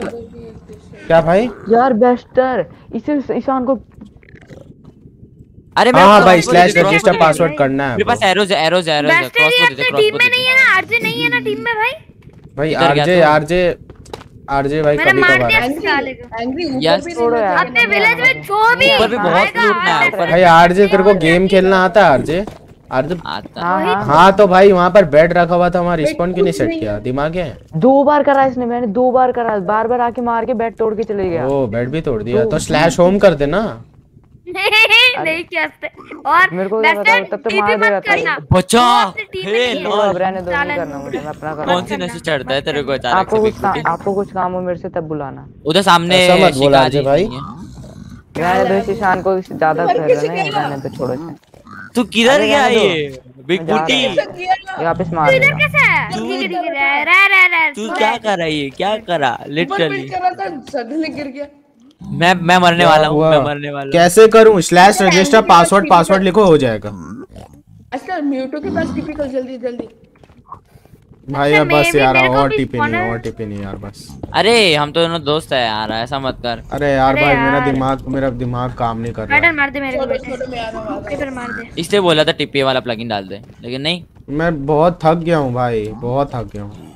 Speaker 2: क्या भाई?
Speaker 5: यार बेस्टर इसे ईशान को
Speaker 4: अरे
Speaker 2: हाँ भाई स्लैश रजिस्टर पासवर्ड करना है
Speaker 4: मेरे पास एरोज है
Speaker 3: बैस्टर ये अपनी टीम में नहीं है ना, आरजे नहीं है ना टीम में भाई।
Speaker 2: भाई
Speaker 4: इधर गया
Speaker 2: आरजे भाई
Speaker 3: मैंने
Speaker 2: कभी
Speaker 3: मार
Speaker 2: कभार
Speaker 3: दिया
Speaker 6: एंग्री
Speaker 3: साले को।
Speaker 6: Angry
Speaker 4: Yes.
Speaker 6: ऊपर भी
Speaker 5: छोड़ो
Speaker 6: नहीं
Speaker 5: यार।
Speaker 6: रहता
Speaker 3: अपने विलेज में जो भी
Speaker 4: ऊपर भी बहुत लूटना है ऊपर।
Speaker 2: भाई आरजे तेरे को गेम खेलना आता है आरजे? आरजे
Speaker 4: आता
Speaker 5: हाँ हाँ
Speaker 2: हाँ तो भाई वहाँ पर बेड रखा हुआ था, वहाँ रिस्पॉन क्यों नहीं सेट किया? दिमाग है?
Speaker 5: 2 बार करा इसने, मैंने 2 बार करा, बार बार आके मार के बेड तोड़ के चले गया।
Speaker 2: ओ बेड भी तोड़ दिया तो स्लैश होम कर देना।
Speaker 3: नहीं किया उसने। और
Speaker 5: मेरे को क्या
Speaker 3: बैस्टर
Speaker 5: पता, तब तो
Speaker 3: टीपी
Speaker 5: मार दे रहा
Speaker 3: मत
Speaker 5: था।
Speaker 3: करना।
Speaker 4: बचा
Speaker 3: वो अपनी टीम में
Speaker 4: हे
Speaker 3: नहीं है।
Speaker 5: चलो
Speaker 4: लॉल
Speaker 5: अब रहने दो, नहीं
Speaker 3: साला
Speaker 5: करना मुझे, मैं अपना कर
Speaker 4: कौन सी नशे चढ़ता है तेरे को अचानक
Speaker 5: आपको
Speaker 4: से
Speaker 5: कुछ
Speaker 4: बिग बूटी?
Speaker 5: आपको कुछ काम हो मेरे से तब बुलाना।
Speaker 4: उधर सामने
Speaker 2: ऐसा मत बोल
Speaker 4: शिकारी
Speaker 2: आरजे भाई।
Speaker 4: नहीं है।
Speaker 5: रहने दो, इस ईशान को ज्यादा कर रहे हैं, रहने दो, छोड़ो इसे।
Speaker 4: तू किधर
Speaker 5: अरे
Speaker 4: गया
Speaker 5: रहने दो।
Speaker 4: ये बिग
Speaker 5: मैं जा रहा
Speaker 4: बूटी?
Speaker 5: हूँ।
Speaker 6: किया ना
Speaker 5: ये वापस मार
Speaker 3: इधर
Speaker 5: देगा।
Speaker 3: कैसे है? ठीक है रह
Speaker 4: तू क्या कर रहा है ये क्या करा
Speaker 6: ऊपर
Speaker 4: लिटरली?
Speaker 6: पिट कर रहा था सडनली गिर गया।
Speaker 4: मैं मरने वाला हूँ
Speaker 2: हुआ?
Speaker 4: मैं मरने वाला हूँ।
Speaker 2: कैसे करूँ? स्लैश रजिस्टर पासवर्ड लिखो हो जाएगा।
Speaker 6: अच्छा म्यूटो के पास टिपिकल जल्दी जल्दी।
Speaker 2: भाई
Speaker 3: अच्छा,
Speaker 2: अब बस
Speaker 3: मैं भी-
Speaker 2: यार
Speaker 3: मेरे को
Speaker 2: और
Speaker 3: भी
Speaker 2: टिपी नहीं
Speaker 3: spawner-
Speaker 2: और टिपी नहीं यार बस।
Speaker 4: अरे हम तो दोनों दोस्त है यार ऐसा मत कर।
Speaker 2: अरे यार
Speaker 3: अरे
Speaker 2: भाई
Speaker 3: यार।
Speaker 2: मेरा दिमाग काम नहीं कर रहा
Speaker 3: बैटर
Speaker 2: है।
Speaker 3: मार दे मेरे को
Speaker 6: छोड़ो
Speaker 3: बेटे।
Speaker 6: छोड़ो मैं आ रहा हूँ।
Speaker 3: पेपर मार दे।
Speaker 4: इसलिए बोला था टीपी वाला प्लगइन डाल दे लेकिन नहीं।
Speaker 2: मैं बहुत थक गया हूँ भाई, बहुत थक गया हूँ।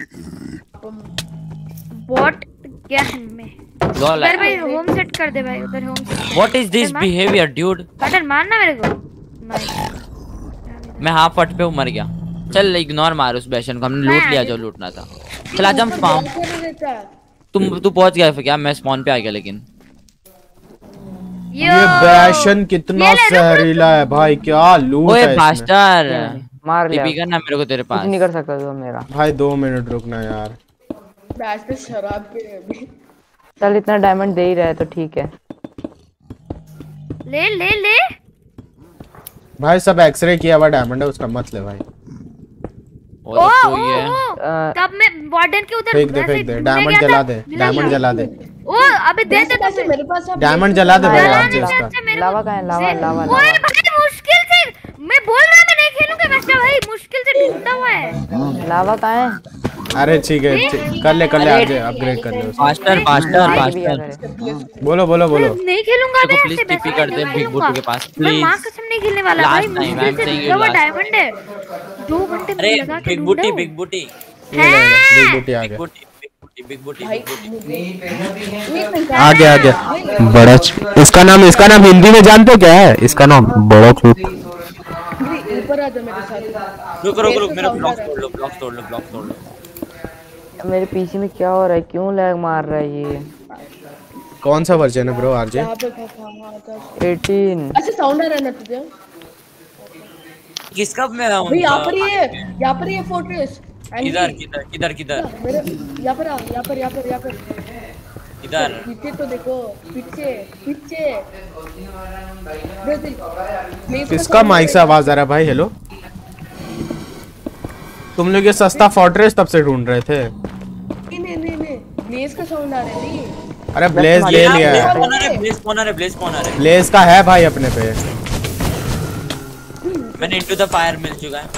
Speaker 3: बॉट क्या है में?
Speaker 4: लॉल
Speaker 3: उधर भाई होम सेट कर दे भाई, उधर home set.
Speaker 4: What is this behaviour dude?
Speaker 3: बैटर मारना मेरे को।
Speaker 4: मैं हाफ फट पे मर गया। चल इग्नोर मार उस बैशन को, हमने लूट लिया जो लूटना था। चल आजा हम फार्म।
Speaker 6: रहता है।
Speaker 4: तू पहुंच गया फिर क्या? मैं स्पॉन पे आ गया लेकिन
Speaker 2: ये बैशन कितना जहरीला है भाई, क्या लूट
Speaker 4: ओए
Speaker 2: है इसमें।
Speaker 4: बास्टर
Speaker 5: मार लिया।
Speaker 4: टीपी करना मेरे को तेरे
Speaker 5: कुछ
Speaker 4: पास।
Speaker 5: नहीं कर सकता तू मेरा।
Speaker 2: भाई 2 मिनट रुकना यार।
Speaker 6: बैच पे शराब पे है अभी।
Speaker 5: चल इतना डायमंड दे ही रहा है तो ठीक है।
Speaker 3: ले ले ले।
Speaker 2: भाई सब एक्सरे किया हुआ डायमंड है उसका, मत ले भाई।
Speaker 4: और तो ये
Speaker 3: तब मैं वार्डन के उधर
Speaker 2: फेंक दे
Speaker 3: वैसे
Speaker 2: फेंक दे,
Speaker 3: घूमने
Speaker 2: डायमंड
Speaker 3: गया
Speaker 2: जला
Speaker 3: था,
Speaker 2: दे,
Speaker 3: मिला
Speaker 2: डायमंड
Speaker 3: क्या?
Speaker 2: जला दे,
Speaker 3: ओ अबे दे दे
Speaker 6: पैसे मेरे पास अब
Speaker 2: डायमंड जला दे भाई
Speaker 3: जलाने
Speaker 2: आरजे
Speaker 3: से
Speaker 2: उसका।
Speaker 3: अच्छा मेरे
Speaker 5: लावा
Speaker 3: को
Speaker 5: कहाँ है? लावा
Speaker 3: से-
Speaker 5: लावा
Speaker 3: ओए
Speaker 5: लावा।
Speaker 3: भाई मुश्किल से मैं बोल रहा मैं नहीं खेलूंगा वैसे भाई, मुश्किल से ढूंढता हुआ है।
Speaker 5: लावा कहाँ है?
Speaker 2: अरे ठीक है कर ले आरजे, अपग्रेड कर ले उसको।
Speaker 4: बास्टर
Speaker 2: बोलो
Speaker 3: नहीं खेलूंगा मैं
Speaker 4: प्लीज
Speaker 3: ऐसे
Speaker 4: टीपी
Speaker 3: वैसे
Speaker 4: कर
Speaker 3: नहीं
Speaker 4: दे बिग
Speaker 3: खेलूंगा।
Speaker 4: बूटी के पास
Speaker 3: मैं
Speaker 4: प्लीज।
Speaker 3: मां कसम नहीं खेलने वाला
Speaker 4: Last
Speaker 3: भाई,
Speaker 4: time,
Speaker 3: मुश्किल
Speaker 4: I'm
Speaker 3: से
Speaker 4: saying
Speaker 3: ढूंढा
Speaker 4: you
Speaker 3: हुआ
Speaker 4: last
Speaker 3: डायमंड है। 2 घंटे
Speaker 4: अरे
Speaker 3: लगा के
Speaker 4: बिग
Speaker 3: ढूंढा
Speaker 4: बूटी
Speaker 3: हूँ।
Speaker 4: बिग बूटी
Speaker 2: ये ले बिग बूटी आ
Speaker 4: बिग
Speaker 2: गया
Speaker 4: बूटी बिग बूटी
Speaker 6: भाई
Speaker 2: आ गया बड़ा। इसका नाम हिंदी में जानते हो क्या है? इसका नाम बड़ा चूत।
Speaker 6: ऊपर आ जा मेरे साथ।
Speaker 4: रुक मेरा ब्लॉक तोड़ लो।
Speaker 5: मेरे पीसी में क्या हो रहा है? क्यों लैग मार रहा है ये?
Speaker 2: कौन सा वर्जन है ब्रो आरजे?
Speaker 6: यहाँ पे था
Speaker 5: 18।
Speaker 6: अच्छा साउंड आ रहा है ना तुझे?
Speaker 4: किसका मेरा
Speaker 6: भाई यहाँ पर ये फोर्ट्रेस।
Speaker 4: किधर
Speaker 6: मेरे यहाँ पर आ, यहाँ पर
Speaker 4: इधर
Speaker 6: पीछे तो देखो, पीछे देख।
Speaker 2: किसका माइक से आवाज आ रहा है भाई? हेलो तुम लोग ये सस्ता फोर्ट्रेस तब से ढूंढ रहे थे?
Speaker 6: नहीं ब्लेज का साउंड आ रहा है। नहीं
Speaker 2: अरे ब्लेज ले लिया है,
Speaker 4: ब्लेज स्पॉनर है।
Speaker 2: ब्लेज का है भाई अपने पे।
Speaker 4: मैंने इनटू द फायर मिल चुका है।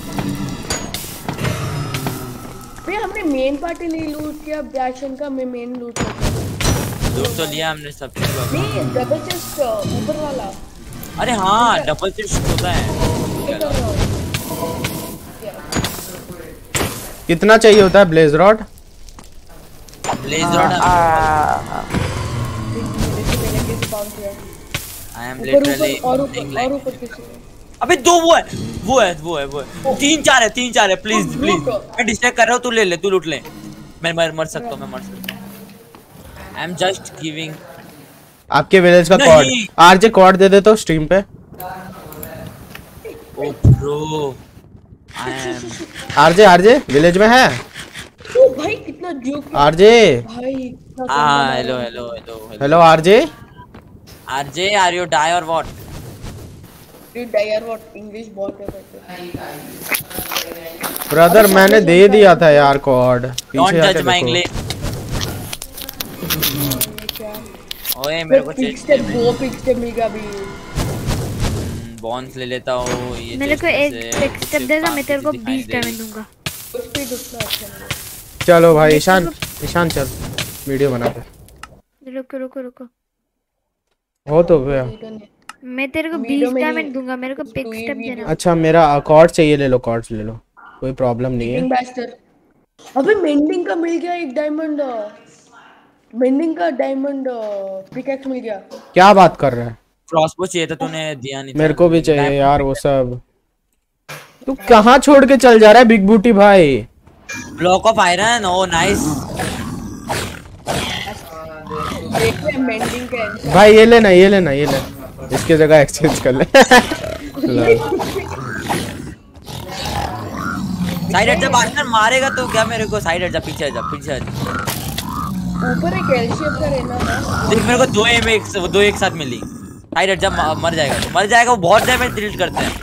Speaker 6: भैया हमने मेन पार्टी नहीं लूट किया बैशन का, मैं मेन लूट
Speaker 4: लूट तो लिया हमने सब चीज।
Speaker 6: नहीं डबल चेस्ट ऊपर वाला।
Speaker 4: अरे हाँ डबल चेस्ट होता है।
Speaker 2: कितना चाहिए होता है blaze rod?
Speaker 4: Blaze rod I am literally
Speaker 6: और ऊपर किसी।
Speaker 4: अबे दो वो है 3-4 है प्लीज मैं डिस्ट्रैक्ट कर रहा हूँ। तू ले ले, तू लूट ले। मैं मर सकता हूँ आई एम जस्ट गिविंग।
Speaker 2: आपके विलेज का कॉर्ड आरजे कॉर्ड दे दे तो स्ट्रीम पे।
Speaker 4: Oh bro I am
Speaker 2: RJ village में है?
Speaker 6: ओ भाई कितना जोक
Speaker 2: आरजे
Speaker 6: भाई।
Speaker 2: Hello RJ
Speaker 4: are you die or what?
Speaker 6: डायर व्हाट इंग्लिश बहुत है
Speaker 2: ब्रदर मैंने दे दिया था यार कॉर्ड।
Speaker 4: डोंट जज माय इंग्लिश। ओए मेरे को
Speaker 6: पिक्स से मिलेगा भी।
Speaker 4: बॉन्स ले लेता हूँ ये।
Speaker 3: मेरे को एक स्टेप देगा, मैं तेरे को 20 डायमंड दूंगा।
Speaker 6: स्पीड उतना अच्छा नहीं।
Speaker 2: चलो भाई ईशान चल वीडियो बनाते।
Speaker 3: रुको
Speaker 2: हो तो गया।
Speaker 3: मैं तेरे को
Speaker 6: वीडियो
Speaker 3: 20
Speaker 6: में
Speaker 3: डायमंड
Speaker 6: नहीं,
Speaker 3: दूंगा, मेरे को पिक
Speaker 6: तू ही
Speaker 3: स्टेप
Speaker 6: वीडियो-
Speaker 3: देना।
Speaker 2: अच्छा मेरा कॉर्ड चाहिए, ले लो कॉर्ड्स ले लो, कोई प्रॉब्लम नहीं है।
Speaker 6: किंग बैस्टर। अबे मेंडिंग का मिल गया एक डायमंड, मेंडिंग का डायमंड पिकैक्स मिल गया।
Speaker 2: क्या बात कर रहा है?
Speaker 4: क्रॉसबो चाहिए था, तूने दिया नहीं था।
Speaker 2: मेरे को भी चाहिए यार वो सब। तू कहाँ छोड़ के चल जा रहा है बिग बूटी भाई?
Speaker 4: Block of iron, oh nice.
Speaker 6: देखिए मेंडिंग का
Speaker 2: भाई ये लेना ये लेना ये ले, इसके जगह एक्सचेंज कर ले।
Speaker 4: साइड हट जा, मास्टर मारेगा तो क्या मेरे को? साइड हट जा, पीछे हट जा, पीछे हट जा।
Speaker 6: ऊपर एक एल शेप का रहना ना।
Speaker 4: देख मेरे को दो एक साथ मिली। साइड हट जा, मर जाएगा तो मर जाएगा, वो बहुत डैमेज डिलीट करते हैं।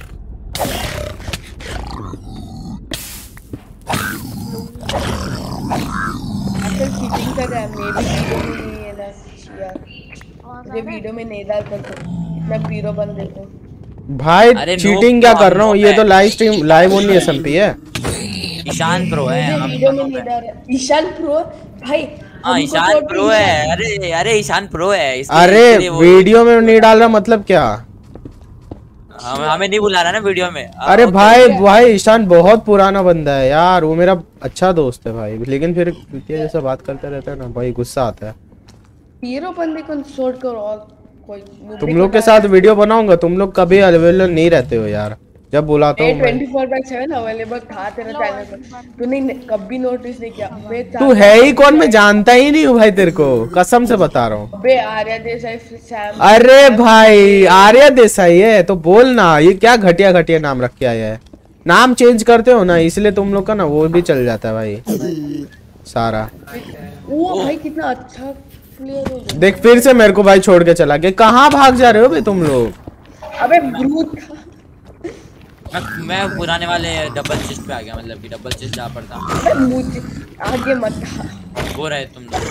Speaker 6: आजकल चीटिंग कर रहा है, मैं भी वीडियो में नहीं है ना यार, मुझे वीडियो में नहीं डाल सकते, इतना पीरो बन देते हैं।
Speaker 2: भाई
Speaker 4: अरे
Speaker 2: चीटिंग क्या कर रहा हूँ? ये तो live stream live only SMP है।
Speaker 4: ईशान प्रो है,
Speaker 6: मुझे
Speaker 4: हम
Speaker 6: वीडियो में नहीं डाल रहा। ईशान प्रो भाई,
Speaker 4: हाँ
Speaker 6: हमको
Speaker 4: ईशान
Speaker 6: तो
Speaker 4: प्रो है। अरे अरे ईशान प्रो है इसके
Speaker 2: अरे
Speaker 4: लिए वो
Speaker 2: वीडियो में नहीं डाल रहा मतलब क्या?
Speaker 4: हमें नहीं बुला रहा ना वीडियो में।
Speaker 2: अरे भाई भाई ईशान बहुत पुराना बंदा है यार, वो मेरा अच्छा दोस्त है भाई, लेकिन फिर जैसा बात करते रहता है ना भाई, गुस्सा आता है।
Speaker 6: पीरो बंदे को छोड़ कर और कोई
Speaker 2: तुम लोग के साथ वीडियो बनाऊंगा, तुम लोग कभी अवेलेबल नहीं रहते हो यार, जब बुलाता हूँ मैं।
Speaker 6: 24/7 अवेलेबल था तेरा चैनल पर, तूने कभी नोटिस नहीं किया।
Speaker 2: तू है ही कौन? मैं जानता ही नहीं हूँ भाई तेरे को, कसम से बता रहा हूँ।
Speaker 6: बे आर्या देसाई सैम।
Speaker 2: अरे भाई आर्या देसाई है तो बोल ना, ये क्या घटिया घटिया नाम रख के आया है? नाम चेंज करते हो ना, इसलिए तुम लोग का ना वो भी चल जाता है भाई सारा।
Speaker 6: वो भाई कितना अच्छा प्लेयर हो गया।
Speaker 2: देख फिर से मेरे को भाई छोड़ के चला गया। कहाँ भाग जा रहे हो भाई तुम लोग?
Speaker 6: अबे ब्रूट था।
Speaker 4: मैं पुराने वाले डबल चेस्ट पे आ गया, मतलब कि डबल चेस्ट जहाँ पर था।
Speaker 6: अबे मुझे आगे मत था।
Speaker 4: वो रहे तुम लोग।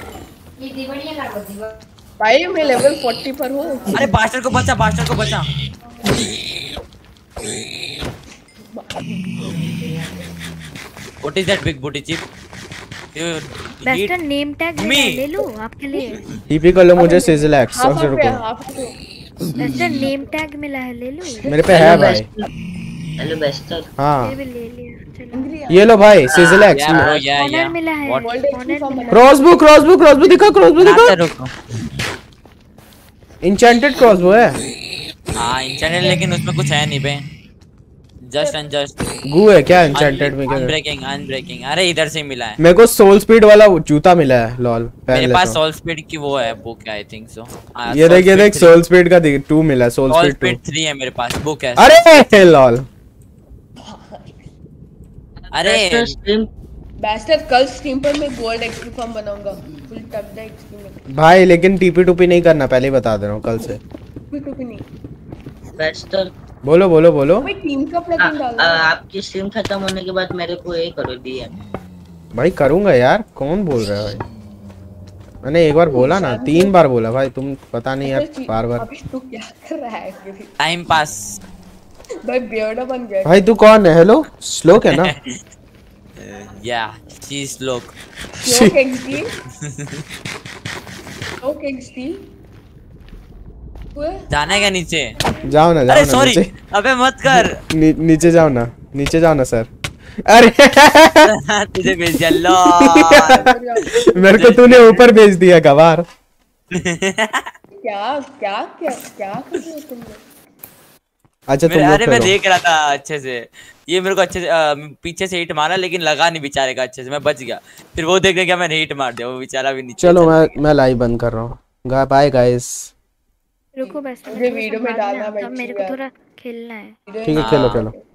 Speaker 6: भाई मैं लेवल 40 पर हूँ।
Speaker 4: अरे बास्टर को बचा, बास्टर को बचा। What is that big booty chip?
Speaker 3: बेस्टर नेम टैग ले लूं आपके लिए?
Speaker 2: टीपी कर लो मुझे सिजल एक्स।
Speaker 6: हाफ
Speaker 2: सबसे
Speaker 6: पे
Speaker 2: रुको,
Speaker 6: हाफ पे।
Speaker 3: बेस्टर नेम टैग मिला है, ले लूं?
Speaker 2: मेरे पे है भाई।
Speaker 7: हेलो बेस्टर।
Speaker 2: हाँ
Speaker 3: ये भी ले लिया, चलो।
Speaker 2: ये लो भाई सिजल एक्स।
Speaker 3: ऑनर मिला है,
Speaker 6: वर्ल्ड
Speaker 3: ऑनर मिला है।
Speaker 2: क्रॉसबो क्रॉसबो क्रॉसबो दिखा, क्रॉसबो दिखा।
Speaker 4: रुको।
Speaker 2: इंचेंटेड क्रॉसबो है।
Speaker 4: हाँ इंटरनेट, लेकिन उसमें कुछ है नहीं बे। जस्ट एंड जस्ट
Speaker 2: गू है क्या इंचेंटेड में? क्या
Speaker 4: अनब्रेकिंग अनब्रेकिंग। अरे इधर से मिला है
Speaker 2: मेरे को सोल स्पीड वाला जूता मिला है, लॉल पहन
Speaker 4: मेरे
Speaker 2: लेता
Speaker 4: पास।
Speaker 2: हूँ।
Speaker 4: सोल स्पीड की वो है बुक है, आई थिंक सो।
Speaker 2: ये देख सोल स्पीड का 2 मिला है, सोल
Speaker 4: सोल
Speaker 2: स्पीड
Speaker 4: स्पीड
Speaker 2: 2।
Speaker 4: 3 है मेरे पास, बुक है।
Speaker 2: अरे लॉल।
Speaker 4: अरे
Speaker 7: स्ट्रीम
Speaker 6: बैस्टर कल स्ट्रीम पर मैं गोल्ड एक्सपी फॉर्म बनाऊंगा, फुल टप द एक्सपी में।
Speaker 2: भाई लेकिन टीपी टूपी नहीं करना, पहले ही बता दे रहा हूँ कल से।
Speaker 6: कुछ नहीं।
Speaker 7: बेस्टर।
Speaker 2: बोलो बोलो बोलो।
Speaker 6: भाई टीम का प्लगइन डालना।
Speaker 7: आपकी स्ट्रीम खत्म होने के बाद मेरे को ये करो दिया।
Speaker 2: भाई करूंगा यार, कौन बोल रहा है भाई? मैंने एक बार बोला ना, 3 बार बोला भाई, तुम पता नहीं यार बार बार।
Speaker 6: अबे तू क्या कर रहा है?
Speaker 4: Time pass.
Speaker 6: भाई बेवड़ा बन गया।
Speaker 2: भाई तू कौन है? हेलो श्लोक है ना?
Speaker 4: या शी इज लोक।
Speaker 6: श्लोक एक्सटी। श्लोक एक्सटी।
Speaker 4: जाने का नीचे।
Speaker 2: जाओ ना
Speaker 4: अरे
Speaker 2: जाओ ना
Speaker 4: सॉरी,
Speaker 2: नीचे।
Speaker 4: अबे मत कर।
Speaker 2: नीचे जाओ ना, नीचे जाओ ना सर। अरे
Speaker 4: तुझे भेज दिया लॉल।
Speaker 2: मेरे को तूने ऊपर भेज दिया गवार।
Speaker 6: क्या क्या क्या क्या कर रहे हो तुम लोग?
Speaker 2: अच्छा तुम लोग
Speaker 4: अरे मैं
Speaker 2: करो।
Speaker 4: देख रहा था अच्छे से, ये मेरे को अच्छे से पीछे से हिट मारा, लेकिन लगा नहीं बेचारे का अच्छे से, मैं बच गया। फिर वो देखने क्या मैंने हिट मार दिया, वो बेचारा भी नीचे।
Speaker 2: चलो मैं लाइव बंद कर रहा हूँ। Bye guys.
Speaker 3: रुको बेस्टर,
Speaker 6: मुझे वीडियो में डालना भाई,
Speaker 3: मेरे को थोड़ा खेलना है।
Speaker 2: ठीक है खेलो खेलो।